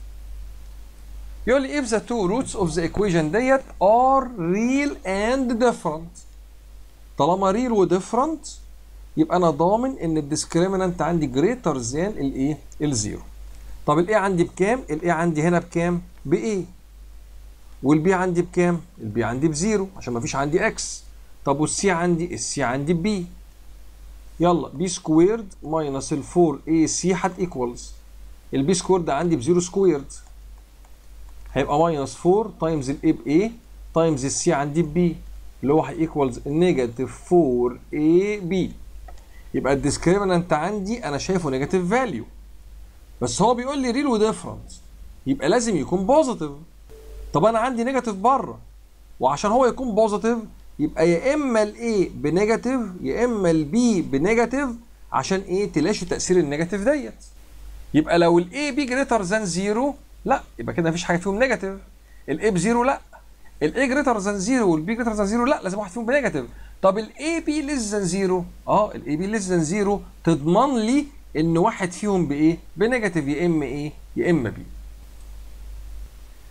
يقول لي if the two roots of the equation ديت are real and different. طالما real و different يبقى انا ضامن ان الديسكريمنت عندي greater than الايه؟ الزيرو. طب الايه عندي بكام؟ الايه عندي هنا بكام؟ بايه؟ والبي عندي بكام؟ البي عندي بزيرو عشان ما فيش عندي اكس. طب والسي عندي؟ السي عندي بي. يلا بي سكويرد ماينس ال فور اي سي هت ايكوالز البي سكويرد عندي بزيرو سكويرد هيبقى ماينس فور تايمز الاي باي تايمز السي عندي ببي اللي هو هيكوالز نيجاتيف فور اي بي. يبقى الديسكريمنت عندي انا شايفه نيجاتيف فاليو، بس هو بيقول لي ريل وديفرنت يبقى لازم يكون بوزيتيف. طب انا عندي نيجاتيف بره، وعشان هو يكون بوزيتيف يبقى يا اما الاي بنيجاتيف يا اما البي بنيجاتيف عشان ايه؟ تلاشي تاثير النيجاتيف ديت. يبقى لو الاي بي جريتر ذان زيرو لا، يبقى كده مفيش حاجه فيهم نيجاتيف. الاي بزيرو لا، الاي جريتر ذان زيرو والبي جريتر ذان زيرو لا، لازم واحد فيهم بنيجاتيف. طب الاي بي ليس ذان زيرو، اه الاي بي ليس ذان زيرو تضمن لي ان واحد فيهم بايه؟ بنيجاتيف، يا اما ايه؟ يا اما بي.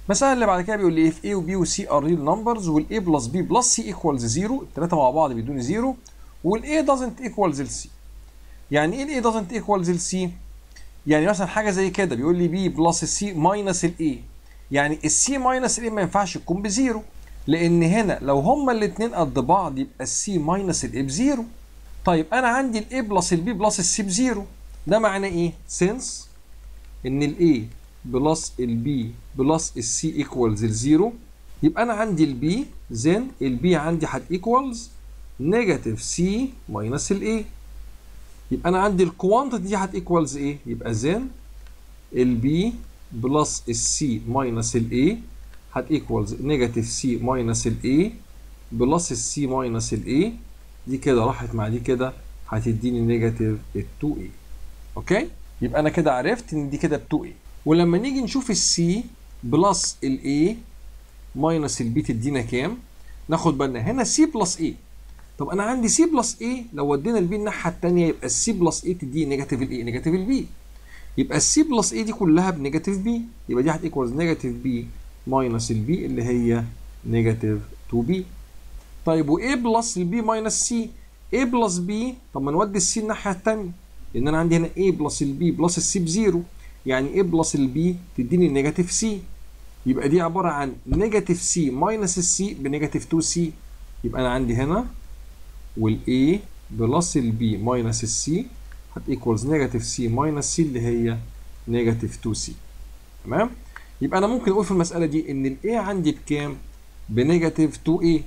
المسألة اللي بعد كده بيقول لي if A و B و C are real numbers وال A plus B plus C equals زيرو، التلاتة مع بعض بيدوني زيرو، وال A doesn't equals ال C. يعني ايه ال A doesn't equals ال C؟ يعني مثلا حاجة زي كده بيقول لي B plus C minus ال A، يعني ال C minus ال A ما ينفعش تكون بزيرو، لأن هنا لو هما الاتنين قد بعض يبقى ال C minus ال A بزيرو. طيب أنا عندي ال A plus ال B plus ال C بزيرو، ده معناه إيه؟ since إن ال A بلس ال B بلس ال C equals الزيرو، يبقى أنا عندي ال B then ال B عندي هت equals negative C minus ال A. يبقى أنا عندي الكوانتيتي دي هت equals إيه؟ يبقى then ال B بلس ال C minus ال A هت equals negative C minus ال A بلس ال C minus ال A، دي كده راحت مع دي كده هتديني negative ال تو A. أوكي؟ يبقى أنا كده عرفت إن دي كده ب تو A. ولما نيجي نشوف السي بلس الاي ماينس البي تدينا كام؟ ناخد بالنا هنا سي بلس اي. طب انا عندي سي بلس اي، لو ودينا البي الناحيه الثانيه يبقى السي بلس اي تدي نيجاتيف الاي نيجاتيف البي. يبقى السي بلس اي دي كلها بنيجاتيف بي، يبقى دي هتيكوالز نيجاتيف بي ماينس البي اللي هي نيجاتيف تو بي. طيب واي بلس البي ماينس سي، اي بلس بي، طب ما نودي السي الناحيه الثانيه، لان انا عندي هنا اي بلس البي بلس السي بزيرو، يعني A بلس البي تديني نيجاتيف سي، يبقى دي عبارة عن نيجاتيف سي ماينس السي بنيجاتيف تو سي. يبقى أنا عندي هنا وال A بلس البي ماينس السي هت equals نيجاتيف سي ماينس سي اللي هي نيجاتيف تو سي. تمام؟ يبقى أنا ممكن أقول في المسألة دي إن ال A عندي بكام؟ بنيجاتيف تو A،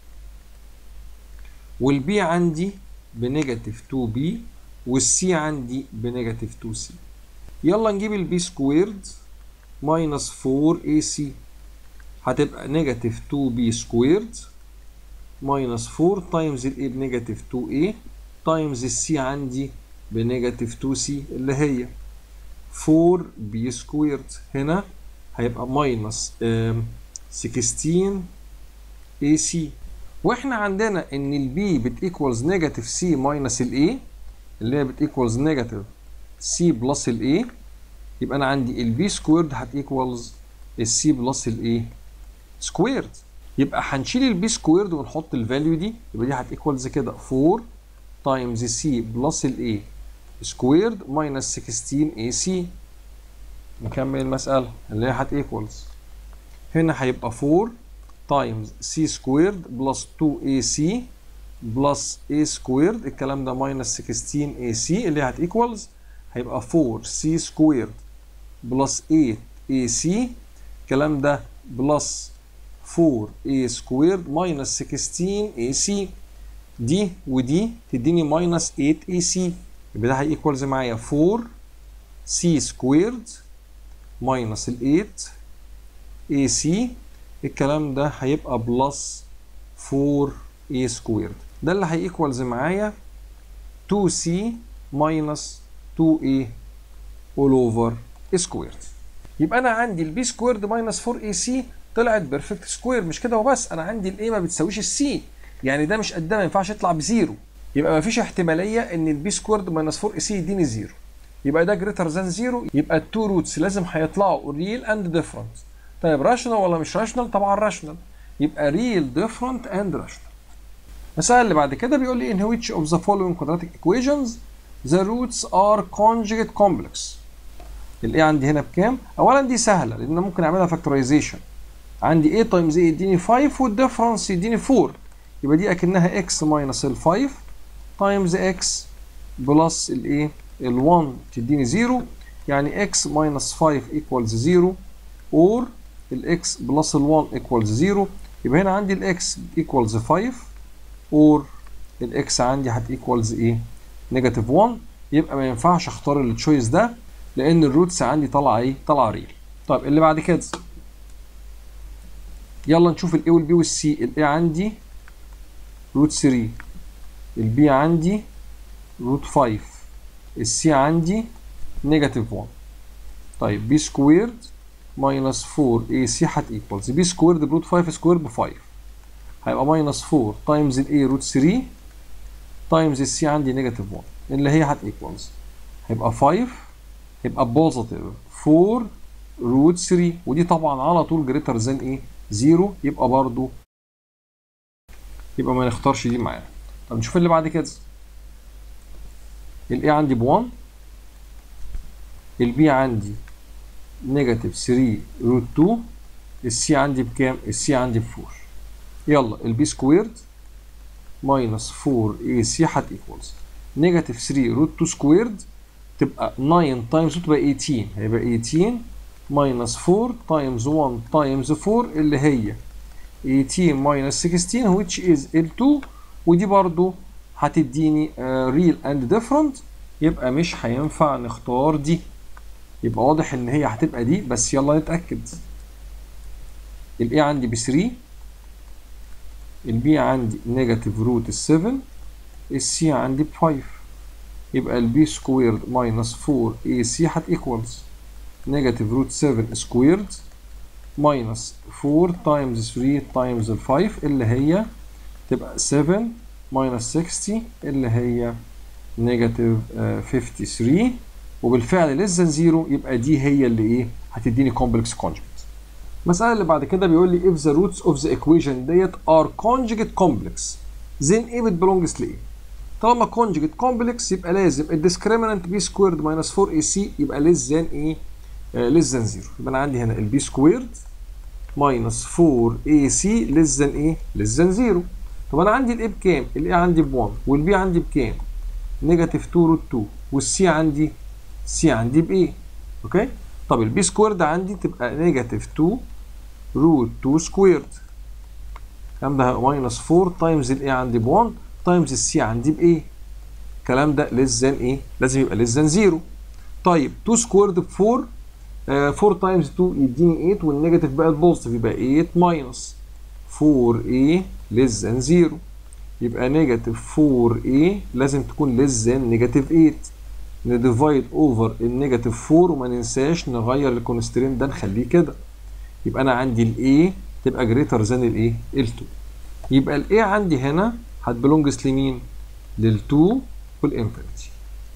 وال B عندي بنيجاتيف تو بي، والسي عندي بنيجاتيف تو سي. يلا نجيب البي سكويرد ماينس فور اي سي، هتبقى نيجاتيف تو بي سكويرد ماينس فور تايمز الاي بنيجاتيف تو اي تايمز السي عندي بنيجاتيف تو سي اللي هي فور بي سكويرد. هنا هيبقى ماينس سكستين اي سي، واحنا عندنا ان البي بتيكوالز نيجاتيف سي ماينس الاي اللي هي بتيكوالز نيجاتيف سي بلس الاي، يبقى انا عندي البي سكويرد هتيكوالز السي بلس الاي سكويرد. يبقى هنشيل البي سكويرد ونحط الفاليو دي، يبقى دي هتيكوالز كده فور تايمز سي بلس الاي سكويرد ماينس سكستين اي سي. نكمل المسألة اللي هي هتيكوالز هنا هيبقى فور تايمز سي سكويرد بلس تو اي سي بلس اي سكويرد، الكلام ده ماينس سكستين اي سي اللي هتيكوالز هيبقى فور سي سكويرد بلس ايت اي سي، الكلام ده بلس فور اي سكويرد ماينس سكستين اي سي، دي ودي تديني ماينس ايت اي سي، يبقى ده هيكوالز معايا فور سي سكويرد ماينس ال ايت اي سي، الكلام ده هيبقى بلس فور اي سكويرد، ده اللي هيكوالز معايا تو سي ماينس تو اي all over سكويرد. يبقى انا عندي البي سكويرد ماينس فور اي سي طلعت بيرفكت سكوير. مش كده وبس، انا عندي الاي ما بتساويش السي، يعني ده مش قدها، ما ينفعش يطلع بزيرو، يبقى ما فيش احتماليه ان البي سكويرد ماينس فور اي سي يديني زيرو، يبقى ده جريتر ذان زيرو، يبقى التو روتس لازم هيطلعوا ريل اند ديفرنت. طيب راشونال ولا مش راشونال؟ طبعا راشونال، يبقى ريل ديفرنت اند راشونال. المسألة اللي بعد كده بيقول لي in which of the following quadratic equations the roots are conjugate complex. الايه عندي هنا بكام؟ اولا دي سهله لان ممكن اعملها فاكتورايزيشن، عندي a تايمز a يديني خمسة والديفرنس يديني فور، يبقى دي اكنها x ماينس ال خمسة تايمز x بلس الايه ال واحد تديني زيرو، يعني x ماينس خمسة ايكوالز زيرو اور ال x بلس ال واحد ايكوالز زيرو، يبقى هنا عندي ال x ايكوالز خمسة اور ال x عندي هت ايكوالز ايه؟ نيجاتيف واحد، يبقى ما ينفعش اختار التشويس ده لان الروتس عندي طالعه ايه؟ طالعه ريل. طيب اللي بعد كده يلا نشوف الاي والبي والسي. الاي عندي روت ثلاثة، البي عندي روت خمسة، السي عندي نيجاتيف واحد. طيب بي سكويرد ماينس فور اي سي هت ايكوالز بي سكويرد بروت خمسة سكويرد ب خمسة، هيبقى ماينس فور تايمز الاي روت ثلاثة تايمز السي عندي نيجاتيف واحد اللي هي هت ايكوالز هيبقى خمسة، يبقى بوزيتيف فور روت ثري، ودي طبعا على طول جريتر ذان ايه؟ زيرو، يبقى برضو يبقى ما نختارش دي معانا. طب نشوف اللي بعد كده. الاي عندي ب واحد، البي عندي نيجاتيف ثري روت اتنين، السي عندي بكام؟ السي عندي ب اربعة. يلا البي سكويرد ماينس اربعة اي سي هتيكوالز نيجاتيف ثري روت اتنين سكويرد، تبقى تسعة تايمز تبقى تمنتاشر، هيبقى تمنتاشر ماينس اربعة تايمز واحد تايمز اربعة اللي هي تمنتاشر ماينس ستاشر which is ال اتنين، ودي برضو هتديني ريل اند ديفرنت، يبقى مش هينفع نختار دي، يبقى واضح ان هي هتبقى دي، بس يلا نتأكد. الاي عندي ب ثري، البي عندي نيجاتيف روت سبعة، السي عندي ب خمسة، يبقى البي سكويرد ماينس اربعة اي سي هتيكوالز نيجاتيف روت سبعة سكويرد ماينس اربعة تايمز ثري تايمز ال خمسة اللي هي تبقى سبعة ماينس ستين اللي هي نيجاتيف خمسة وخمسين، وبالفعل ليس ذان زيرو، يبقى دي هي اللي ايه؟ هتديني كومبلكس كونجكت. المسألة اللي بعد كده بيقول لي if the roots of the equation ديت are conjugate complex then ايه belongs لايه؟ طالما conjugate complex يبقى لازم الديسكريمنت b squared minus فور اي سي يبقى less than ايه؟ uh, less than زيرو. يبقى انا عندي هنا ال b squared minus فور اي سي less than ايه؟ less than زيرو. طب انا عندي ال a بكام؟ ال a عندي ب واحد، وال b عندي بكام؟ نيجاتيف اتنين روت اتنين، والسي عندي سي عندي ب ايه؟ اوكي؟ طب ال b squared عندي تبقى نيجاتيف اتنين روت اتنين سكويرد، الكلام ده ماينس اربعة تايمز ال a عندي ب واحد تايمز السي عندي ب ايه؟ الكلام ده less than ايه؟ لازم يبقى less than زيرو. طيب اتنين سكويرد ب اربعة، آه اربعة تايمز اتنين يديني تمانية، والنيجاتيف بقى البوزيتيف يبقى تمانية ماينس فور اي less than زيرو، يبقى نيجاتيف فور اي لازم تكون less than نيجاتيف تمانية. نديفايد اوفر النيجاتيف اربعة وما ننساش نغير الكونسترين ده نخليه كده، يبقى انا عندي ال A تبقى جريتر ذان ال A ال اتنين، يبقى ال A عندي هنا هتبلونجز لمين؟ لل اتنين والانفينيتي.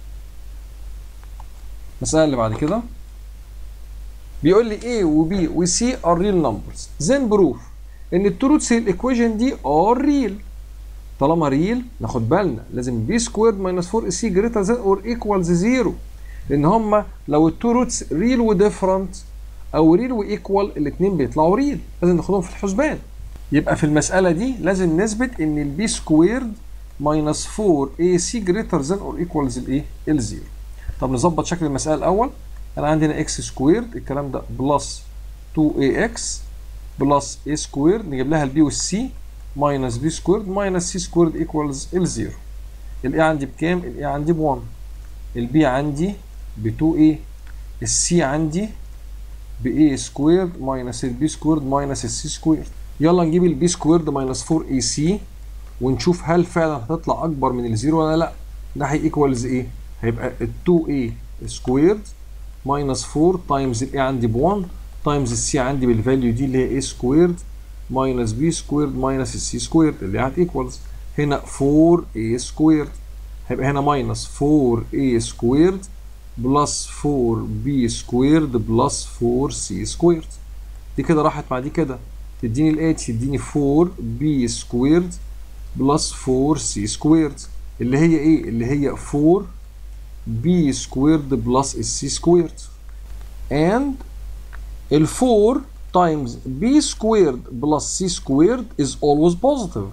المسألة اللي بعد كده بيقول لي A و B و C are real numbers then prove ان التو روتس الايكويشن دي are real. طالما ريل ناخد بالنا لازم b سكويرد ماينس فور اي سي جريتر ذان اور ايكوالز زيرو، لان هما لو التو روتس ريل وديفرنت او ريل وايكوال الاثنين بيطلعوا ريل، لازم ناخدهم في الحسبان. يبقى في المساله دي لازم نثبت ان البي سكويرد ماينس فور اي سي جريتر ذان اور ايكوالز الايه؟ الزيرو. طب نظبط شكل المساله الاول. انا عندي هنا اكس سكويرد، الكلام ده بلس اتنين اي اكس بلس اي سكويرد، نجيب لها البي والسي ماينس بي سكويرد ماينس سي سكويرد ايكوالز الزيرو. الاي عندي بكام؟ الاي عندي ب واحد، البي عندي ب اتنين اي، السي عندي ب a سكويرد ماينس البي سكويرد ماينس السي سكويرد. يلا نجيب البي سكويرد ماينس فور اي سي ونشوف هل فعلا هتطلع اكبر من الزيرو ولا لا. ده هيكوالز ايه؟ هيبقى اتنين اي سكويرد ماينس فور تايمز الاي عندي ب واحد تايمز السي عندي بالفاليو دي اللي هي اي سكويرد ماينس بي سكويرد ماينس السي سكويرد اللي هتيكوالز هنا فور اي سكويرد، هيبقى هنا ماينس فور اي سكويرد بلس فور بي سكويرد بلس فور سي سكويرد. دي كده راحت مع دي كده، تديني الاتش تديني فور بي سكويرد بلس فور سي سكويرد اللي هي ايه؟ اللي هي فور بي سكويرد بلس السي سكويرد. and ال فور times b squared plus c squared is always positive.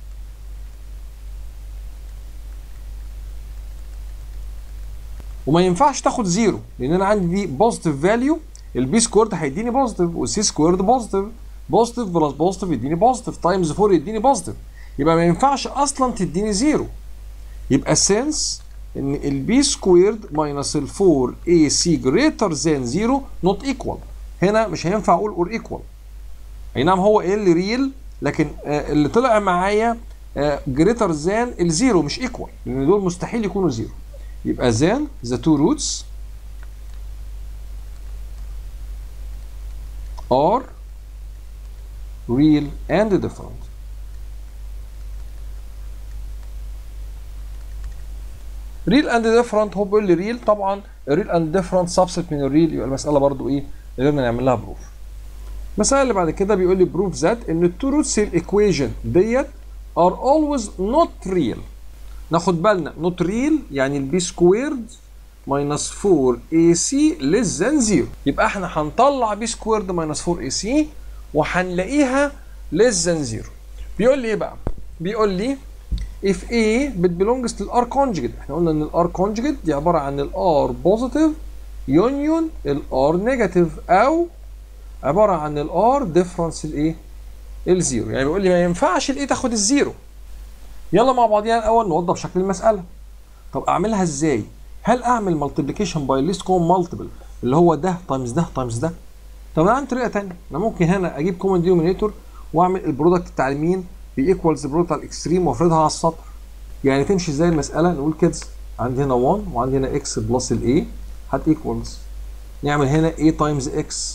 وما ينفعش تاخد زيرو لان انا عندي دي بوزيتيف فاليو، البي سكويرد هيديني بوزيتيف والسي سكويرد بوزيتيف، بوزيتيف بلس بوزيتيف يديني بوزيتيف تايمز فور يديني بوزيتيف، يبقى ما ينفعش اصلا تديني زيرو. يبقى سنس ان البي سكويرد ماينس ال فور اي سي جريتر ذان زيرو نوت ايكوال، هنا مش هينفع اقول اور ايكوال. اي نعم هو ايه اللي ريل، لكن آه اللي طلع معايا جريتر ذان الزيرو مش ايكوال، لان دول مستحيل يكونوا زيرو. يبقى then the two roots are real and different. real and different هو بيقول لي real، طبعا real and different subset من الريل، يبقى المسألة برضو ايه؟ قدرنا نعمل لها بروف. المسألة اللي بعد كده بيقول لي بروف ذات ان التو روتس الايكويشن ديت are always not real. ناخد بالنا not real يعني البي سكويرد minus فور اي سي less than zero. يبقى احنا هنطلع بي سكويرد minus فور اي سي وهنلاقيها less than zero. بيقول لي ايه بقى؟ بيقول لي if A belongs to الار conjugate. احنا قلنا ان الار conjugate دي عبارة عن الار positive يونيون الار نيجاتيف او عباره عن الار ديفرنس الايه؟ الزيرو. يعني بيقول لي ما ينفعش الايه تاخد الزيرو. يلا مع بعضينا الاول نوضح شكل المساله. طب اعملها ازاي؟ هل اعمل مالتيبليكيشن باي ليست كومن مالتيبل اللي هو ده تايمز ده تايمز ده؟ طب انا عندي طريقه ثانيه، انا ممكن هنا اجيب كومن دينومينيتور واعمل البرودكت بتاع اليمين بيكوالز البرودكت بتاع الاكستريم وافرضها على السطر. يعني تمشي ازاي المساله؟ نقول كده عندي هنا واحد وعندي هنا اكس بلس الاي هت ايكوالز، نعمل هنا a تايمز x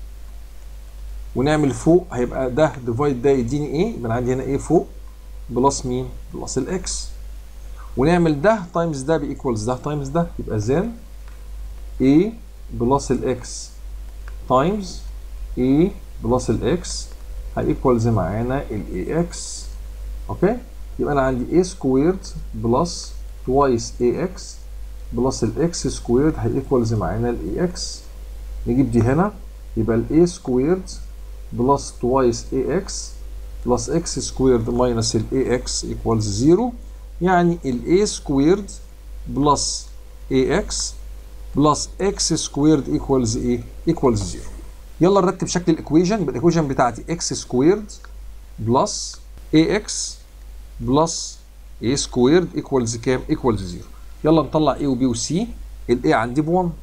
ونعمل فوق هيبقى ده ديفايد ده يديني ايه؟ يبقى عندي هنا a فوق بلس مين؟ بلس الاكس. ونعمل ده تايمز ده بيكوالز ده تايمز ده، يبقى زين a بلس الاكس تايمز a بلس الاكس هيكوالز معانا الاي اكس. اوكي؟ يبقى انا عندي a سكويرد بلس توايس ax بلس الاكس سكويرد هيكوالز معانا الاي اكس. نجيب دي هنا يبقى الاي سكويرد بلس توايس اي اكس بلس اكس سكويرد ماينس الاي اكس ايكوالز زيرو. يعني الاي سكويرد بلس اي اكس بلس اكس سكويرد ايكوالز ايه؟ ايكوالز زيرو. يلا نرتب شكل الايكويشن. يبقى الايكويشن بتاعتي اكس سكويرد بلس اي اكس بلس اي سكويرد ايكوالز كام؟ ايكوالز زيرو. يلا نطلع A و B و C. ال A عندي ب واحد،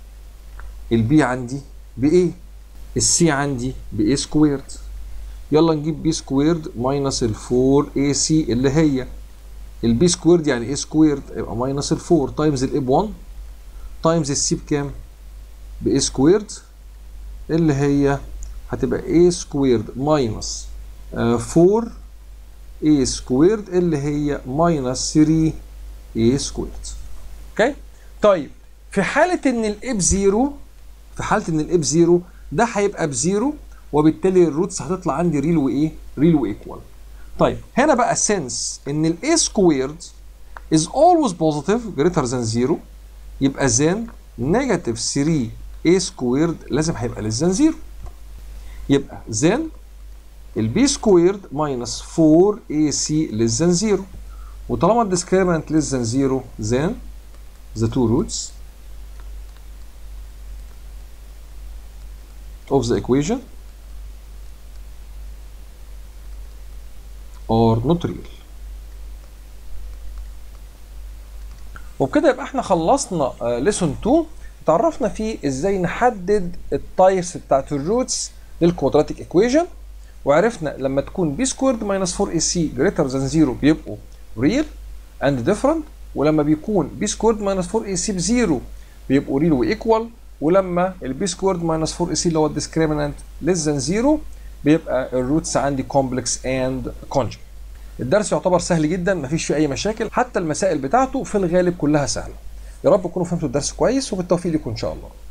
ال B عندي ب A، ال C عندي ب A سكويرد. يلا نجيب B سكويرد ماينس ال فور اي سي اللي هي ال B سكويرد يعني A سكويرد يبقى ماينس ال فور تايمز ال A ب واحد تايمز ال C بكام؟ ب A سكويرد اللي هي هتبقى A سكويرد ماينس فور A سكويرد اللي هي ماينس ثري A سكويرد. اوكي؟ طيب في حالة إن الإيه بزيرو، في حالة إن الإيه بزيرو ده هيبقى بزيرو وبالتالي الروتس هتطلع عندي ريل وإيه؟ ريل وإيكوال. طيب هنا بقى سنس إن الإيه سكويرد is always positive greater than زيرو يبقى then نيجاتيف ثري A سكويرد لازم هيبقى less than زيرو. يبقى then البي سكويرد ماينس فور اي سي less than زيرو. وطالما الديسكريمنت less than زيرو then the two roots of the equation are not real. وبكده يبقى احنا خلصنا ليسون تو. اتعرفنا فيه ازاي نحدد التايبس بتاعت الروتس للكوادراتيك ايكويشن، وعرفنا لما تكون بي سكويرد ماينس فور اي سي greater than زيرو بيبقوا real and different، ولما بيكون بي سكويرد ماينس فور اي سي بزيرو بيبقوا real وايكوال، ولما البي سكويرد ماينس فور اي سي اللي هو الديسكريمنت less than زيرو بيبقى الروتس عندي complex and conjugate. الدرس يعتبر سهل جدا، مفيش فيه اي مشاكل، حتى المسائل بتاعته في الغالب كلها سهله. يا رب تكونوا فهمتوا الدرس كويس، وبالتوفيق لكم ان شاء الله.